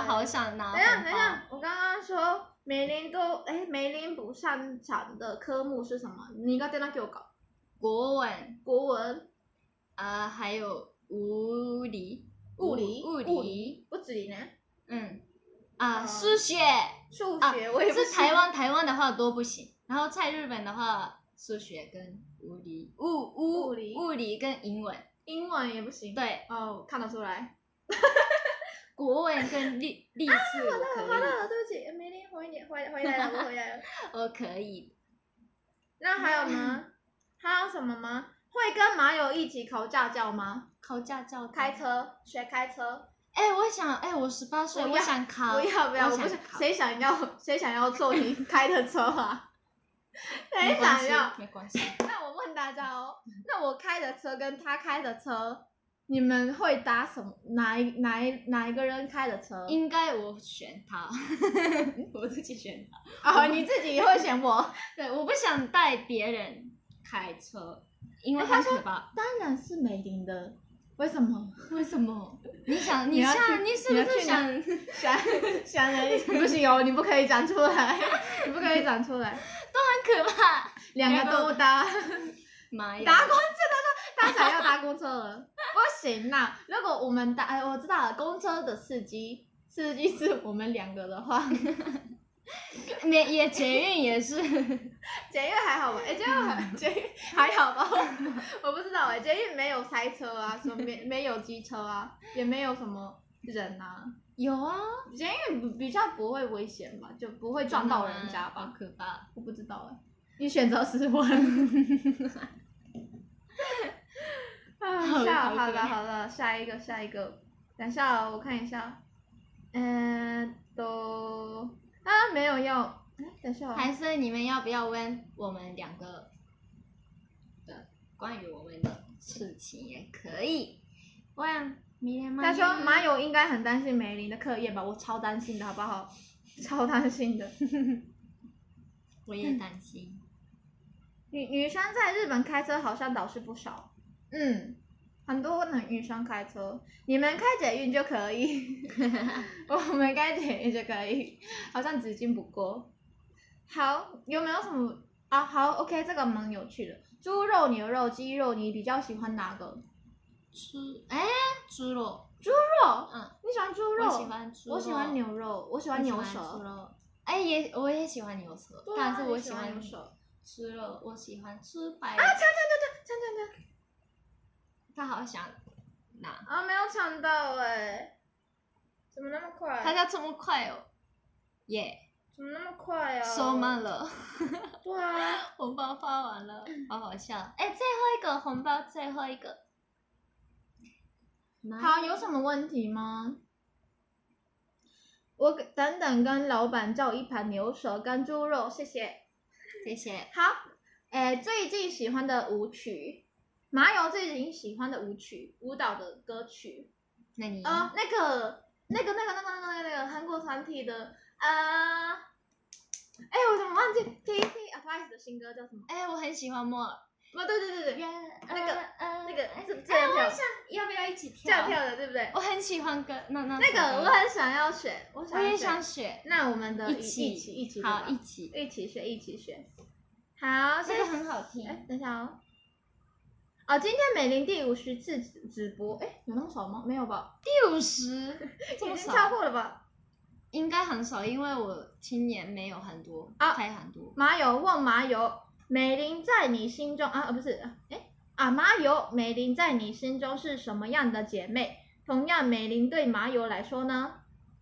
[SPEAKER 2] 好想拿
[SPEAKER 1] 等一下，
[SPEAKER 2] 红
[SPEAKER 1] 等一下
[SPEAKER 2] 包。，
[SPEAKER 1] 我刚刚说梅林不擅长的科目是什么？你が手な教科。
[SPEAKER 2] 国文
[SPEAKER 1] 国文、
[SPEAKER 2] 还有物理，
[SPEAKER 1] 物理、
[SPEAKER 2] 物理，
[SPEAKER 1] 物理呢？
[SPEAKER 2] 数学，
[SPEAKER 1] 数学我也不
[SPEAKER 2] 是台湾的话都不行，然后在日本的话，数学跟物理跟英文，
[SPEAKER 1] 英文也不行。
[SPEAKER 2] 对，
[SPEAKER 1] 哦，看得出来。
[SPEAKER 2] 国文跟历史我可
[SPEAKER 1] 好
[SPEAKER 2] 以，
[SPEAKER 1] 了，对不起，梅林回来了，我回来了。
[SPEAKER 2] 我可以。
[SPEAKER 1] 那还有吗？还有什么吗？会跟马友一起考驾照吗？
[SPEAKER 2] 考驾照，
[SPEAKER 1] 开车，学开车。
[SPEAKER 2] 我18岁，
[SPEAKER 1] 不要
[SPEAKER 2] 我想考。
[SPEAKER 1] 不要，
[SPEAKER 2] 我
[SPEAKER 1] 不是
[SPEAKER 2] 想考
[SPEAKER 1] 谁想要坐你开的车啊？谁想要？
[SPEAKER 2] 没关系。
[SPEAKER 1] 那我问大家哦，那我开的车跟他开的车，你们会搭什么？哪一个人开的车？
[SPEAKER 2] 应该我选他，我自己选他。
[SPEAKER 1] 哦，你自己会选我？
[SPEAKER 2] 对，我不想带别人开车，因为很可怕。
[SPEAKER 1] 当然是梅林的。为什么？
[SPEAKER 2] 为什么？你是不
[SPEAKER 1] 你要
[SPEAKER 2] 是
[SPEAKER 1] 去
[SPEAKER 2] 想
[SPEAKER 1] 的不行哦，你不可以讲出来，你不可以讲出来，
[SPEAKER 2] 都很可怕？
[SPEAKER 1] 两个都搭。
[SPEAKER 2] 妈呀！
[SPEAKER 1] 搭公车他想要搭公车了，不行啦！如果我们我知道了，公车的司机是我们两个的话，
[SPEAKER 2] 捷运也是，
[SPEAKER 1] 捷运还好吧？捷运还好吧？我不知道捷运没有塞车啊，什么没有机车啊，也没有什么人啊。
[SPEAKER 2] 有啊，
[SPEAKER 1] 捷运比较不会危险吧，就不会撞到人家吧？
[SPEAKER 2] 好可怕！
[SPEAKER 1] 我不知道你选择失问。好了，下一个，等一下我看一下，没有要，等一下，
[SPEAKER 2] 还是你们要不要问我们两个的关于我们的事情也可以？问
[SPEAKER 1] 他说马友应该很担心梅林的课业吧，我超担心的好不好？超担心的。
[SPEAKER 2] 我也担心。
[SPEAKER 1] 女生在日本开车好像倒是不少，很多女生开车，你们开捷运就可以，我们开捷运就可以，好像纸巾不够。好，有没有什么啊？好 ，OK， 这个蛮有趣的。猪肉、牛肉、鸡肉，你比较喜欢哪个？
[SPEAKER 2] 猪肉。
[SPEAKER 1] 猪肉，
[SPEAKER 2] 你
[SPEAKER 1] 喜欢猪肉？
[SPEAKER 2] 我喜欢猪肉。
[SPEAKER 1] 我喜欢牛肉，我喜欢牛舌。
[SPEAKER 2] 我也喜欢牛舌，但是我喜欢
[SPEAKER 1] 牛舌。
[SPEAKER 2] 猪肉，我喜欢吃白。
[SPEAKER 1] 抢！
[SPEAKER 2] 他好想拿。
[SPEAKER 1] 没有抢到怎么那么快？
[SPEAKER 2] 他要这么快哦，
[SPEAKER 1] 怎么那么快啊？
[SPEAKER 2] 收慢了。
[SPEAKER 1] 对啊，
[SPEAKER 2] 红包发完了，好好笑。最后一个红包，最后一个。
[SPEAKER 1] 好，有什么问题吗？我等等跟老板叫一盘牛舌跟猪肉，谢谢。
[SPEAKER 2] 谢谢。
[SPEAKER 1] 好，最近喜欢的舞曲，马友最近喜欢的舞蹈的歌曲。
[SPEAKER 2] 那你？
[SPEAKER 1] 那个韩国团体的我怎么忘记 TTFICE 的新歌叫什么？
[SPEAKER 2] 我很喜欢莫尔。
[SPEAKER 1] 对，那个这样跳，
[SPEAKER 2] 要不要一起跳？
[SPEAKER 1] 这样跳的对不对？
[SPEAKER 2] 我很喜欢歌，那
[SPEAKER 1] 个我很想要学，
[SPEAKER 2] 我也想学。
[SPEAKER 1] 那我们的
[SPEAKER 2] 一起
[SPEAKER 1] 好，一起学。好，
[SPEAKER 2] 这个很好听。
[SPEAKER 1] 等一下今天美玲第50次直播，有那么少吗？没有吧？
[SPEAKER 2] 第50，
[SPEAKER 1] 已经超过了吧？
[SPEAKER 2] 应该很少，因为我今年没有很多，开很多。
[SPEAKER 1] 马友问马友，美玲在你心中不是，马友，美玲在你心中是什么样的姐妹？同样，美玲对马友来说呢？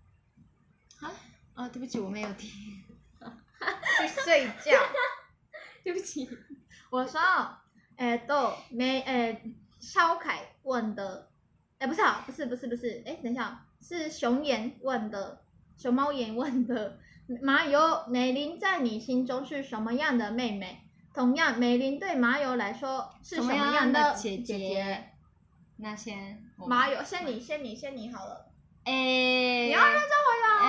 [SPEAKER 2] 对不起，我没有听。
[SPEAKER 1] 去睡觉。
[SPEAKER 2] 对不起，
[SPEAKER 1] 我说，肖凯问的，不是，等一下，是熊猫眼问的，马友，美玲在你心中是什么样的妹妹？同样，美玲对马友来说是什么样的姐姐？
[SPEAKER 2] 那先
[SPEAKER 1] 马友，先你好了。
[SPEAKER 2] 你
[SPEAKER 1] 要认真回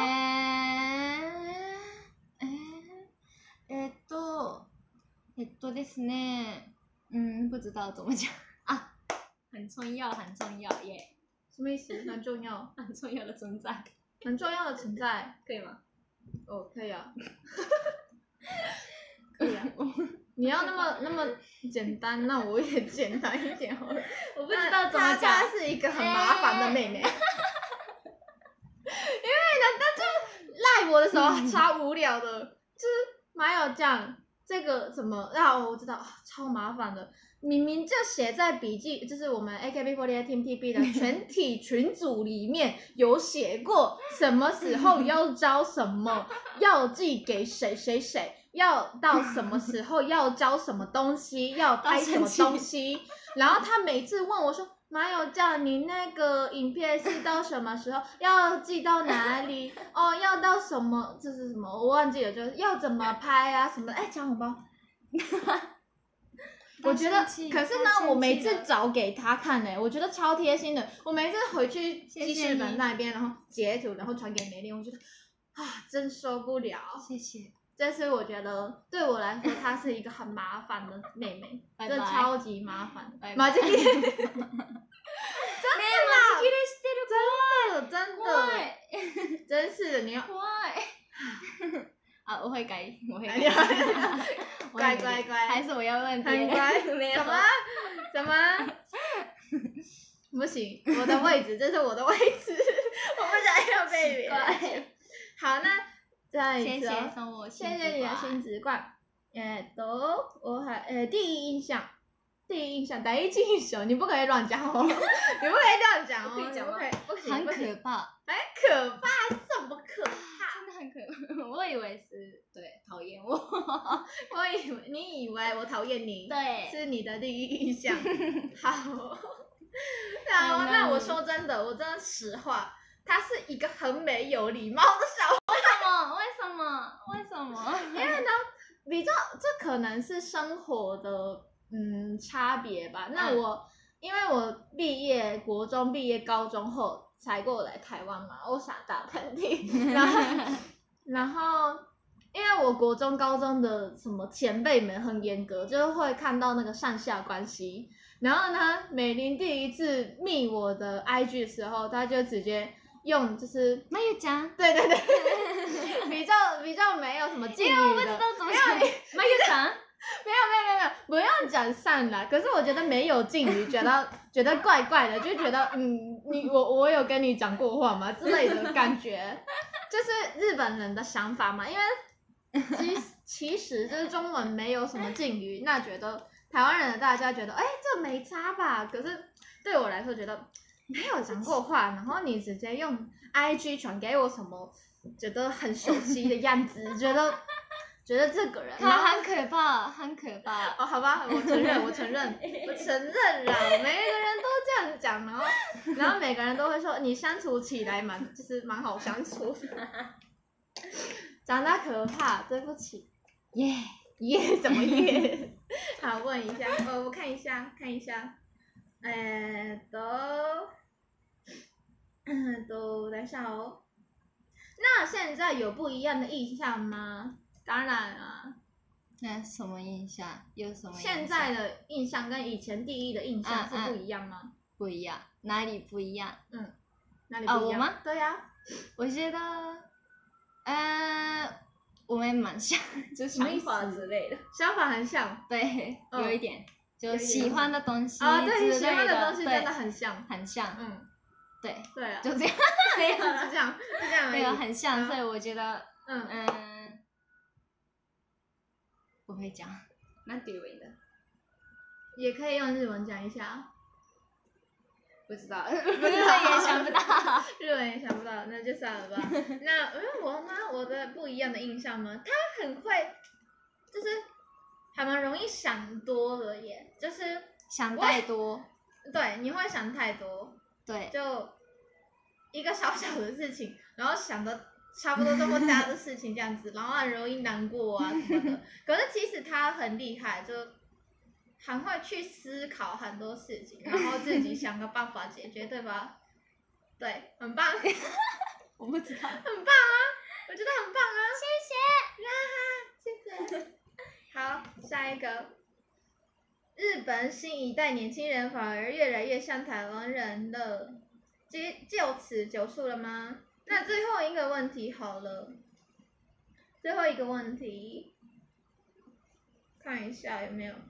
[SPEAKER 2] 答。ですね。不知道怎么讲很重要耶。
[SPEAKER 1] 什么意思？很重要，
[SPEAKER 2] 很重要的存在。
[SPEAKER 1] 很重要的存在，
[SPEAKER 2] 可以吗？
[SPEAKER 1] 哦，可以啊，可以啊。你要那么简单，那我也简单一点好了。
[SPEAKER 2] 我不知道怎么讲。
[SPEAKER 1] 她是一个很麻烦的妹妹，因为呢，她就赖我的时候超无聊的，就是马友酱这个怎么我知道超麻烦的。明明就写在笔记，就是我们 AKB48 Team TP 的全体群组里面有写过，什么时候要交什么，要寄给谁谁谁，要到什么时候要交什么东西，要拍什么东西。然后他每次问我说：“马友酱，你那个影片是到什么时候？要寄到哪里？哦，要到什么？这是什么？我忘记了，就是要怎么拍啊什么？哎，抢红包。”我觉得，可是呢，我每次找给他看我觉得超贴心的。我每次回去记事本那边，然后截图，然后传给梅玲，我觉得真受不了。
[SPEAKER 2] 谢谢。
[SPEAKER 1] 这是我觉得对我来说，她是一个很麻烦的妹妹，真的超级麻烦。马吉基，真的啦，真的，真是的，你要。
[SPEAKER 2] 我会改，我会改。
[SPEAKER 1] 乖，
[SPEAKER 2] 还是我要问别人？
[SPEAKER 1] 很乖，什么？不行，我的位置，这是我的位置，我不想要被别人。好，那再一次，谢谢你的心直冠。我还第一印象，第一印象，你不可以乱讲哦，你不可以乱讲哦，不行，
[SPEAKER 2] 很可怕，
[SPEAKER 1] 很可怕，什么可怕？
[SPEAKER 2] 真的很可怕，我以为是对讨厌我，
[SPEAKER 1] 你以为我讨厌你，
[SPEAKER 2] 对，
[SPEAKER 1] 是你的第一印象。好，那我说真的，我真的实话，她是一个很没有礼貌的小孩。
[SPEAKER 2] 为什么？
[SPEAKER 1] 因为呢，比较这可能是生活的差别吧。那因为我国中毕业高中后才过来台湾嘛，我傻大喷嚏，然后因为我国中高中的什么前辈们很严格，就会看到那个上下关系。然后呢，美玲第一次密我的 IG 的时候，她就直接用就是
[SPEAKER 2] 没有讲，
[SPEAKER 1] 对，比较没有什么敬语的，
[SPEAKER 2] 因为我不知道怎么讲，没有讲，
[SPEAKER 1] 没有，不用讲上来。可是我觉得没有敬语，觉得怪怪的，就觉得我有跟你讲过话吗之类的感觉，就是日本人的想法嘛。因为其实就是中文没有什么敬语，那觉得台湾人的大家觉得这没差吧。可是对我来说觉得没有讲过话，然后你直接用 IG 传给我什么，觉得很熟悉的样子，觉得这个人
[SPEAKER 2] 他很可怕。
[SPEAKER 1] 哦，好吧，我承认啦，每个人都这样讲，然后每个人都会说你相处起来蛮好相处的，长得可怕，对不起，耶，怎么耶？好，问一下，我看一下，等一下哦。那现在有不一样的印象吗？当然啊。
[SPEAKER 2] 那什么印象？有什么印象？
[SPEAKER 1] 现在的印象跟以前第一的印象是不一样吗？
[SPEAKER 2] 不一样，哪里不一样？
[SPEAKER 1] 哪里不一样？
[SPEAKER 2] 我吗？
[SPEAKER 1] 对呀，
[SPEAKER 2] 我觉得，我们蛮像，就想法之类的，
[SPEAKER 1] 想法很像，
[SPEAKER 2] 对，有一点，就喜欢的东西
[SPEAKER 1] 对，喜欢的东西真的很像，
[SPEAKER 2] 对，
[SPEAKER 1] 就这样，没有，就这样而已，
[SPEAKER 2] 没有很像，所以我觉得，不会讲，那对味的，
[SPEAKER 1] 也可以用日文讲一下，
[SPEAKER 2] 不知道，日文也想不到，
[SPEAKER 1] 那就算了吧。那我的不一样的印象吗？他很会，就是还蛮容易想多的耶，就是
[SPEAKER 2] 想太多，
[SPEAKER 1] 对，你会想太多，
[SPEAKER 2] 对，
[SPEAKER 1] 就一个小小的事情，然后想的差不多这么大的事情这样子，然后很容易难过啊什么的。可是其实他很厉害，就很会去思考很多事情，然后自己想个办法解决，对吧？对，很棒。
[SPEAKER 2] 我不知道。
[SPEAKER 1] 很棒啊，我觉得很棒啊。谢谢。好，下一个。日本新一代年轻人反而越来越像台湾人了，就此结束了吗？ 那最后一个问题好了，最后一个问题，看一下有没有。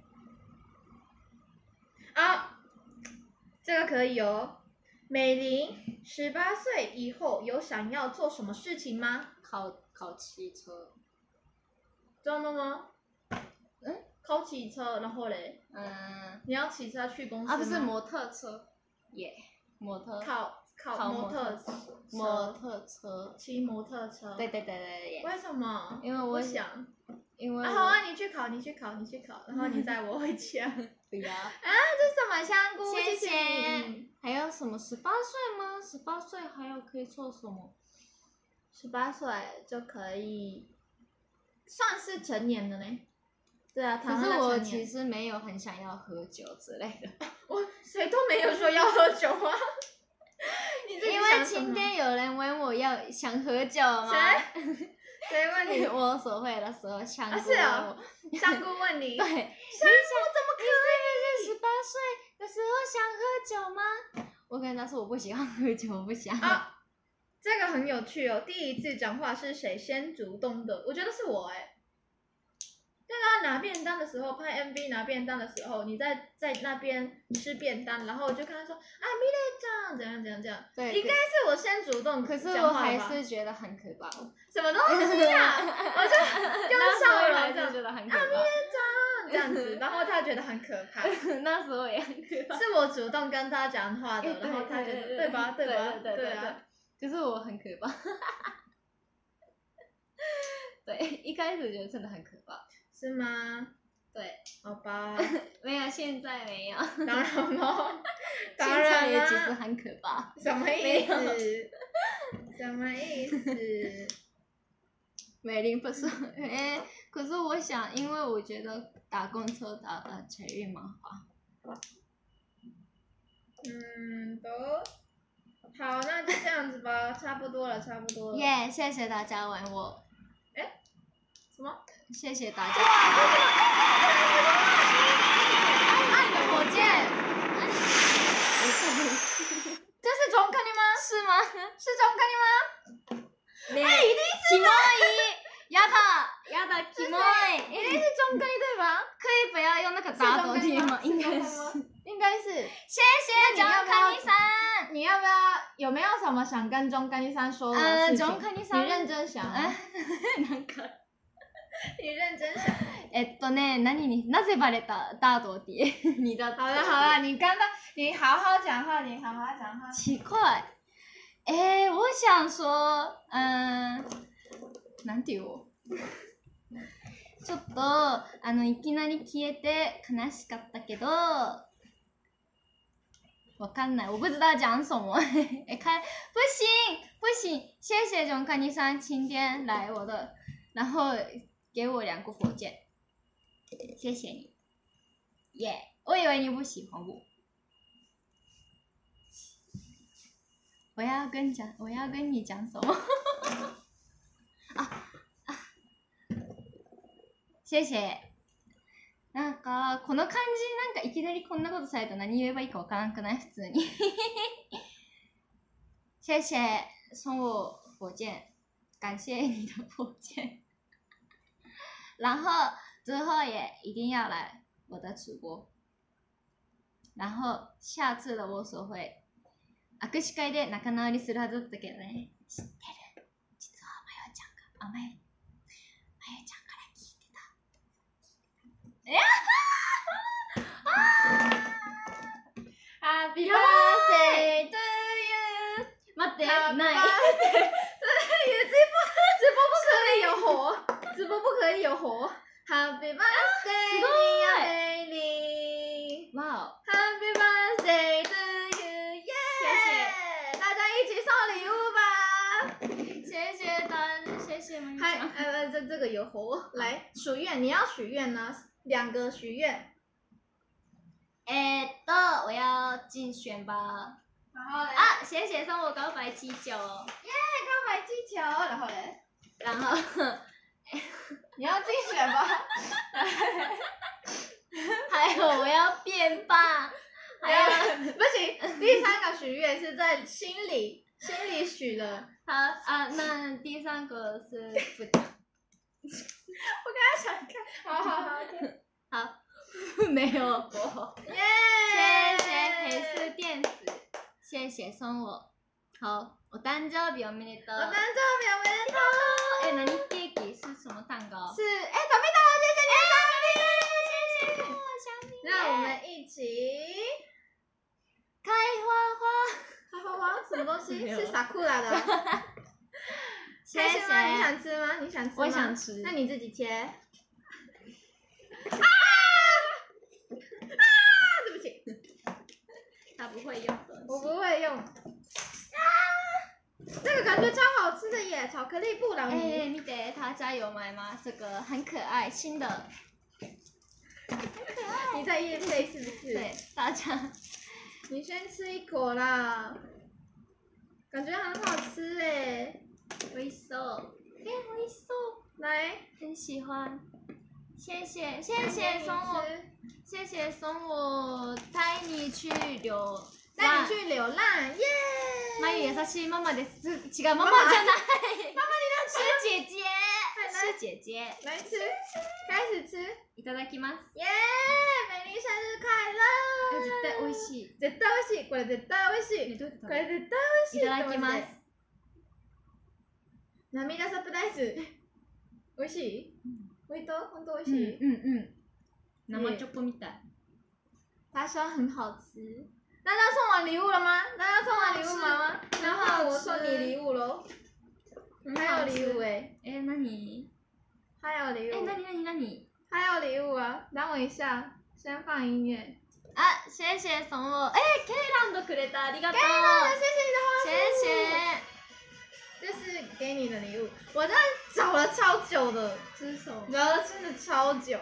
[SPEAKER 1] 啊，这个可以哦。美玲18岁以后有想要做什么事情吗？
[SPEAKER 2] 考汽车。
[SPEAKER 1] 真的吗？考汽车，然后嘞？你要骑车去公司吗？
[SPEAKER 2] 不是摩托车，摩托。
[SPEAKER 1] 考摩托
[SPEAKER 2] 车。
[SPEAKER 1] 骑摩托车。
[SPEAKER 2] 对。
[SPEAKER 1] 为什么？
[SPEAKER 2] 因为我
[SPEAKER 1] 想。
[SPEAKER 2] 因为。
[SPEAKER 1] 好啊，你去考，然后你载我回家。
[SPEAKER 2] 不要。
[SPEAKER 1] 这是什么香菇？
[SPEAKER 2] 谢谢。还有什么18岁吗？18岁还有可以做什么
[SPEAKER 1] ？18岁就可以，算是成年的呢。对啊，
[SPEAKER 2] 可是我其实没有很想要喝酒之类的。
[SPEAKER 1] 谁都没有说要喝酒啊。
[SPEAKER 2] 因为今天有人问我想喝酒吗？
[SPEAKER 1] 谁问你？
[SPEAKER 2] 我所会的时候，香菇
[SPEAKER 1] 问我。香菇问你。
[SPEAKER 2] 对。香菇怎么可以？是18岁的时候想喝酒吗？我跟他说我不喜欢喝酒，我不想。
[SPEAKER 1] 这个很有趣哦。第一次讲话是谁先主动的？我觉得是我那个拿便当的时候，拍 MV 拿便当的时候，你在那边吃便当，然后我就跟他说米蕾酱怎样。对。应该是我先主动，
[SPEAKER 2] 可是我还是觉得很可怕。
[SPEAKER 1] 什么东西啊？我就用笑容这样
[SPEAKER 2] 觉得很可怕。
[SPEAKER 1] 米蕾酱这样子，然后他觉得很可怕。
[SPEAKER 2] 那时候也很可怕。
[SPEAKER 1] 是我主动跟他讲话的，然后他觉得对吧？对啊。
[SPEAKER 2] 就是我很可怕。对，一开始觉得真的很可怕。
[SPEAKER 1] 是吗？
[SPEAKER 2] 对。
[SPEAKER 1] 好吧。
[SPEAKER 2] 没有，现在没有。
[SPEAKER 1] 当然了。
[SPEAKER 2] 现在也其实很可怕。
[SPEAKER 1] 什么意思？什么意思？
[SPEAKER 2] 美玲不是，可是我想，因为我觉得打公车打捷运蛮好。
[SPEAKER 1] 好，那就这样子吧，差不多了。
[SPEAKER 2] 耶，谢谢大家问我。
[SPEAKER 1] 什么？
[SPEAKER 2] 谢谢大家。爱的火箭。
[SPEAKER 1] 这是中肯的吗？
[SPEAKER 2] 是吗？
[SPEAKER 1] 是中肯的吗？
[SPEAKER 2] 一定是。キモい。やだ，キモい。
[SPEAKER 1] 一定是中肯的对吧？
[SPEAKER 2] 可以不要用那个大头贴吗？应该是。谢谢中肯尼さん。
[SPEAKER 1] 你要不要？有没有什么想跟中肯尼さん说的事情？
[SPEAKER 2] 中肯尼さん。
[SPEAKER 1] 你认真想。
[SPEAKER 2] なんか。
[SPEAKER 1] 你认真想。
[SPEAKER 2] なぜバレた大头贴？你的。
[SPEAKER 1] 好了，你好好讲话，
[SPEAKER 2] 奇怪。我想说，なんて言おう。ちょっといきなり消えて悲しかったけど。我看ない，我不知道讲什么。不行，谢谢中肯尼さん今天来我的，然后给我2个火箭，谢谢你。我以为你不喜欢我。我要跟你讲什么？谢谢。なんかこの感じいきなりこんなことされたら何言えばいいかわからんくない普通に。谢谢送我火箭，感谢你的火箭。然后之后也一定要来我的直播。然后下次的放送会握手会で仲直りするはずだったけどね。知ってる？実はまゆちゃんから聞いてた。
[SPEAKER 1] Happy birthday to you。
[SPEAKER 2] 待って、ない。
[SPEAKER 1] 直播不可以有火。Happy birthday dear Bailey。
[SPEAKER 2] 哇哦。
[SPEAKER 1] Happy birthday to you， 耶！
[SPEAKER 2] 谢谢，
[SPEAKER 1] 大家一起送礼物吧。
[SPEAKER 2] 谢谢们。
[SPEAKER 1] 这个有火。来许愿，你要许愿呢？2个许愿。
[SPEAKER 2] 我要竞选吧。
[SPEAKER 1] 然后嘞？
[SPEAKER 2] 谢谢送我告白气球。
[SPEAKER 1] 耶，告白气球。然后嘞？
[SPEAKER 2] 然后
[SPEAKER 1] 你要竞选吧。
[SPEAKER 2] 还有我要变棒。
[SPEAKER 1] 不行，第三个许愿是在心里许的。
[SPEAKER 2] 好啊，那第三个是不讲。
[SPEAKER 1] 我刚才想看，好，OK。
[SPEAKER 2] 好，没有我。
[SPEAKER 1] 耶！
[SPEAKER 2] 谢谢陪色电子，谢谢送我。好，我誕生日おめでとう。
[SPEAKER 1] 我誕生日おめでとう。
[SPEAKER 2] 哎，那你ケーキ是什么蛋糕？
[SPEAKER 1] 是哎，准备到了，谢谢你的生日，
[SPEAKER 2] 小米。
[SPEAKER 1] 让我们一起
[SPEAKER 2] 开花
[SPEAKER 1] 开花花，什么东西？
[SPEAKER 2] 没有
[SPEAKER 1] 是萨库拉的。
[SPEAKER 2] 谢谢。
[SPEAKER 1] 开心吗？你想吃吗？你想吃吗？
[SPEAKER 2] 我想吃。
[SPEAKER 1] 那你自己切。对不起，
[SPEAKER 2] 他不会用的。
[SPEAKER 1] 我不会用。这个感觉超好吃的耶，巧克力布朗尼。
[SPEAKER 2] 哎，見て，他家有买吗？这个很可爱，新的。很可爱。
[SPEAKER 1] 你在夜配是不是？
[SPEAKER 2] 对，大家。
[SPEAKER 1] 你先吃一口啦，感觉很好吃哎。
[SPEAKER 2] 美味しそう。哎，美味しそう。
[SPEAKER 1] 来，
[SPEAKER 2] 很喜欢。谢谢送我，谢谢送我带你去流
[SPEAKER 1] 带你去流浪，耶！
[SPEAKER 2] まゆ優しいママです。違うママじゃない。
[SPEAKER 1] 妈妈你要吃
[SPEAKER 2] 是姐姐，是姐姐。
[SPEAKER 1] 来吃，开始吃。
[SPEAKER 2] いただきます。
[SPEAKER 1] 耶！美丽生日快乐！
[SPEAKER 2] 絶対美味しい。
[SPEAKER 1] 絶対美味しい。これ絶対美味しい。
[SPEAKER 2] どうやって
[SPEAKER 1] これ絶対美味しい。
[SPEAKER 2] いただきます。
[SPEAKER 1] 涙サプライズ。美味しい？味道本当美味しい。
[SPEAKER 2] 生チョコみたい。
[SPEAKER 1] 他说很好吃。大家送完礼物了吗？大家送完礼物吗？然后我送你礼物喽。还有礼物哎。
[SPEAKER 2] 哎，何？
[SPEAKER 1] 还有礼物。
[SPEAKER 2] 哎，何？
[SPEAKER 1] 还有礼物啊！等我一下，先放音乐。
[SPEAKER 2] 啊，谢谢送我。哎，ケイランドくれた，ありがとう。
[SPEAKER 1] ケイランド，谢谢你的花束。
[SPEAKER 2] 谢谢。
[SPEAKER 1] 这是给你的礼物，我真的找了超久的，
[SPEAKER 2] 这是什么？
[SPEAKER 1] 找了真的超久。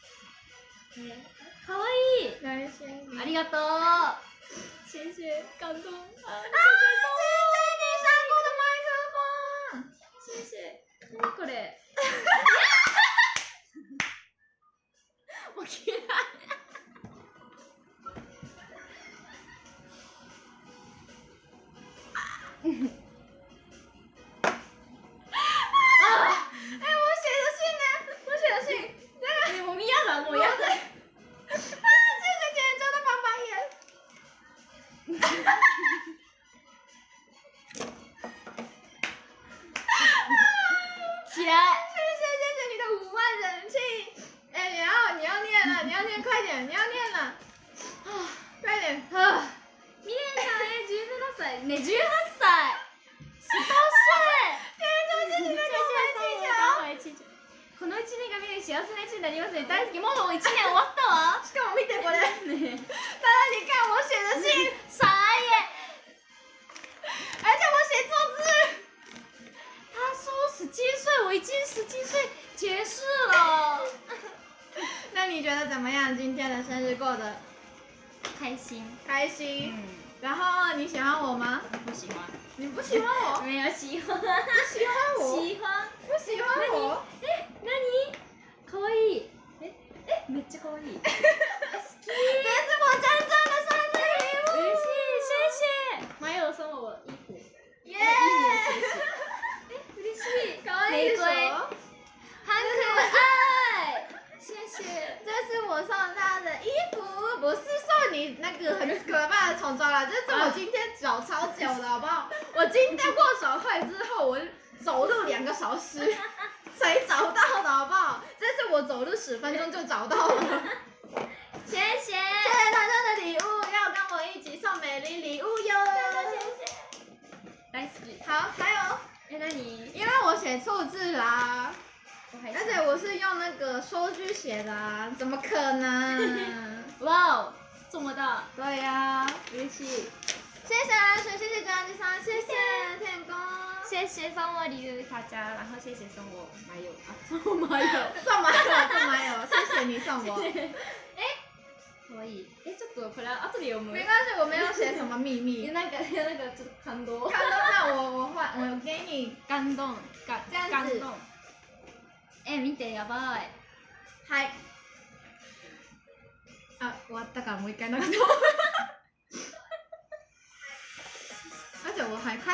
[SPEAKER 2] 可愛い。
[SPEAKER 1] 来先。
[SPEAKER 2] ありがとう。谢谢，感动。啊！
[SPEAKER 1] 谢谢你上过的麦克风。
[SPEAKER 2] 谢谢。何これ？我嫌い。ね、18歳。この1年が見る幸せな1年になりますね。大好き。もう1年終わったわ。
[SPEAKER 1] しかも見てこれ。
[SPEAKER 2] ね。
[SPEAKER 1] 大家你看我写的信，
[SPEAKER 2] 傻眼。
[SPEAKER 1] 而且我写错字。
[SPEAKER 2] 他说17岁，我已经17岁结束了。
[SPEAKER 1] 那你觉得怎么样？今天的生日过得
[SPEAKER 2] 开心。
[SPEAKER 1] 开心。然后你喜欢我吗？
[SPEAKER 2] 不喜欢。
[SPEAKER 1] 你不喜欢我？
[SPEAKER 2] 没有喜欢。
[SPEAKER 1] 不喜欢我？
[SPEAKER 2] 喜欢。
[SPEAKER 1] 不喜欢我？
[SPEAKER 2] 何？可愛い。めっちゃ可愛い。
[SPEAKER 1] 这是我真正的生日礼物。
[SPEAKER 2] 嬉しい，谢谢。马友送我衣服。
[SPEAKER 1] 耶！
[SPEAKER 2] 嬉しい。
[SPEAKER 1] 可爱手。
[SPEAKER 2] 很可爱。谢谢。
[SPEAKER 1] 这是我送他的衣服，不是送你那个很可怕的虫抓啦，这是我今天找超久的，好不好？我今天握手会之后，我走路2个小时才找到的，好不好？这是我走路10分钟就找到了。
[SPEAKER 2] 谢谢。
[SPEAKER 1] 谢谢大家的礼物，要跟我一起送美丽礼物哟。
[SPEAKER 2] 谢谢。大好き。
[SPEAKER 1] 好，还有，
[SPEAKER 2] 何？
[SPEAKER 1] 因为我写错字啦。而且我是用那个收据写的啊，怎么可能？
[SPEAKER 2] 哇哦，这么大！
[SPEAKER 1] 对呀，
[SPEAKER 2] 嬉しい。
[SPEAKER 1] 谢谢蓝水，谢谢张吉桑，谢谢天公，
[SPEAKER 2] 谢谢送我礼物大家，然后谢谢送我麻油啊，送我麻油，
[SPEAKER 1] 送麻油，谢谢你送我。
[SPEAKER 2] 可以。ちょっとこれ後で読む。
[SPEAKER 1] 没关系，我没有写什么秘密。
[SPEAKER 2] なんかちょっと感動。
[SPEAKER 1] 感动，那我给你
[SPEAKER 2] 感動
[SPEAKER 1] 这样子。
[SPEAKER 2] 見てやばい。
[SPEAKER 1] はい。あ、終わったからもう一回流そう。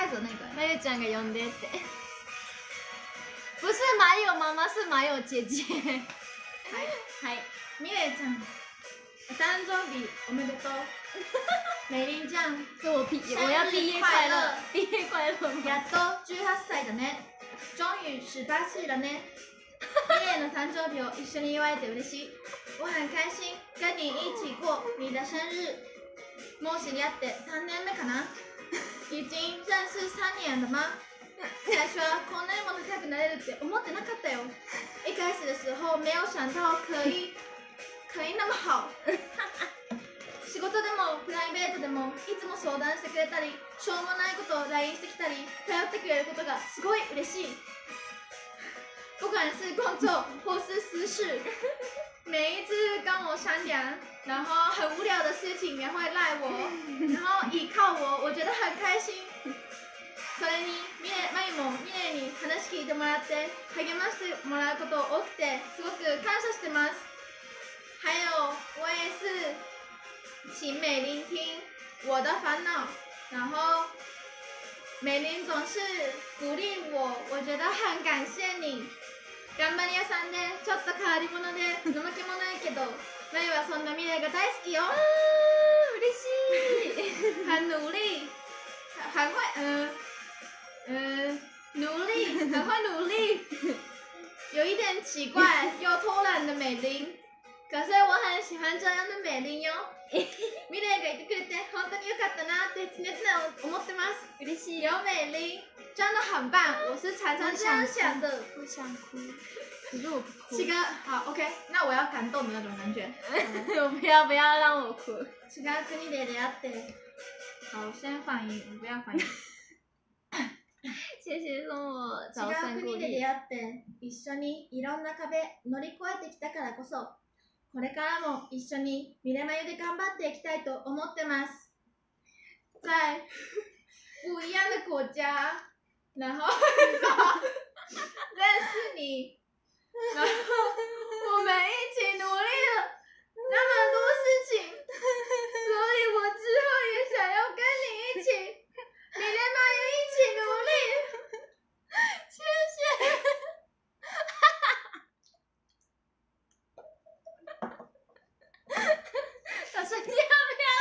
[SPEAKER 1] 太子那个。
[SPEAKER 2] まゆちゃんが呼んでって。不是麻友妈妈，是麻友姐姐。
[SPEAKER 1] はい。みれちゃん、お誕生日おめでとう。美玲ちゃん，
[SPEAKER 2] 我要毕业快乐，毕业快乐吗？
[SPEAKER 1] やっと18歳だね。终于18岁了ね。みれの誕生日を一緒に祝えて嬉しい。我很开心跟你一起过你的生日。もう知り合って3年目かな。已经认识3年了吗？最初はこんなにも仲良くなれるって思ってなかったよ。一开始的时候没有想到可以那么好。仕事でもプライベートでもいつも相談してくれたり、しょうもないことを LINE してきたり、頼ってくれることがすごい嬉しい。不管是工作或是私事，每一次跟我商量，然后很无聊的事情也会赖我，然后依靠我，我觉得很开心。それにまゆもみれに話聞いてもらって励ましてもらうこと多くてすごく感謝してます。还有我也是请美玲听我的烦恼，然后美玲总是鼓励我，我觉得很感谢你。頑張り屋さんでちょっと変わり者で怠け者やけど、まゆはそんなみれが大好きよ。
[SPEAKER 2] 嬉しい。
[SPEAKER 1] 很努力，很会努力，很会努力。有一点奇怪又偷懒的美玲，可是我很喜欢这样的美玲哟。ミレイがいてくれて本当に良かったなって常々思ってます。
[SPEAKER 2] 嬉しい。
[SPEAKER 1] 有美玲真的很棒，我是常常这样想的。
[SPEAKER 2] 我想哭，可是我不哭。
[SPEAKER 1] 是个好 OK， 那我要感动的那种感觉。
[SPEAKER 2] 我不要让我哭。
[SPEAKER 1] 違う国で出会って。好，先放音，我不要放音。
[SPEAKER 2] 谢谢送我早
[SPEAKER 1] 違
[SPEAKER 2] 餐鼓
[SPEAKER 1] う国で
[SPEAKER 2] 励。
[SPEAKER 1] 出会って一緒にいろんな壁乗り越えてきたからこそ。これからも一緒にミレマユで頑張っていきたいと思ってます。在不一样的国家，然后认识你，然后我们一起努力了那么多事情，所以我之后也想要跟你一起ミレマユ一起努力。
[SPEAKER 2] 谢谢。他说你要不要？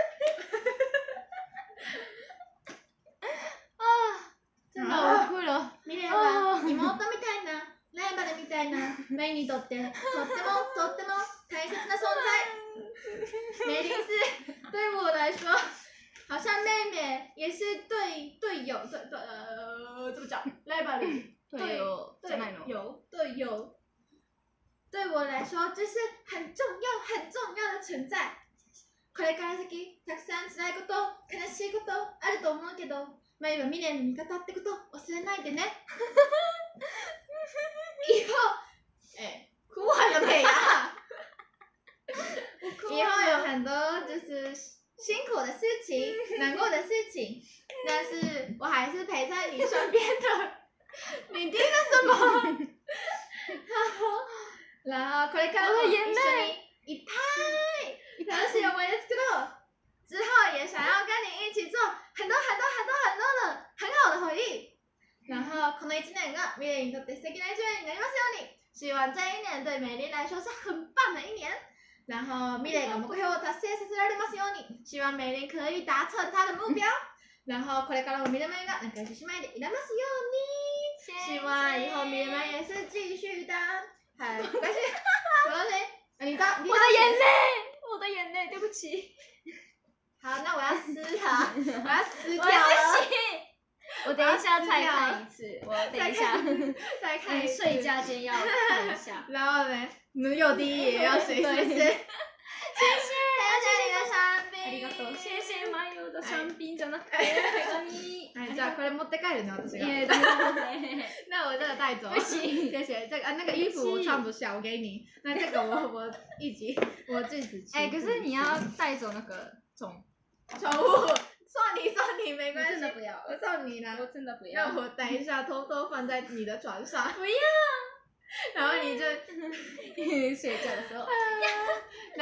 [SPEAKER 2] 啊，真的我哭了。
[SPEAKER 1] ミレは妹みたいなライバルみたいなメイにとってとっても大切な存在。美玲是对我来说，好像妹妹，也是队友，怎么讲？ライバル
[SPEAKER 2] 队友じゃないの？
[SPEAKER 1] 队友。对我来说，这是很重要的存在。これから先たくさん辛いこと悲しいことあると思うけど、まゆはミレイの味方ってこと忘れないでね。以后，哭完了没呀？以后有很多就是辛苦的事情、难过的事情，但是我还是陪在你身边的。你听了什么？然后これからも一緒にいっぱい楽しい思い出作ろう。之后也想要跟你一起做很多的很好的回忆。然后この1年がミレイにとって素敵な1年になりますように。希望这一年对美玲来说是很棒的一年。然后ミレイが目標を達成させられますように。希望美玲可以达成她的目标。然后これからもミレマユが仲良し姉妹でいらますように。希望以后ミレマユ也是继续的。很关系，什么东西？
[SPEAKER 2] 我的眼泪，对不起。
[SPEAKER 1] 好，那我要撕它，我要撕掉了。
[SPEAKER 2] 我等一下再看一次，我等一下
[SPEAKER 1] 再看一次。
[SPEAKER 2] 睡觉前要看一下。
[SPEAKER 1] 然后呢，有第一也要睡，是不是？谢谢你的香槟。
[SPEAKER 2] ありがとう。谢谢マヨ的香槟じゃなくて手紙。
[SPEAKER 1] じゃあこれ持って帰るね私が。那我这个带走。
[SPEAKER 2] 不行，
[SPEAKER 1] 谢谢这个那个衣服我穿不下，我给你。那这个我自己吃。
[SPEAKER 2] 可是你要带走那个宠
[SPEAKER 1] 物，送你没关系。
[SPEAKER 2] 真的不要，
[SPEAKER 1] 我送你啦。
[SPEAKER 2] 我真的不要。
[SPEAKER 1] 那我等一下偷偷放在你的床上。
[SPEAKER 2] 不要。
[SPEAKER 1] 然后你就
[SPEAKER 2] 睡觉的时候，
[SPEAKER 1] 然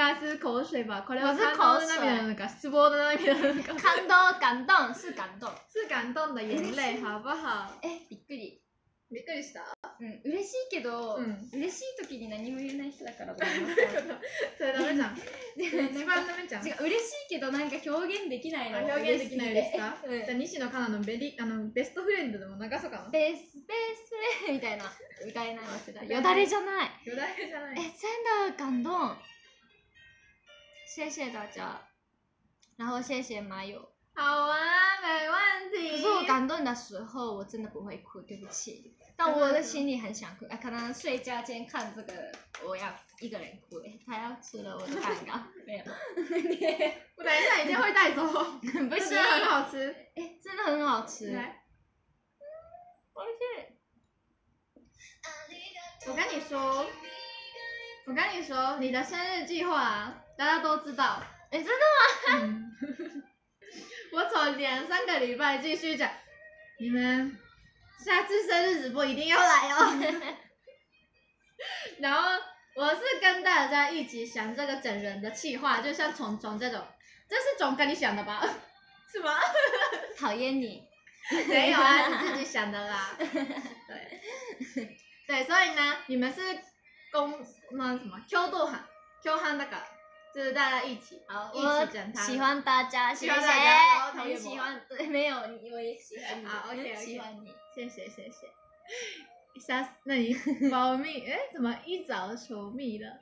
[SPEAKER 1] 是口水吧？これは
[SPEAKER 2] 我是
[SPEAKER 1] 感動的涙なのか失望的涙なのか？
[SPEAKER 2] 感動是感動。
[SPEAKER 1] 是感動的眼淚，好不好？
[SPEAKER 2] びっくり。
[SPEAKER 1] びっくりした。
[SPEAKER 2] 嬉しいけど、嬉しい時に何も言えない人だからごめんなさい。
[SPEAKER 1] それダメじゃん。一番ダメじゃん。
[SPEAKER 2] 違う、嬉しいけどなんか表現できないの。
[SPEAKER 1] 表現できないですか？じゃあ西野カナのベストフレンドでも流そうかな。
[SPEAKER 2] ベスフレみたいな歌えないわけだ。よだれじゃない。
[SPEAKER 1] よだれじゃない。
[SPEAKER 2] 真的感動。谢谢大家，然后谢谢马友。
[SPEAKER 1] 好啊，没问题。
[SPEAKER 2] 可是我感动的时候，我真的不会哭，对不起。但我的心里很想哭，可能睡觉前看这个，我要一个人哭。他要吃了我的蛋糕，没有。
[SPEAKER 1] 我等一下一定会带走，
[SPEAKER 2] 不行，
[SPEAKER 1] 很好吃。
[SPEAKER 2] 真的很好吃。
[SPEAKER 1] 来，
[SPEAKER 2] 我去。
[SPEAKER 1] 我跟你说，你的生日计划大家都知道。
[SPEAKER 2] 真的吗？
[SPEAKER 1] 我从2-3个礼拜继续讲，你们下次生日直播一定要来哦。然后我是跟大家一起想这个整人的企划，就像虫虫这种，这是总跟你想的吧？是吗？
[SPEAKER 2] 讨厌你。
[SPEAKER 1] 没有啊，你自己想的啦。对，所以呢，你们是那什么 Q 度喊 Q 喊那个。就是大家一起整它。
[SPEAKER 2] 喜欢大家，
[SPEAKER 1] 喜欢大家，
[SPEAKER 2] 很喜欢，对，没有我也喜欢你。
[SPEAKER 1] 好 ，OK，
[SPEAKER 2] 喜欢你，
[SPEAKER 1] 谢谢。那你保密，怎么一早求密了？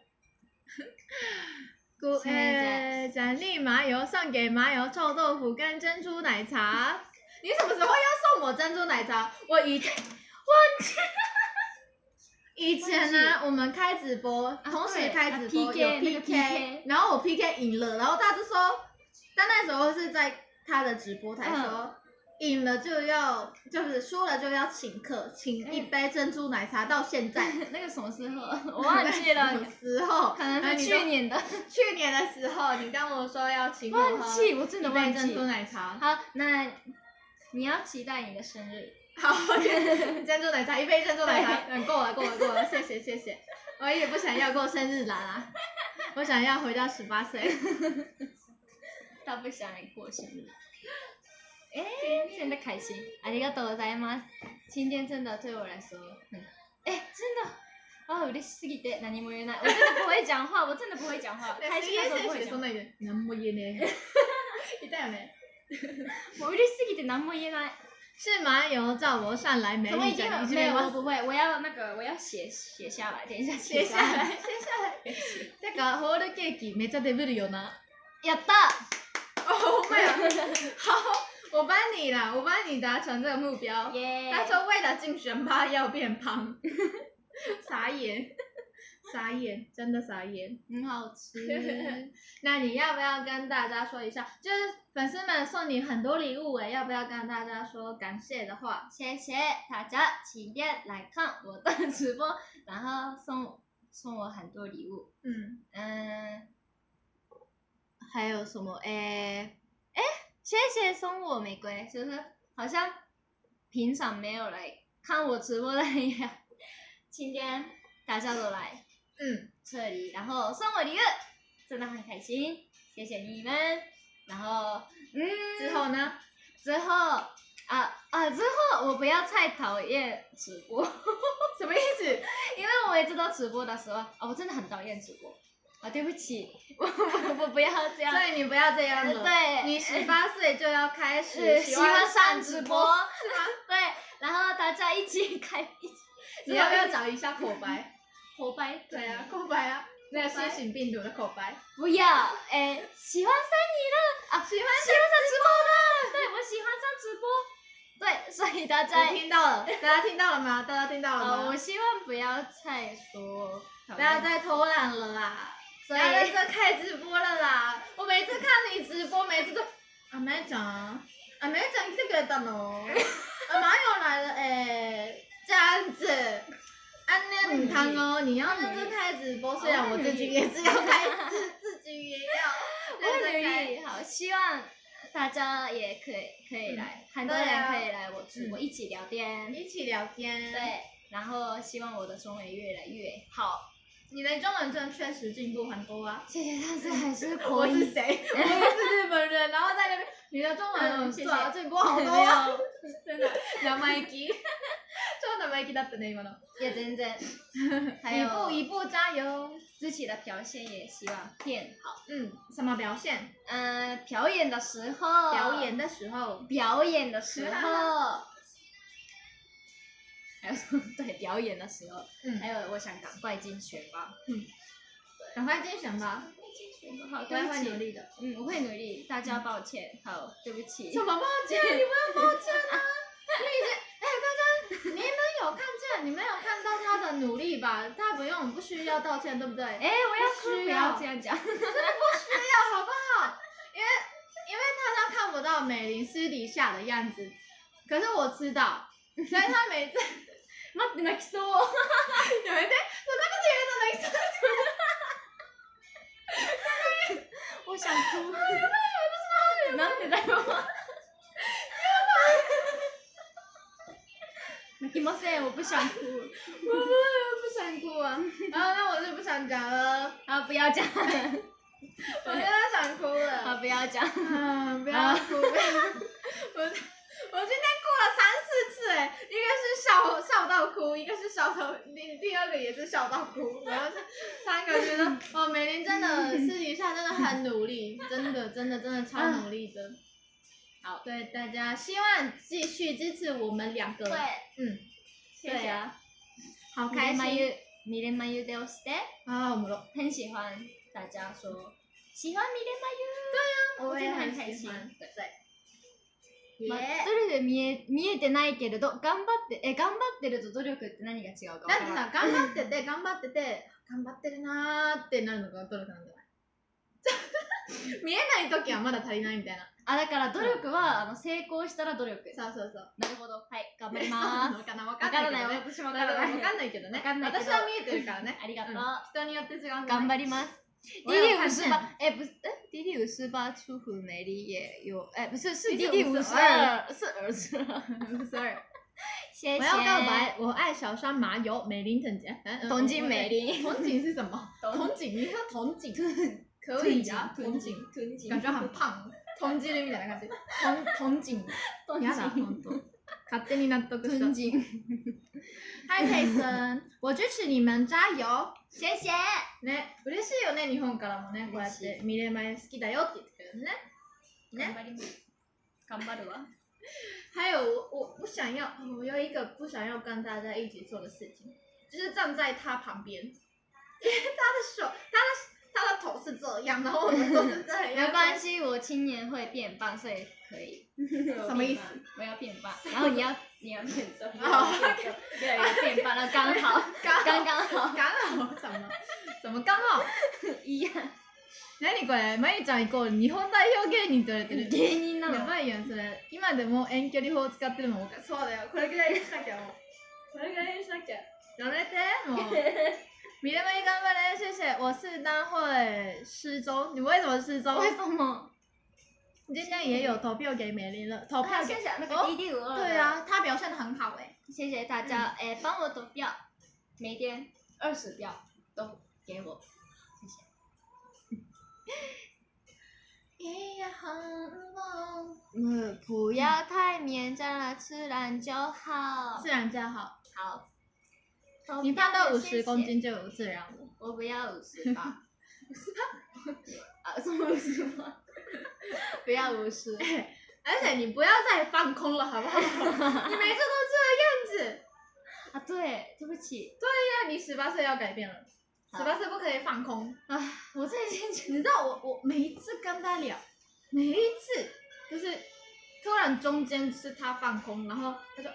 [SPEAKER 1] 奖励麻油送给麻油臭豆腐跟珍珠奶茶。你什么时候要送我珍珠奶茶？我已经忘记。以前呢，我们开直播，同时开直播有 PK， 然后我 PK 赢了，然后他就说，但那时候是在他的直播台说，赢了就是输了就要请客，请一杯珍珠奶茶到现在。
[SPEAKER 2] 那个什么时候？我忘记了。
[SPEAKER 1] 什么时候？
[SPEAKER 2] 可能是去年的。
[SPEAKER 1] 去年的时候，你跟我说要请我喝一杯珍珠奶茶。
[SPEAKER 2] 好，那你要期待你的生日。
[SPEAKER 1] 好，珍珠奶茶一杯珍珠奶茶，够了，谢谢。我也不想要过生日啦，我想要回到18岁。
[SPEAKER 2] 他不想过生日。真的开心，ありがとうございます。今天真的对我来说真的嬉しすぎて何も言えない。我真的不会讲话，开心的时候不会讲话。
[SPEAKER 1] 何も言えねえ。いたよね。
[SPEAKER 2] 我嬉しすぎて何も言えない。
[SPEAKER 1] 是麻油叫我上来没？
[SPEAKER 2] 没有，我不会，我要写下来，等一下写下来。
[SPEAKER 1] てかホールケーキめっちゃデブるよな。
[SPEAKER 2] やった。
[SPEAKER 1] 哦，没有。好，我帮你达成这个目标。他说为了竞选吧要变胖。傻眼，真的傻眼。
[SPEAKER 2] 很好吃。
[SPEAKER 1] 那你要不要跟大家说一下？就是粉丝们送你很多礼物要不要跟大家说感谢的话？
[SPEAKER 2] 谢谢大家今天来看我的直播，然后送我很多礼物。还有什么？谢谢送我玫瑰，就是好像平常没有来看我直播的一样，今天大家都来。这里，然后送我礼物，真的很开心，谢谢你们。然后，
[SPEAKER 1] 之后呢？
[SPEAKER 2] 之后我不要太讨厌直播。
[SPEAKER 1] 什么意思？
[SPEAKER 2] 因为我每次都直播的时候，我真的很讨厌直播。对不起，我不要这样。
[SPEAKER 1] 所以你不要这样了。
[SPEAKER 2] 对，
[SPEAKER 1] 你18岁就要开始
[SPEAKER 2] 喜欢上直播，
[SPEAKER 1] 是吗？
[SPEAKER 2] 对，然后大家一起
[SPEAKER 1] 你要不要找一下口白？
[SPEAKER 2] 口白？
[SPEAKER 1] 对啊，口白啊，那个新型病毒的口白。
[SPEAKER 2] 不要，喜欢上你了喜欢上直播了，对，我喜欢上直播。对，所以大家
[SPEAKER 1] 听到了，大家听到了吗？
[SPEAKER 2] 我希望不要再说，
[SPEAKER 1] 不要再偷懒了啦。不要在这开直播了啦！我每次看你直播，每次都妹ちゃん来てくれたの？麻友来了这样子，那母汤哦，你要认真开直播，虽然我自己也是要开，自己也要认真开。
[SPEAKER 2] 好，希望大家也可以来，很多人可以来我直播一起聊天，
[SPEAKER 1] 对，
[SPEAKER 2] 然后希望我的中文越来越好。
[SPEAKER 1] 你的中文真的确实进步很多啊！
[SPEAKER 2] 谢谢，但是还是
[SPEAKER 1] 我
[SPEAKER 2] 口音。
[SPEAKER 1] 是谁？我也是日本人，然后在那边，你的中文
[SPEAKER 2] 谢谢
[SPEAKER 1] 对啊，进步好多
[SPEAKER 2] 没
[SPEAKER 1] 啊！
[SPEAKER 2] 有，
[SPEAKER 1] 真的，生意気。超生意気だったね今の。
[SPEAKER 2] 也真正。还
[SPEAKER 1] 一
[SPEAKER 2] 有
[SPEAKER 1] 步一步加油。
[SPEAKER 2] 自己的表现也希望变好。
[SPEAKER 1] 什么表现？
[SPEAKER 2] 表演的时候。
[SPEAKER 1] 表演的时候。
[SPEAKER 2] 表演的时候。还有什么？对，表演的时候。还有，我想赶快进选吧。
[SPEAKER 1] 赶快进选吧。
[SPEAKER 2] 好，
[SPEAKER 1] 我也会努力的。
[SPEAKER 2] 我会努力。大家抱歉，好，对不起。
[SPEAKER 1] 什么抱歉？你不要抱歉啊！你已经，大家，你们有看见？你们有看到他的努力吧？他不需要道歉，对不对？
[SPEAKER 2] 我要哭，不要这样讲。
[SPEAKER 1] 真的不需要，好不好？因为大家看不到美玲私底下的样子，可是我知道，所以他每次。
[SPEAKER 2] 待って泣きそう。
[SPEAKER 1] やめて。そんなこと言うと泣きそう。
[SPEAKER 2] 我想哭。なんでだよ。泣きません，我不想哭。
[SPEAKER 1] 我不想哭啊。那我就不想讲了。
[SPEAKER 2] 不要讲。
[SPEAKER 1] 我现在想哭了。
[SPEAKER 2] 不要讲。
[SPEAKER 1] 不要哭。我今天哭了3、4次一个是笑到哭，一个是笑到第二个也是笑到哭，然后是3个觉得美玲真的私底下真的很努力，真的超努力的。好，对大家希望继续支持我们2个。
[SPEAKER 2] 对，
[SPEAKER 1] 谢谢啊，好开心。
[SPEAKER 2] ミレマユで押して。
[SPEAKER 1] 我们
[SPEAKER 2] 很喜欢大家说喜欢ミレマユ。
[SPEAKER 1] 对啊，
[SPEAKER 2] 我也很开心。
[SPEAKER 1] 对。
[SPEAKER 2] 努力見えてないけれど頑張ってると努力って何が違うか分からない。
[SPEAKER 1] だってさ、頑張ってて頑張ってるなーってなるのが努力なんじゃない見えない時はまだ足りないみたいな。
[SPEAKER 2] だから努力は成功したら努力。
[SPEAKER 1] そう。
[SPEAKER 2] なるほど。はい、頑張ります。
[SPEAKER 1] わからない。私もわかんないけどね。私は見えてるからね。
[SPEAKER 2] ありがとう。
[SPEAKER 1] 人によって違う。
[SPEAKER 2] 頑張ります。迪丽五十八，不是，迪丽58出乎美丽也有，不是，是迪丽52，是儿子，52。谢谢。
[SPEAKER 1] 我要告白，我爱小山麻油美玲等姐。
[SPEAKER 2] 同景美玲。
[SPEAKER 1] 同景是什么？同景，你说同景可以啊，同景，感觉很胖。同景みたいな感じ。同景。やだ、本当。勝手に納得した。同景。嗨，佩森，我支持你们，加油！
[SPEAKER 2] 谢谢。
[SPEAKER 1] ね、嬉しいよね、日本からもね、こうやってミレマユ好きだよって言ってくれるね。
[SPEAKER 2] 頑張ります。頑張るわ。
[SPEAKER 1] 还有我不想要，我有一个不想要跟大家一起做的事情，就是站在他旁边，因为他的手，他的头是这样，然后我的手是这样。
[SPEAKER 2] 没关系，我今年会变棒，所以可以。
[SPEAKER 1] 什么意思？
[SPEAKER 2] 我要变棒，然后你要变瘦，越来越变棒了，刚好，刚好，
[SPEAKER 1] 怎么刚好？
[SPEAKER 2] 一样。
[SPEAKER 1] 何これ、まゆちゃんイコール日本代表芸人と言われてる。
[SPEAKER 2] 芸人なの。
[SPEAKER 1] やばいやんそれ。今でも遠距離法を使ってるのもおかしい。そうだよ。これぐらいにしなきゃもう。これぐらいにしなきゃ。やめてもう。ミレマユ頑張れ，谢谢。我是单会失踪，你为什么失踪？
[SPEAKER 2] 为什么？
[SPEAKER 1] 今天也有投票给美玲了，投票给
[SPEAKER 2] 那个迪丽52。
[SPEAKER 1] 对啊，她表现得很好
[SPEAKER 2] 谢谢大家，帮我投票，每天20票都给我，谢谢。不要太勉强了，自然就好。
[SPEAKER 1] 自然就好。
[SPEAKER 2] 好。
[SPEAKER 1] 你胖到50公斤就有自然了。
[SPEAKER 2] 我不要58。58？什么58？不要50。
[SPEAKER 1] 而且你不要再放空了，好不好？你每次都这样子。
[SPEAKER 2] 对，对不起。
[SPEAKER 1] 对呀，你18岁要改变了。18岁不可以放空。
[SPEAKER 2] 我最近
[SPEAKER 1] 你知道我每一次跟他聊，每一次就是突然中间是他放空，然后他说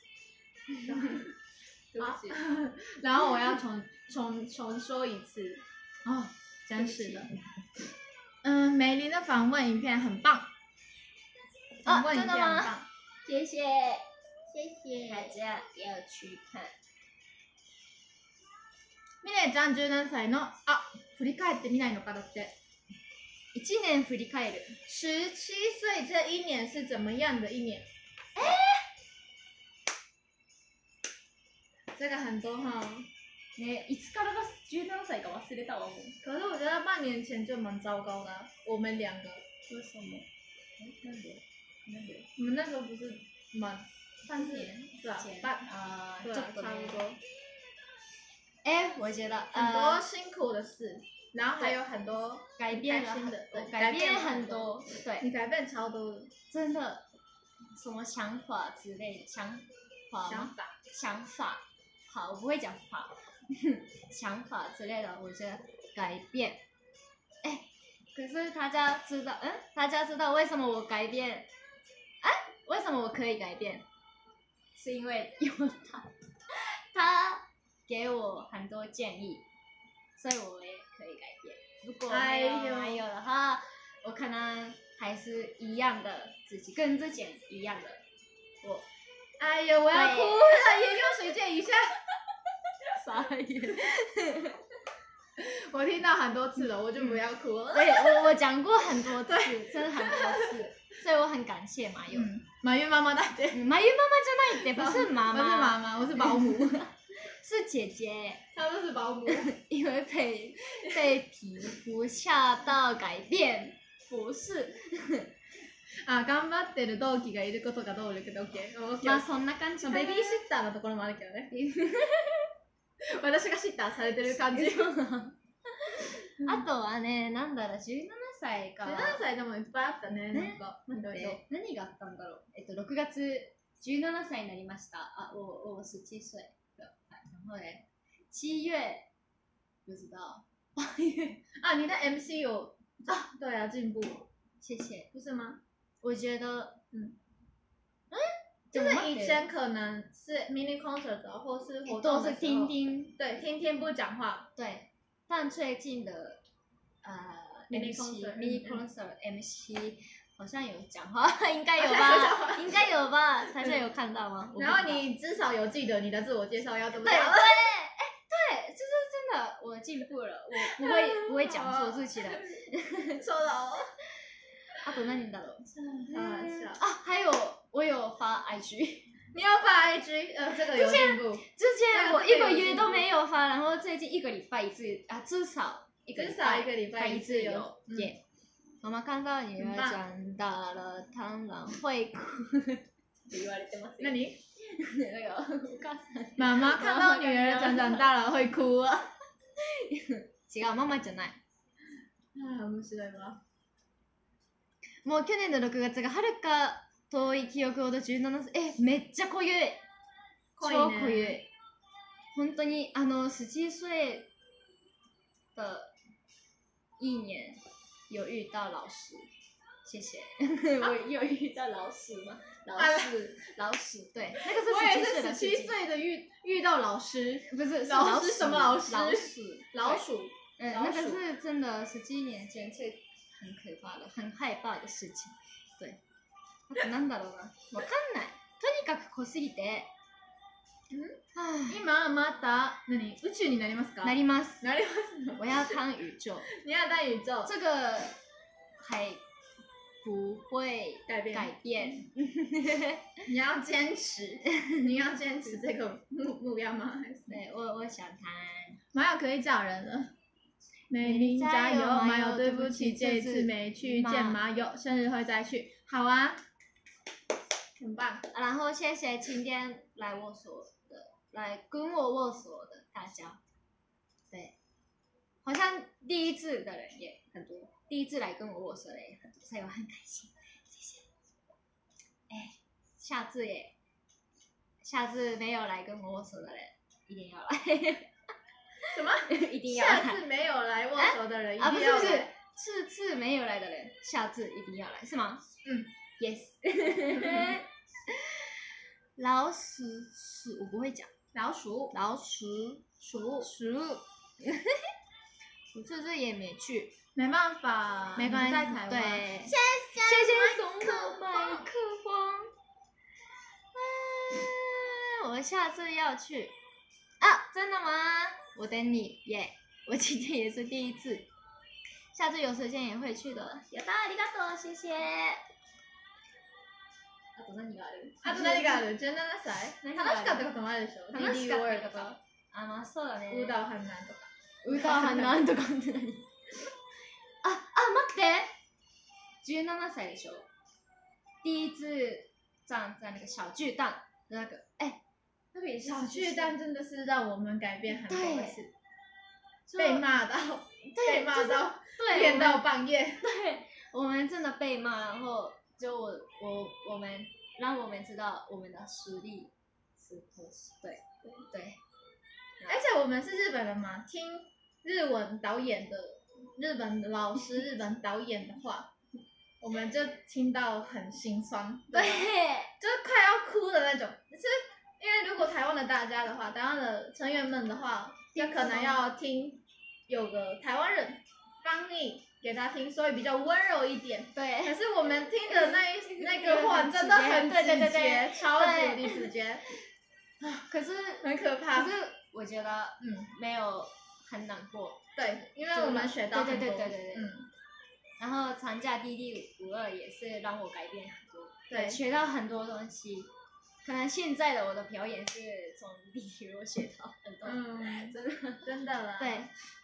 [SPEAKER 1] 对不起，然后我要重说一次。真是的。美玲的访问影片很棒。访问影片很棒。
[SPEAKER 2] 谢谢，大家要去看。
[SPEAKER 1] ミレイちゃん17歳の振り返ってみないのかだって。
[SPEAKER 2] 1年振り返る。
[SPEAKER 1] 17岁这一年是怎么样的一年？这个很多哈。
[SPEAKER 2] ね、いつからが17歳か忘れたわもう。
[SPEAKER 1] 可是我觉得半年前就蛮糟糕的、我们两个。
[SPEAKER 2] 为什么？なんで？
[SPEAKER 1] 我们那时候不是半年，对啊，对啊，
[SPEAKER 2] ちょっと
[SPEAKER 1] 差不
[SPEAKER 2] ね。
[SPEAKER 1] 多。
[SPEAKER 2] 我觉得
[SPEAKER 1] 很多辛苦的事，然后还有很多
[SPEAKER 2] 改变了
[SPEAKER 1] 新的，对，
[SPEAKER 2] 改变很多，对，
[SPEAKER 1] 你改变超多的，
[SPEAKER 2] 真的，什么想法之类的想法，好，我不会讲法，想法之类的，我觉得改变，可是大家知道为什么我改变？为什么我可以改变？是因为有他给我很多建议，所以我也可以改变。如果没有的话，我可能还是一样的自己，跟之前一样的我。
[SPEAKER 1] 哎呦，我要哭了，眼用水借一下。
[SPEAKER 2] 傻眼。
[SPEAKER 1] 我听到很多次了，我就不要哭了。
[SPEAKER 2] 对，我讲过很多次，真的很多次，所以我很感谢马友。
[SPEAKER 1] 马月妈妈だって。
[SPEAKER 2] 马月妈妈じゃないって，不是妈妈。
[SPEAKER 1] 不是妈妈，我是保姆。
[SPEAKER 2] 是姐姐。
[SPEAKER 1] 她都是保姆。
[SPEAKER 2] 因为被皮肤吓到改变，不是。
[SPEAKER 1] 頑張ってる同期がいることがどうだけど OK。
[SPEAKER 2] まあそんな感じかな。
[SPEAKER 1] ベビーシッターのところもあるけどね。私がシッターされてる感じ。
[SPEAKER 2] あとはね、なんだろう、17歳か。
[SPEAKER 1] 17歳でもいっぱいあったね、なんか。
[SPEAKER 2] 何があったんだろう。6月17歳になりました。我17岁了。然后嘞，7月不知道。8月
[SPEAKER 1] 你的 MC 有对啊，进步。
[SPEAKER 2] 谢谢。
[SPEAKER 1] 不是吗？
[SPEAKER 2] 我觉得，
[SPEAKER 1] 就是以前可能是 mini concert 或是活动的时候，对，听不讲话，
[SPEAKER 2] 对。但最近的
[SPEAKER 1] mini
[SPEAKER 2] concert MC 好像有讲话，应该有吧？应该有吧？大家有看到吗？
[SPEAKER 1] 然后你至少有记得你的自我介绍要怎么
[SPEAKER 2] 讲？
[SPEAKER 1] 对，
[SPEAKER 2] 就是真的，我进步了，我不会讲错自己的。
[SPEAKER 1] 错了。
[SPEAKER 2] あと何だろう？还有我有发 IG。
[SPEAKER 1] 你有发 IG？这个有进步。
[SPEAKER 2] 之前我1个月都没有发，然后最近1个礼拜一次至少一个礼拜一次有。妈妈看到女儿长大了，当然会哭。言われてます。
[SPEAKER 1] 何？
[SPEAKER 2] 那个お母さん。
[SPEAKER 1] 妈妈看到女儿长大了会哭啊。
[SPEAKER 2] 違う、ママじゃない。
[SPEAKER 1] 面白いわ。
[SPEAKER 2] もう去年の6月がはるか遠い記憶ほど17歳。めっちゃ濃ゆい。超濃ゆい。本当に17岁的1年有遇到老师，谢谢。我有遇到老师吗？老师，对，那个是
[SPEAKER 1] 17岁的遇到老师，
[SPEAKER 2] 不是
[SPEAKER 1] 老师什么老师？
[SPEAKER 2] 老鼠。那个是真的17年前最很可怕的、很害怕的事情。对。あとなんだろうな。わかんない。とにかく濃すぎて。
[SPEAKER 1] 今また宇宙になりますか？
[SPEAKER 2] なります。
[SPEAKER 1] なります。
[SPEAKER 2] 我要当宇宙。
[SPEAKER 1] 你要当宇宙。
[SPEAKER 2] 这个还不会改变。
[SPEAKER 1] 你要坚持，你要坚持这个目标吗？
[SPEAKER 2] 对，我想谈。
[SPEAKER 1] 马友可以找人了。美玲加油，马友对不起，这一次没去见马友，生日会再去。好啊，很棒。
[SPEAKER 2] 然后谢谢今天来跟我握手的大家。对，好像第一次的人也很多，第一次来跟我握手的也很多，所以我很开心，谢谢。下次没有来跟我握手的人一定要来。
[SPEAKER 1] 什么？
[SPEAKER 2] 一定要来。
[SPEAKER 1] 下次没有来握手的人一定要来。
[SPEAKER 2] 不是，这次没有来的人，下次一定要来，是吗？Yes。老鼠，我不会讲。
[SPEAKER 1] 老鼠。
[SPEAKER 2] 我这次也没去，
[SPEAKER 1] 没办法，
[SPEAKER 2] 没关系，
[SPEAKER 1] 在台湾。
[SPEAKER 2] 对，谢谢送我麦克风。我下次要去。真的吗？我等你耶！我今天也是第一次，下次有时间也会去的。やったありがとう，谢谢。あと何がある？
[SPEAKER 1] 17歳？楽しかったこともあるでしょ？
[SPEAKER 2] 楽しかったこと。 あ、まあそうだね。
[SPEAKER 1] 舞蹈很難とか。
[SPEAKER 2] 歌はなんとかって何？あ、待って！17歳でしょ？第一次站在那个小巨蛋的那个，那个也是
[SPEAKER 1] 小巨蛋真的是让我们改变很多的事，
[SPEAKER 2] 就
[SPEAKER 1] 被骂到，被骂到，
[SPEAKER 2] 对，
[SPEAKER 1] 练到半夜。
[SPEAKER 2] 对，我们真的被骂，然后就我们让我们知道我们的实力是可惜，对。
[SPEAKER 1] 而且我们是日本人嘛，听日文导演的日本的老师、日本导演的话，我们就听到很心酸，
[SPEAKER 2] 对，
[SPEAKER 1] 就是快要哭的那种。是因为如果台湾的大家的话，台湾的成员们的话，就可能要听有个台湾人翻译给他听，所以比较温柔一点。
[SPEAKER 2] 对。
[SPEAKER 1] 可是我们听的那个话真的很直接，超级无敌直接。
[SPEAKER 2] 可是
[SPEAKER 1] 很可怕。
[SPEAKER 2] 可是我觉得没有很难过。
[SPEAKER 1] 对，因为我们学到很多。
[SPEAKER 2] 对。然后长假第152也是让我改变很多，
[SPEAKER 1] 对，
[SPEAKER 2] 学到很多东西。可能现在的我的表演是从第1学到很多，
[SPEAKER 1] 真的了。
[SPEAKER 2] 对。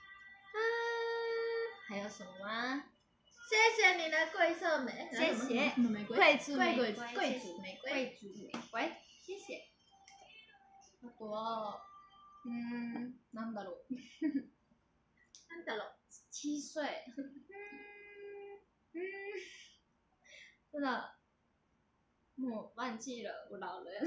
[SPEAKER 2] 还有什么吗？
[SPEAKER 1] 谢谢你的桂色玫，
[SPEAKER 2] 谢谢。
[SPEAKER 1] 什么玫瑰？
[SPEAKER 2] 贵族玫瑰，
[SPEAKER 1] 贵族玫瑰，
[SPEAKER 2] 贵族玫瑰，谢谢。あとはなんだろう。
[SPEAKER 1] なんだろう。
[SPEAKER 2] 7岁。真的，我忘记了，我老人。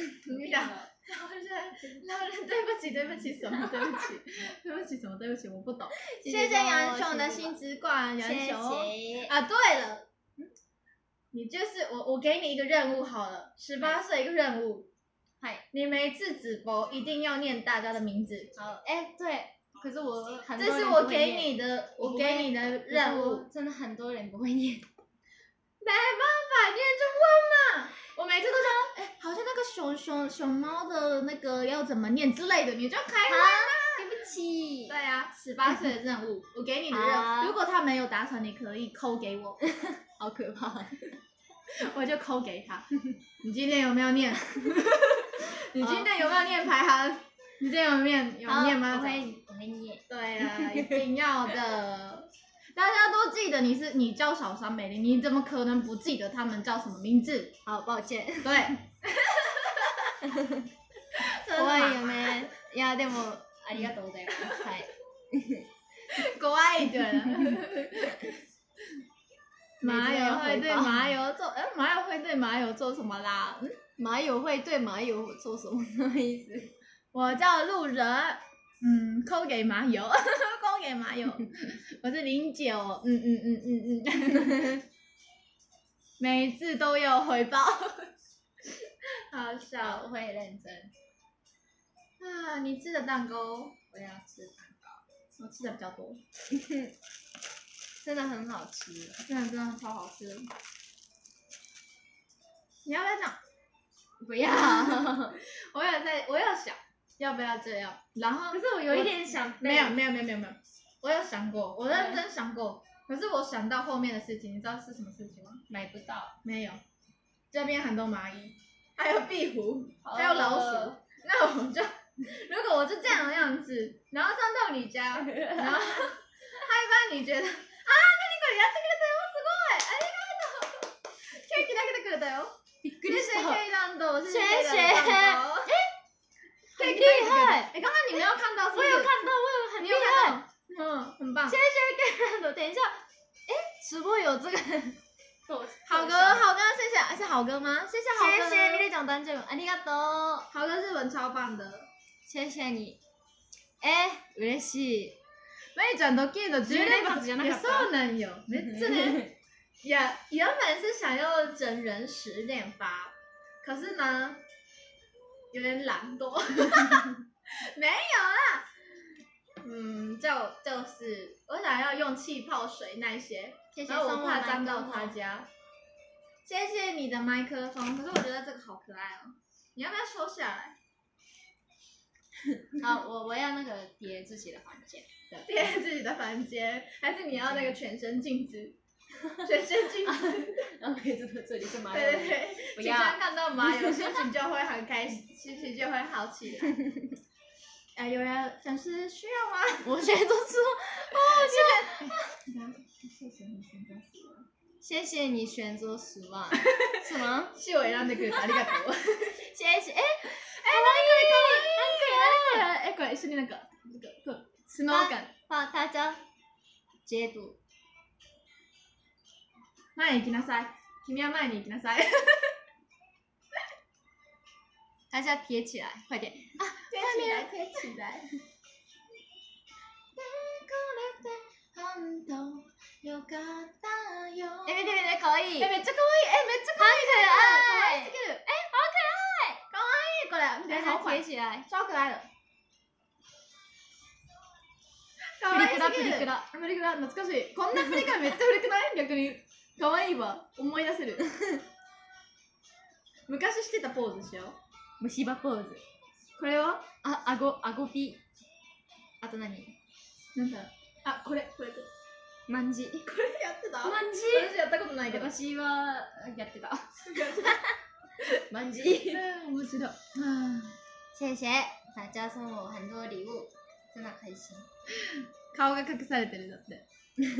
[SPEAKER 1] 老人，对不起，对不起，什么对不起，对不起什么对不起，我不懂。谢谢杨雄的星之冠，杨雄。啊，对了，你就是我给你一个任务好了，18岁一个任务。你每次直播一定要念大家的名字。
[SPEAKER 2] 好，对。可是我很多人不会念。
[SPEAKER 1] 这是我给你的任务，
[SPEAKER 2] 真的很多人不会念。
[SPEAKER 1] 没办法，念就问嘛。我每次都说，好像那个熊猫的那个要怎么念之类的，你就开会啦。
[SPEAKER 2] 对不起。
[SPEAKER 1] 对啊，18岁的任务，我给你的任务，如果他没有达成，你可以扣给我。
[SPEAKER 2] 好可怕。
[SPEAKER 1] 我就扣给他。你今天有没有念？你今天有没有念排行？你今天有念吗？
[SPEAKER 2] 我会念。
[SPEAKER 1] 对啊，一定要的。大家都记得你叫小山美玲，你怎么可能不记得他们叫什么名字？
[SPEAKER 2] 好，抱歉。
[SPEAKER 1] 对。
[SPEAKER 2] 怖いよね。いやでもありがとうございます。はい。
[SPEAKER 1] 怖い对了。马友会对马友做，马友会对马友做什么啦？
[SPEAKER 2] 马友会对马友做什么？什么意思？
[SPEAKER 1] 我叫路人，扣给马友，扣给马友，我是09，每次都有回报，好笑，
[SPEAKER 2] 我会认真。
[SPEAKER 1] 啊，你吃的蛋糕，
[SPEAKER 2] 我要吃蛋糕，
[SPEAKER 1] 我吃的比较多，
[SPEAKER 2] 真的很好吃，
[SPEAKER 1] 真的超好吃。你要不要讲？
[SPEAKER 2] 不要，
[SPEAKER 1] 我有想。要不要这样？然后
[SPEAKER 2] 可是我有一点想
[SPEAKER 1] 没有，我有想过，我认真想过，可是我想到后面的事情，你知道是什么事情吗？
[SPEAKER 2] 买不到，
[SPEAKER 1] 没有，这边很多蚂蚁，还有壁虎，还有老鼠，那我就如果我就这样的样子，然后站到你家，然后害怕你觉得何やってくれたよ、すごい、ありがとう、ケーキだけでくれたよ。
[SPEAKER 2] びっくりした。
[SPEAKER 1] 谢谢 K ランド，谢谢
[SPEAKER 2] K
[SPEAKER 1] 蛋糕。
[SPEAKER 2] 很厉害！
[SPEAKER 1] 刚刚你没有看到是不是？
[SPEAKER 2] 我有看到，我有很厉害，
[SPEAKER 1] 很棒。
[SPEAKER 2] 谢谢 K ランド，等一下，直播有这个。
[SPEAKER 1] 好哥，谢谢，是好哥吗？谢谢好哥。
[SPEAKER 2] 谢谢ミレちゃん誕生日ありがとう。
[SPEAKER 1] 好哥日文超棒的，
[SPEAKER 2] 谢谢你。嬉しい。
[SPEAKER 1] メイちゃんドッキリの10連発
[SPEAKER 2] じゃなかった。
[SPEAKER 1] そうなんよ。めっちゃね。いや原本是想要整人10连发，可是呢。有点懒惰，没有啦，就是我想要用气泡水那些，然后我怕沾到他家。谢谢你的麦克风，可是我觉得这个好可爱哦，你要不要收下来？
[SPEAKER 2] 好，我要那个叠自己的房间，
[SPEAKER 1] 叠自己的房间，还是你要那个全身镜子？全身镜子，
[SPEAKER 2] 然后可以坐在这里是马友。
[SPEAKER 1] 对，
[SPEAKER 2] 不要。
[SPEAKER 1] 经常看到马友，心情就会很开心，心情就会好起来。 有人粉丝需要吗？
[SPEAKER 2] 我选择失望，谢谢你选择失望。什么？
[SPEAKER 1] 是我選んでくれてありがとう。
[SPEAKER 2] 谢谢。可
[SPEAKER 1] 愛い。これ一緒になんかスノー感。
[SPEAKER 2] 帮大家解读。
[SPEAKER 1] 前に行きなさい。君は前に行きなさい。
[SPEAKER 2] 大家贴起来，快点！啊，
[SPEAKER 1] 贴起来，贴起来。
[SPEAKER 2] 别，可以。
[SPEAKER 1] めっちゃ可愛い。めっちゃ可愛い。
[SPEAKER 2] 很可愛。
[SPEAKER 1] すぎる。
[SPEAKER 2] 好可愛。
[SPEAKER 1] 可愛いこれ。
[SPEAKER 2] 大家贴起来。
[SPEAKER 1] 超可愛い。
[SPEAKER 2] プリクラ。
[SPEAKER 1] プリクラ懐かしい。こんなプリクラめっちゃ古くない？逆に可愛いわ。思い出せる。昔してたポーズしよう。
[SPEAKER 2] 虫歯ポーズ。
[SPEAKER 1] これは？
[SPEAKER 2] あごピ。あと何？
[SPEAKER 1] なんだ。あ、これ。
[SPEAKER 2] まんじ。
[SPEAKER 1] これやってた？
[SPEAKER 2] まんじ。
[SPEAKER 1] 私やったことないけど。
[SPEAKER 2] 私はやってた。まんじ。
[SPEAKER 1] 面白い。
[SPEAKER 2] 谢谢大家送我很多礼物，真的开心。
[SPEAKER 1] 顔が隠されてるだって。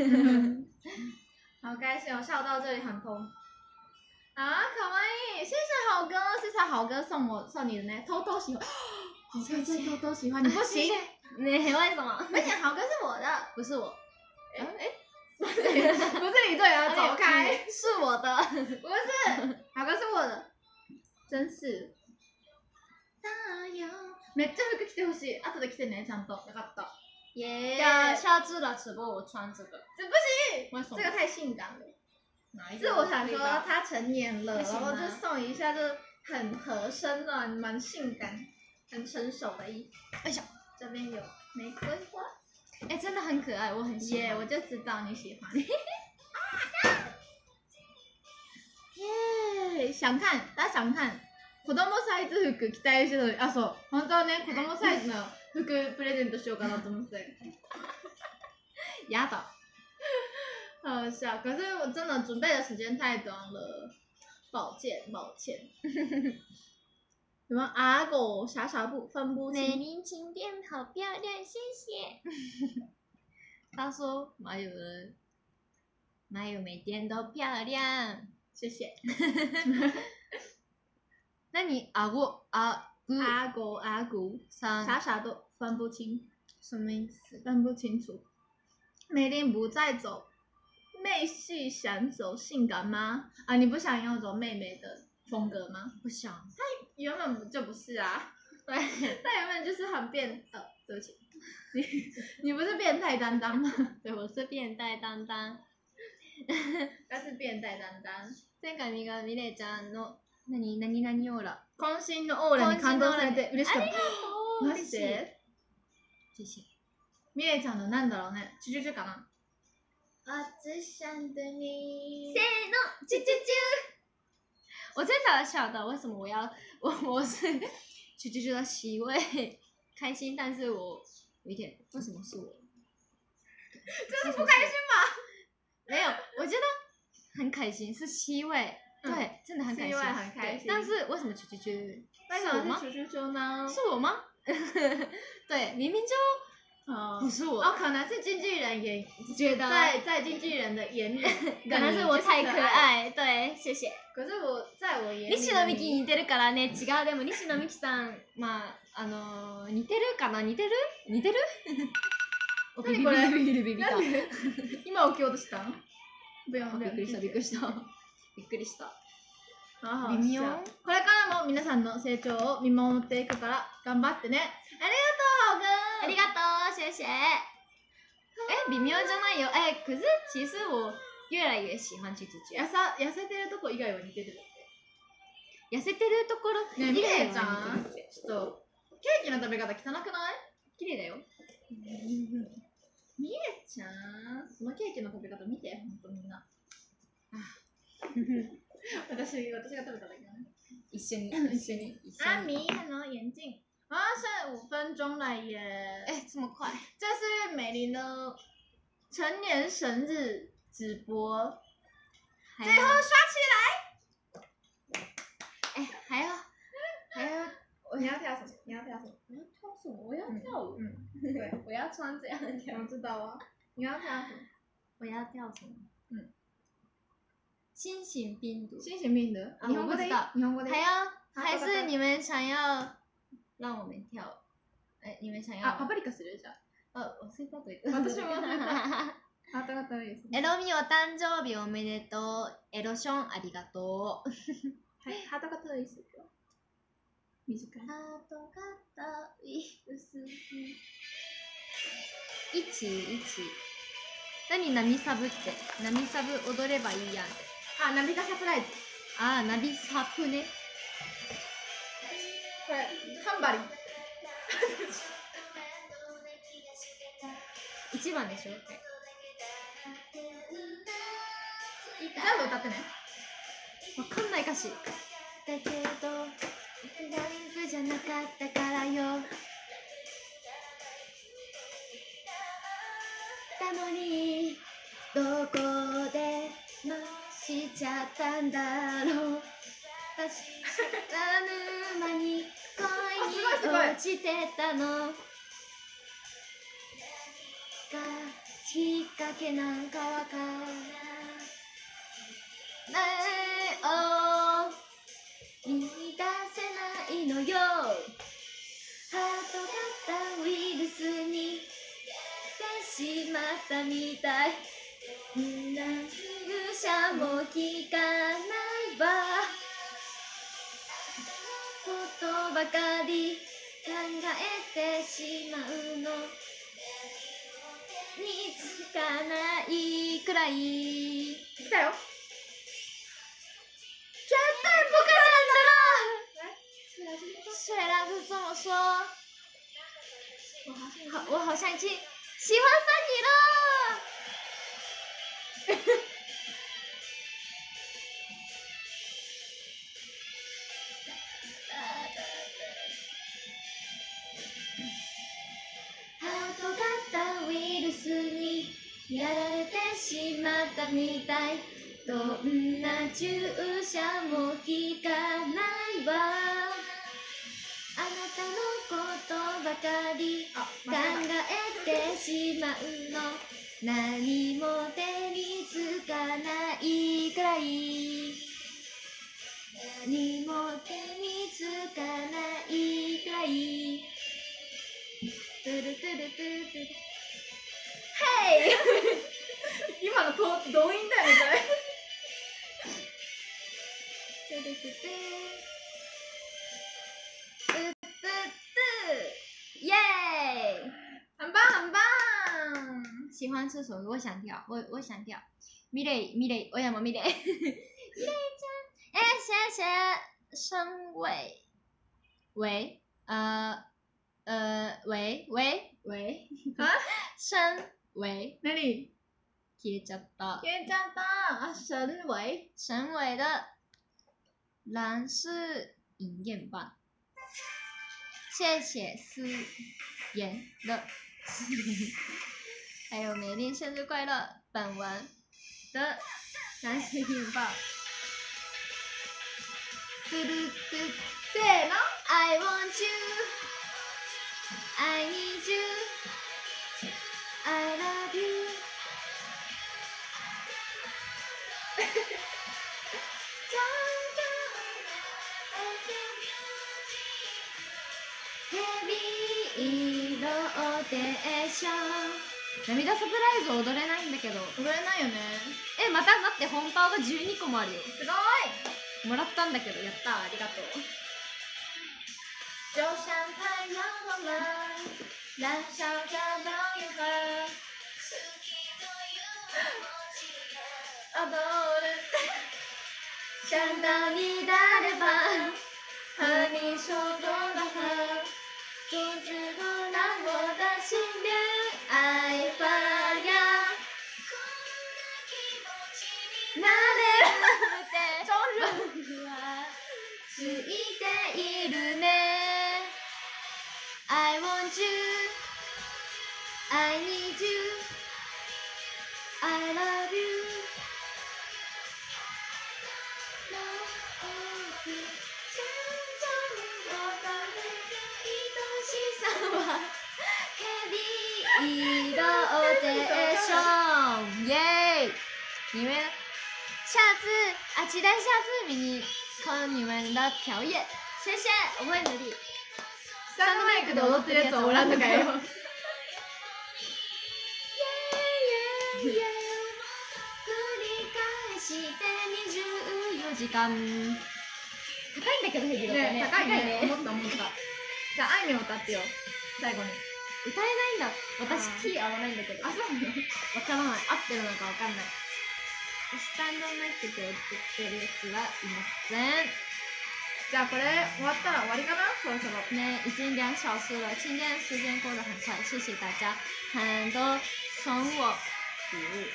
[SPEAKER 1] 好开心，我笑到这里很空。啊，可愛い！谢谢好哥，谢谢好哥送你的呢，偷偷喜欢。好哥在偷偷喜欢你不行。
[SPEAKER 2] 你为什么？
[SPEAKER 1] 而且好哥是我的，
[SPEAKER 2] 不是我。
[SPEAKER 1] 不是你对啊，走开！
[SPEAKER 2] 是我的，
[SPEAKER 1] 不是，好哥是我的，真是。めっちゃ服着てほしい。後で着てね、ちゃんと。よかった。耶！
[SPEAKER 2] 下次的直播我穿这个。
[SPEAKER 1] 这不行，
[SPEAKER 2] 为什么？
[SPEAKER 1] 这个太性感了。
[SPEAKER 2] 哪一个？
[SPEAKER 1] 这我想说他成年了，然后就送一下，就很合身的，蛮性感、很成熟的衣服。哎呀，这边有玫瑰花。
[SPEAKER 2] 哎，真的很可愛，我很喜歡。
[SPEAKER 1] 我就知道你喜歡。耶！想看，大家想看子供サイズ服期待してた。あ、そう。本当はね、子供サイズの服プレゼントしようかなと思って。
[SPEAKER 2] やだ。
[SPEAKER 1] 好笑，可是我真的准备的时间太短了，抱歉。什么阿狗傻不分不清。
[SPEAKER 2] 美玲请变好漂亮，谢谢。他说马友每天都漂亮，
[SPEAKER 1] 谢谢。
[SPEAKER 2] 那你阿狗
[SPEAKER 1] 傻都分不清，
[SPEAKER 2] 什么意思？
[SPEAKER 1] 分不清楚。美玲不再走妹系，想走性感吗？啊，你不想要走妹妹的风格吗？
[SPEAKER 2] 不想。
[SPEAKER 1] 她原本就不是啊。对，她原本就是很变。对不起，你不是变态担当吗？
[SPEAKER 2] 对，我是变態担当。
[SPEAKER 1] 她是变態担当。
[SPEAKER 2] 前回ミレイちゃんの何オーラ。
[SPEAKER 1] 渾身のオーラに感動されて嬉しかった。
[SPEAKER 2] ありがとう。
[SPEAKER 1] マジで？
[SPEAKER 2] 谢谢。
[SPEAKER 1] ミレイちゃんのなんだろうね。チュチュチュかな。我只想对你。
[SPEAKER 2] せーの，啾啾啾！我真的晓得为什么我是啾啾啾的席位开心，但是我有一点为什么是我？
[SPEAKER 1] 这是不开心吧？
[SPEAKER 2] 没有，我觉得很开心，是七位，对，真的很开心，
[SPEAKER 1] 很开心。
[SPEAKER 2] 但是为什么啾啾啾？
[SPEAKER 1] 为什么是啾啾啾呢？
[SPEAKER 2] 是我吗？对，明明就。不是我
[SPEAKER 1] 可能是经纪人也
[SPEAKER 2] 觉得
[SPEAKER 1] 在经纪人的眼里，
[SPEAKER 2] 可能是我太可愛。对，谢谢。
[SPEAKER 1] 可是在我眼里，
[SPEAKER 2] 西野美紀似てるからね。違う。でも西野美紀さん、まあ似てるかな。似てる？
[SPEAKER 1] 何これ？
[SPEAKER 2] ビビった。
[SPEAKER 1] 今起きようとした？
[SPEAKER 2] びっくりした。
[SPEAKER 1] 微妙。これからも皆さんの成長を見守っていくから頑張ってね。
[SPEAKER 2] ありがとう，谢谢。微妙じゃないよ。可是其实我越来越喜欢啾啾啾。
[SPEAKER 1] 痩せてるとこ以外は似てるって。
[SPEAKER 2] 痩せてるところ
[SPEAKER 1] ね、ミレイちゃん、ちょっとケーキの食べ方汚くない？
[SPEAKER 2] 綺麗だよ。
[SPEAKER 1] ミレイちゃん、そのケーキの食べ方見て、ほんとみんな。私が食べただけだね。
[SPEAKER 2] 一緒に。
[SPEAKER 1] 阿米の眼镜。剩5分钟了耶！
[SPEAKER 2] 这么快！
[SPEAKER 1] 这是美玲的成年生日直播，最后刷起来！
[SPEAKER 2] 还要
[SPEAKER 1] 你要跳什么？你要跳什么？
[SPEAKER 2] 我要跳什么？我要跳舞。
[SPEAKER 1] 对，
[SPEAKER 2] 我要穿这样跳。
[SPEAKER 1] 我知道啊。你要跳什么？
[SPEAKER 2] 我要跳什么？
[SPEAKER 1] 嗯。
[SPEAKER 2] 新型病毒。
[SPEAKER 1] 新型病毒。
[SPEAKER 2] 我不知道。
[SPEAKER 1] 日本語で。
[SPEAKER 2] 还是你们想要让我们跳？你们想要？
[SPEAKER 1] パプリカするじゃん。
[SPEAKER 2] 忘れたと言って。
[SPEAKER 1] 私も忘れた。あったかったいいですね。
[SPEAKER 2] エロミお誕生日おめでとう。エロションありがとう。
[SPEAKER 1] はい、ハートが遠いですよ。短い。
[SPEAKER 2] ハートが遠い薄い。1。何ナミサブって。ナミサブ踊ればいいやんって。
[SPEAKER 1] あ、ナビカサプライズ。
[SPEAKER 2] あ、ナビサプね。
[SPEAKER 1] これ、ハンバリン。
[SPEAKER 2] 1番でしょ。
[SPEAKER 1] 全部歌ってね。
[SPEAKER 2] わかんない歌詞。だけどライブじゃなかったからよ。たのにどこでしちゃったんだろう。沼に恋に落ちてたのがきっかけなんかわからない見出せないのよ。ハート型ウイルスにしてしまったみたい。何者も聞かないわ。ことばかり考えてしまうのにつかないくらい。
[SPEAKER 1] 来たよ。
[SPEAKER 2] 绝对不可能的了！虽然是这么说，我好像已经喜欢上你了。ハート型ウイルスにやられてしまったみたい。どんな注射も効かないわ。あなたのことばかり考えてしまうの。何も手につかないくらい。何も手につかないくらい。トゥルトゥルトゥルトゥル。ヘイ
[SPEAKER 1] 今の動員だよね、これ。
[SPEAKER 2] 耶！
[SPEAKER 1] 很棒，很棒。
[SPEAKER 2] 喜欢这首歌，我想跳，我想跳。ミレイ、我山ミレイ。ミレイちゃん，谢谢申伟，喂，喂，
[SPEAKER 1] 啊？
[SPEAKER 2] 申伟，
[SPEAKER 1] 何？
[SPEAKER 2] 消えちゃった。
[SPEAKER 1] 消えちゃった。あ、
[SPEAKER 2] 沈伟的蓝是银焰棒。谢谢思妍的思妍，还有美丽生日快乐本文的蓝是银焰棒。嘟嘟嘟，
[SPEAKER 1] せーの。
[SPEAKER 2] I want you, I need you, I love you ヘビーローテーション。涙サプライズ踊れないんだけど。
[SPEAKER 1] 踊れないよね。
[SPEAKER 2] また待って、本パワが12個もあるよ。
[SPEAKER 1] すごい。
[SPEAKER 2] もらったんだけど、やったー、ありがとう。
[SPEAKER 1] 就像太阳光芒燃烧着到永恒。踊る。想到你的脸庞，和你说过的话，阻止不了我的心恋爱发芽。なれるって
[SPEAKER 2] 終はついているね。I want you, I need you, I love you. 你们下次期待下次迷你看你们的表演，谢谢，我会努力。
[SPEAKER 1] スタンドマイクで踊ってるやつはおらんのかよ。
[SPEAKER 2] 繰り返して24時間。高いんだけどヘビロがね。
[SPEAKER 1] 高いね。思った。じゃああいみょん歌ってよ。最後に。
[SPEAKER 2] 歌えないんだ。私キー合わないんだけど。
[SPEAKER 1] あ、そうなの？
[SPEAKER 2] わからない。合ってるのかわかんない。スタンドマイクで踊ってるやつはいません。
[SPEAKER 1] じゃあこれ終わったら終わりかな？そろそろ。
[SPEAKER 2] ね，已经2小时了，今天时间过得很快，谢谢大家，很多送我礼物。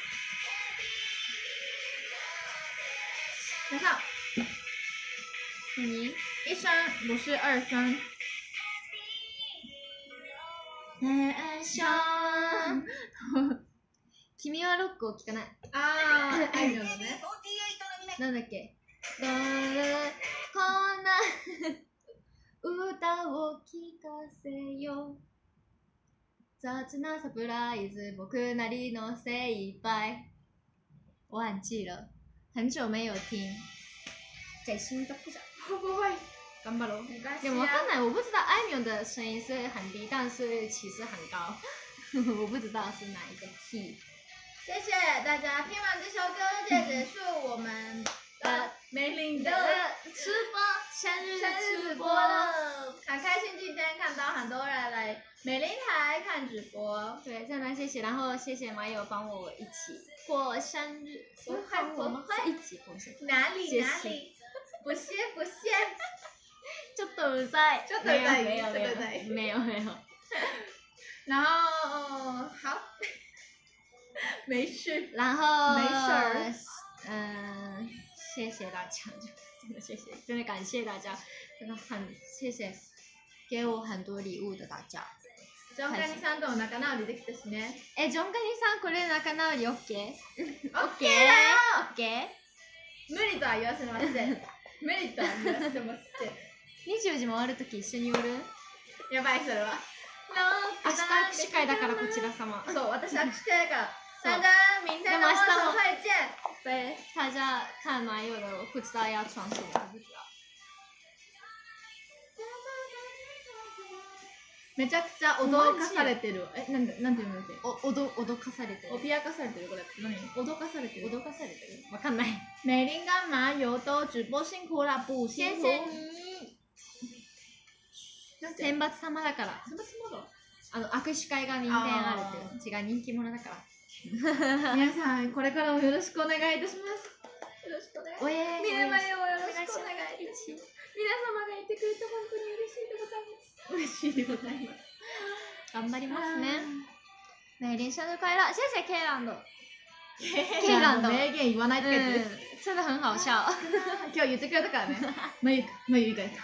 [SPEAKER 1] 等一下，
[SPEAKER 2] 何？
[SPEAKER 1] 一声不是二声。
[SPEAKER 2] 君はロックを聴かない。
[SPEAKER 1] あー、あいみょんのね。
[SPEAKER 2] なんだっけ。こんな歌を聴かせよ。雑なサプライズ，僕なりの精一杯。我忘记了，很久没有听。在心都不想。
[SPEAKER 1] 会不会？頑張ろう。
[SPEAKER 2] でもわかんない，我不知道あいみょん的声音是很低，但是其实很高。我不知道是哪一个 key。
[SPEAKER 1] 谢谢大家，听完这首歌就结束我们的梅林的
[SPEAKER 2] 直播生日直播
[SPEAKER 1] 了，很开心今天看到很多人来美玲台看直播，
[SPEAKER 2] 对，真的谢谢，然后谢谢马友帮我一起过生日，
[SPEAKER 1] 我们会
[SPEAKER 2] 一起过生日，
[SPEAKER 1] 哪里
[SPEAKER 2] 谢谢
[SPEAKER 1] 哪里，不谢不谢，
[SPEAKER 2] ちょっとうざい，
[SPEAKER 1] ちょっとうざい
[SPEAKER 2] 没有
[SPEAKER 1] ちょっとうざい
[SPEAKER 2] 没有没有，
[SPEAKER 1] 然后好，没事，
[SPEAKER 2] 然后
[SPEAKER 1] 没事儿
[SPEAKER 2] 谢谢大家，真的谢谢，真的感谢大家，真的很谢谢给我很多礼物的大家。
[SPEAKER 1] ジョンカニさんとも仲直りできたしね。
[SPEAKER 2] ジョンカニさんこれ仲直り OK？
[SPEAKER 1] オッケーだよ。
[SPEAKER 2] オッケー？
[SPEAKER 1] 無理とは言わせません。無理とは言わせません。
[SPEAKER 2] 24時回るとき一緒におる？
[SPEAKER 1] やばいそれは。
[SPEAKER 2] 明日握手会だからこちら様。
[SPEAKER 1] そう、私握手会だから。大家明天
[SPEAKER 2] でも明日も
[SPEAKER 1] 会见。
[SPEAKER 2] 对，大家看马友的，我不知道要穿什么，不知道。
[SPEAKER 1] めちゃくちゃ脅かされてる。なんて言うんだっけ？
[SPEAKER 2] 脅かされてる。
[SPEAKER 1] 脅かされてるこれ何？脅かされてる。
[SPEAKER 2] 脅かされてる。わかんない。
[SPEAKER 1] 美玲干嘛有都直播辛苦啦，不辛苦。
[SPEAKER 2] 選抜様だから。
[SPEAKER 1] 選抜様だ。
[SPEAKER 2] 握手会が人間あるって。違う、人気者だから。
[SPEAKER 1] 皆さんこれからもよろしくお願いいたします。よろしくお願い。
[SPEAKER 2] おえー。
[SPEAKER 1] 皆様をよろしくお願いいたします。皆様がいてくれて本当に嬉しいでございます。嬉しいでございます。
[SPEAKER 2] 頑張りますね。美玲生日快乐，谢谢 K ランド。
[SPEAKER 1] K ランド。名言言わないってやつ。
[SPEAKER 2] 真的很好笑。
[SPEAKER 1] 今日言ってくれたからね。まゆいか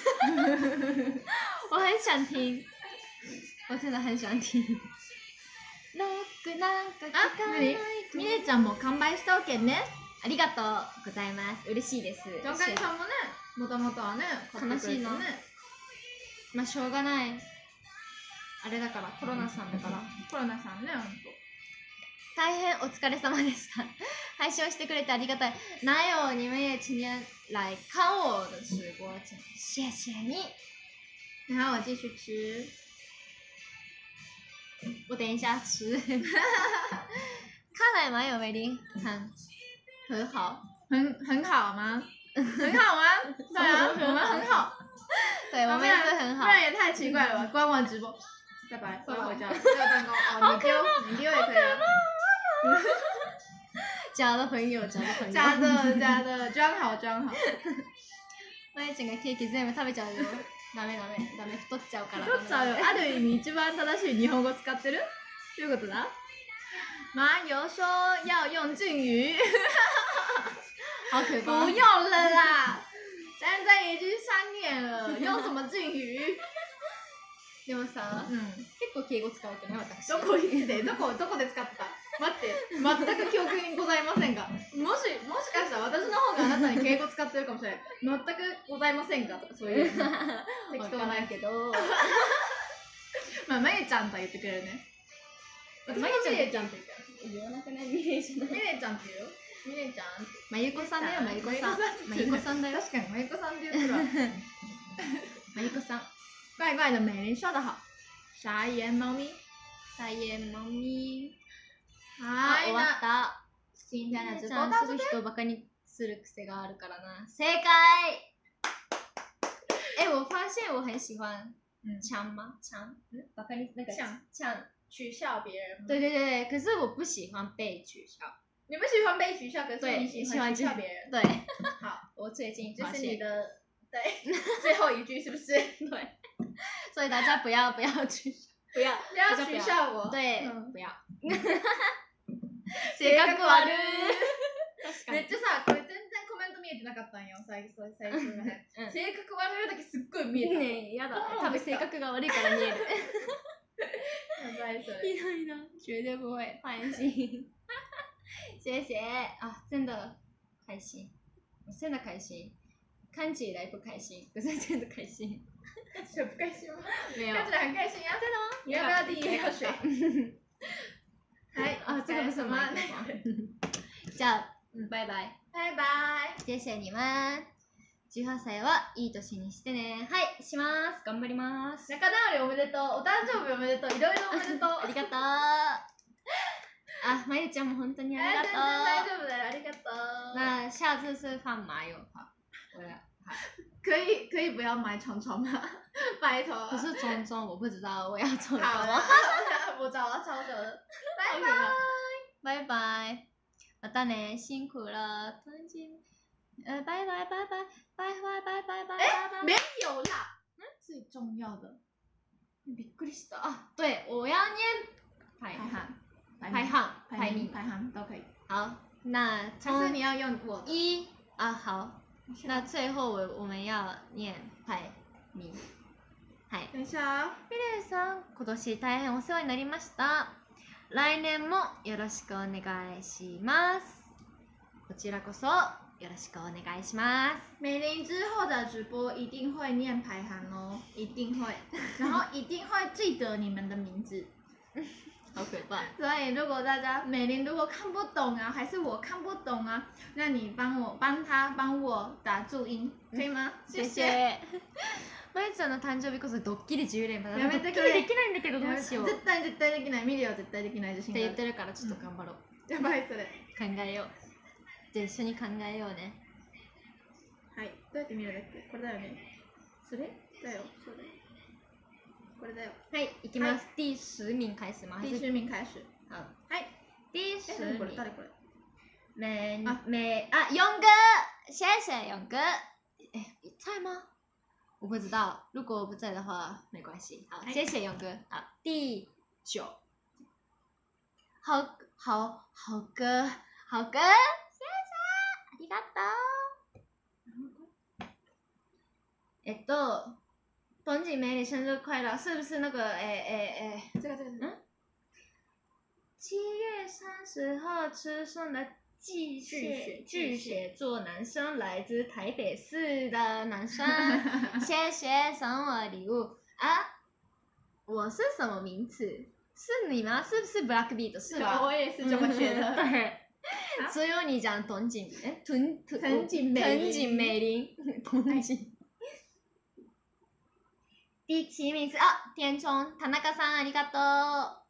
[SPEAKER 2] 我很想听，我真的很想听。ロックなんか聞かない。
[SPEAKER 1] みねちゃんも完売したわけね。
[SPEAKER 2] ありがとうございます。嬉しいです。
[SPEAKER 1] ジョンカニさんもね、もともとはね、
[SPEAKER 2] 悲しいな。まあしょうがない。あれだから、コロナさんだから。
[SPEAKER 1] コロナさんね、ほんと。
[SPEAKER 2] 大変お疲れ様でした。配信をしてくれてありがたい。哪有你们也今天来看我的直播间？谢谢你。
[SPEAKER 1] 然后我继续吃。
[SPEAKER 2] 我等一下吃。看来马友美玲很好，
[SPEAKER 1] 很好吗？很好吗？对啊，我们很好。
[SPEAKER 2] 对，我们是很好。
[SPEAKER 1] 不然也太奇怪了吧！关完直播，拜拜，我要回家了。这个蛋糕哦，你丢也可以啊。
[SPEAKER 2] 假的朋友，假
[SPEAKER 1] 的，装好。
[SPEAKER 2] まゆちゃんがケーキ全部食べちゃうよ。ダメ太っちゃうから。
[SPEAKER 1] 太っちゃうよ。ある意味一番正しい日本語使ってる？どういうことだ？马友说要用敬语。
[SPEAKER 2] 好可怕。
[SPEAKER 1] 不用了啦，现在已经3年了，用什么敬语？
[SPEAKER 2] でもさ、結構敬語使うけどね、私。
[SPEAKER 1] どこで使ってた？待って、全く記憶にございませんが。もしかしたら私の方があなたに敬語使ってるかもしれない。全くございませんがとかそういう適当な
[SPEAKER 2] けど。
[SPEAKER 1] まあ、まゆちゃんとは言ってくれるね。
[SPEAKER 2] まゆちゃんって言わなくない？ミレイじゃない。
[SPEAKER 1] ミレイちゃんって言うよ。 みねちゃん。
[SPEAKER 2] まゆこさんだよ、まゆこさん。まゆこさんだよ。
[SPEAKER 1] 確かにまゆこさんって言ってるわ。
[SPEAKER 2] まゆこさん。
[SPEAKER 1] 怪怪的美玲说得好。傻眼猫咪。
[SPEAKER 2] サイエンマミ
[SPEAKER 1] は
[SPEAKER 2] 終わった。
[SPEAKER 1] 今天的直
[SPEAKER 2] ちゃんすぐ
[SPEAKER 1] 播到这边。
[SPEAKER 2] 人をバカにする癖があるからな。正解。我发现我很喜欢枪吗？枪？バカに那个枪。
[SPEAKER 1] 取笑别人吗？
[SPEAKER 2] 对对对，可是我不喜欢被取笑。
[SPEAKER 1] 你不喜欢被取笑，可是
[SPEAKER 2] 对，
[SPEAKER 1] 你喜欢取笑别人。
[SPEAKER 2] 对，
[SPEAKER 1] 好，
[SPEAKER 2] 我最近
[SPEAKER 1] 这是
[SPEAKER 2] 发现
[SPEAKER 1] 你的对最后一句是不是？
[SPEAKER 2] 对，所以大家不要取笑，不要
[SPEAKER 1] 取笑我。
[SPEAKER 2] 对，不要。性格悪い。
[SPEAKER 1] めっちゃさ、これ全然コメント見えてなかったんよ、最初らへん。性格悪いだけすっごい見えた。
[SPEAKER 2] ねえ、やだ。多分性格が悪いから見える。
[SPEAKER 1] やばいそれ。
[SPEAKER 2] ひどいな，绝对不会，放心。谢谢啊，真的开心，我真的开心，看起来不开心，可是真的开心。
[SPEAKER 1] 看起来不开心吗？
[SPEAKER 2] 没有，
[SPEAKER 1] 看起来很开心啊！
[SPEAKER 2] 真的吗？
[SPEAKER 1] 你要不要第一喝水？はい
[SPEAKER 2] 啊，这个不是麦克风。じゃあ、バイバイ。
[SPEAKER 1] バイバイ。
[SPEAKER 2] 谢谢你们。18歳はいい年にしてね。はい、します。頑張ります。
[SPEAKER 1] 仲直りおめでとう。お誕生日おめでとう。いろいろおめでとう。
[SPEAKER 2] ありがとう。啊，まゆちゃんも本当にありがとう。
[SPEAKER 1] 全然大丈夫だよ。ありがとう。
[SPEAKER 2] 那下次是放麻油好，我来。
[SPEAKER 1] 可以不要买虫虫吗？拜托。
[SPEAKER 2] 可是虫虫我不知道我要做什么。
[SPEAKER 1] 好了，我找到超久了。拜拜。
[SPEAKER 2] 拜拜。またね、辛苦了。拜拜拜拜拜拜拜拜拜拜。
[SPEAKER 1] 没有啦。最重要的。
[SPEAKER 2] びっくりした。啊，对，我要念排行
[SPEAKER 1] 都可以。
[SPEAKER 2] 好，那
[SPEAKER 1] 但是你要用我
[SPEAKER 2] 一啊，好。那最後我们要念排名。はい。
[SPEAKER 1] 等一下啊。
[SPEAKER 2] ミレイさん、今年大変お世話になりました。来年もよろしくお願いします。こちらこそよろしくお願いします。
[SPEAKER 1] 美玲之后的直播一定会念排行哦，一定会，然后一定会记得你们的名字。
[SPEAKER 2] 好可怕！
[SPEAKER 1] 所以如果大家美玲如果看不懂啊，还是我看不懂啊，那你帮我打注音，可以吗？谢谢。
[SPEAKER 2] まゆちゃんの誕生日こそドッキリ10連発。
[SPEAKER 1] やめてくれ。
[SPEAKER 2] できないんだけどどうしよう。
[SPEAKER 1] 絶対できない。ミリは絶対できない自信がある。
[SPEAKER 2] って言ってるからちょっと頑張ろう。
[SPEAKER 1] やばいそれ。
[SPEAKER 2] 考えよう。じゃあ一緒に考えようね。
[SPEAKER 1] はい。どうやって見るんだっけ？これだよね。それ？だよ。それ。これだよ。
[SPEAKER 2] はい、いきます。第10名開始吗？
[SPEAKER 1] 第10名開始。
[SPEAKER 2] 好。
[SPEAKER 1] はい。
[SPEAKER 2] 第10名。
[SPEAKER 1] 誰これ？
[SPEAKER 2] 勇哥，谢谢勇哥。在吗？我不知道，如果我不在的话没关系。好，谢谢勇哥。好，第9。好哥，谢谢，ありがとう。东景美丽生日快乐，是不是那个
[SPEAKER 1] 这个
[SPEAKER 2] 7月30号吃剩的巨蟹座男生，来自台北市的男生，谢谢送我礼物啊！我是什么名字？是你吗？是不是 Blackbeat？ 是吧？
[SPEAKER 1] 我也是这么觉得。
[SPEAKER 2] 对。只有你讲藤井美玲。第7名是田中田中さんありがとう。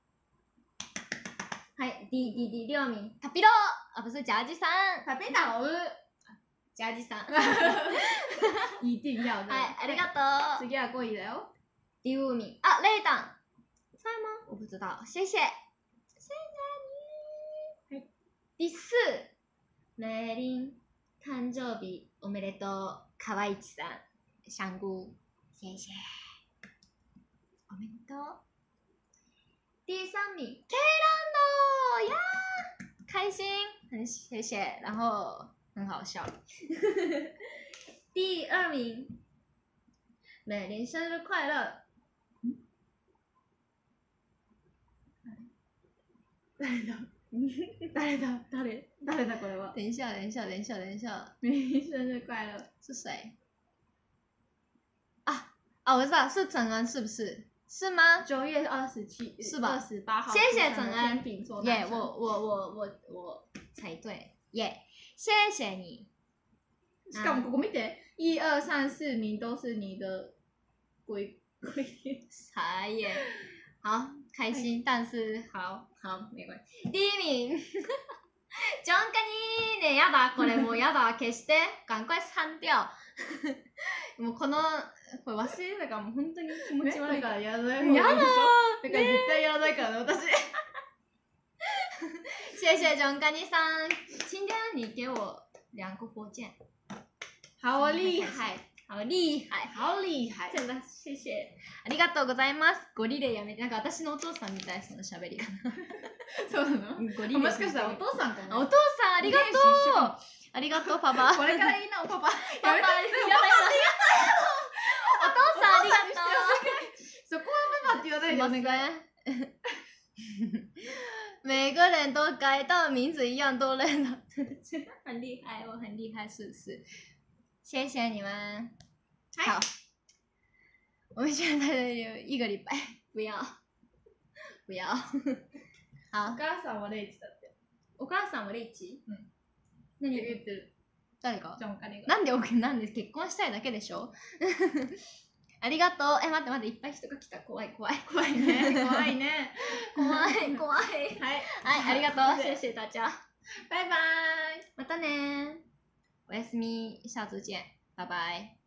[SPEAKER 2] はい、第6名タピロ不是ジャージさん。
[SPEAKER 1] タピロ
[SPEAKER 2] ジャージさん。
[SPEAKER 1] 一定要的。
[SPEAKER 2] はい、ありがとう。
[SPEAKER 1] 次は5位だよ。
[SPEAKER 2] 第5名レイタン在吗？我不知道，谢谢你。はい、第4美玲誕生日おめでとう川市さん香菇。谢谢，おめでとう。第3名 K ランド呀，开心，很谢谢，然后很好笑。第2名美玲生日快乐。
[SPEAKER 1] 誰だこれは。
[SPEAKER 2] 等一下。
[SPEAKER 1] 美玲生日快乐
[SPEAKER 2] 是谁？我知道是陈恩，是不是？是吗
[SPEAKER 1] ？9月27，
[SPEAKER 2] 是吧
[SPEAKER 1] ？28号。
[SPEAKER 2] 谢谢陈恩。
[SPEAKER 1] 耶，
[SPEAKER 2] 我猜对。 耶，谢谢你。
[SPEAKER 1] しかもここ見て，1、2、3、4名都是你的鬼。
[SPEAKER 2] 傻眼，好开心，但是好没关系。第一名，ジョンカニね、やだ、これもうやだ、消して、赶快删掉。もうこれ忘れたからもう本当に気持ち悪いから
[SPEAKER 1] やらない方がいいでしょ。だから絶対やらないからね、私。
[SPEAKER 2] 谢谢ジョンカニさん，今天你给我2个火箭，
[SPEAKER 1] 好厉害。
[SPEAKER 2] 好厉害，
[SPEAKER 1] 好厉害！
[SPEAKER 2] 真的谢谢，ありがとうございます。ゴリレやめて、なんか私のお父さんみたいその喋り方。
[SPEAKER 1] そうなの？
[SPEAKER 2] ゴリレ。
[SPEAKER 1] もしかしたらお父さんかな？
[SPEAKER 2] お父さんありがとう。ありがとうパパ。
[SPEAKER 1] これからいいなパパ。
[SPEAKER 2] パパありがとう。お父さんありがとう。
[SPEAKER 1] そこはパパって言わないでお願い。
[SPEAKER 2] 每个人都改到名字一样都认了，很厉害，我很厉害，是不是？谢谢你们。好，我们现在有1个礼拜，不要。好。
[SPEAKER 1] お母さんはレイチだって。
[SPEAKER 2] お母さんはレイチ？
[SPEAKER 1] うん。
[SPEAKER 2] 何
[SPEAKER 1] 言ってる。
[SPEAKER 2] 誰が？
[SPEAKER 1] ジョンカニが。
[SPEAKER 2] なんで結婚したいだけでしょ？ありがとう。待って、いっぱい人が来た。怖いね。
[SPEAKER 1] 怖いね。
[SPEAKER 2] 怖い。はい、ありがとう。谢谢大家。
[SPEAKER 1] バイバイ。
[SPEAKER 2] またね。おやすみ。下次见。拜拜。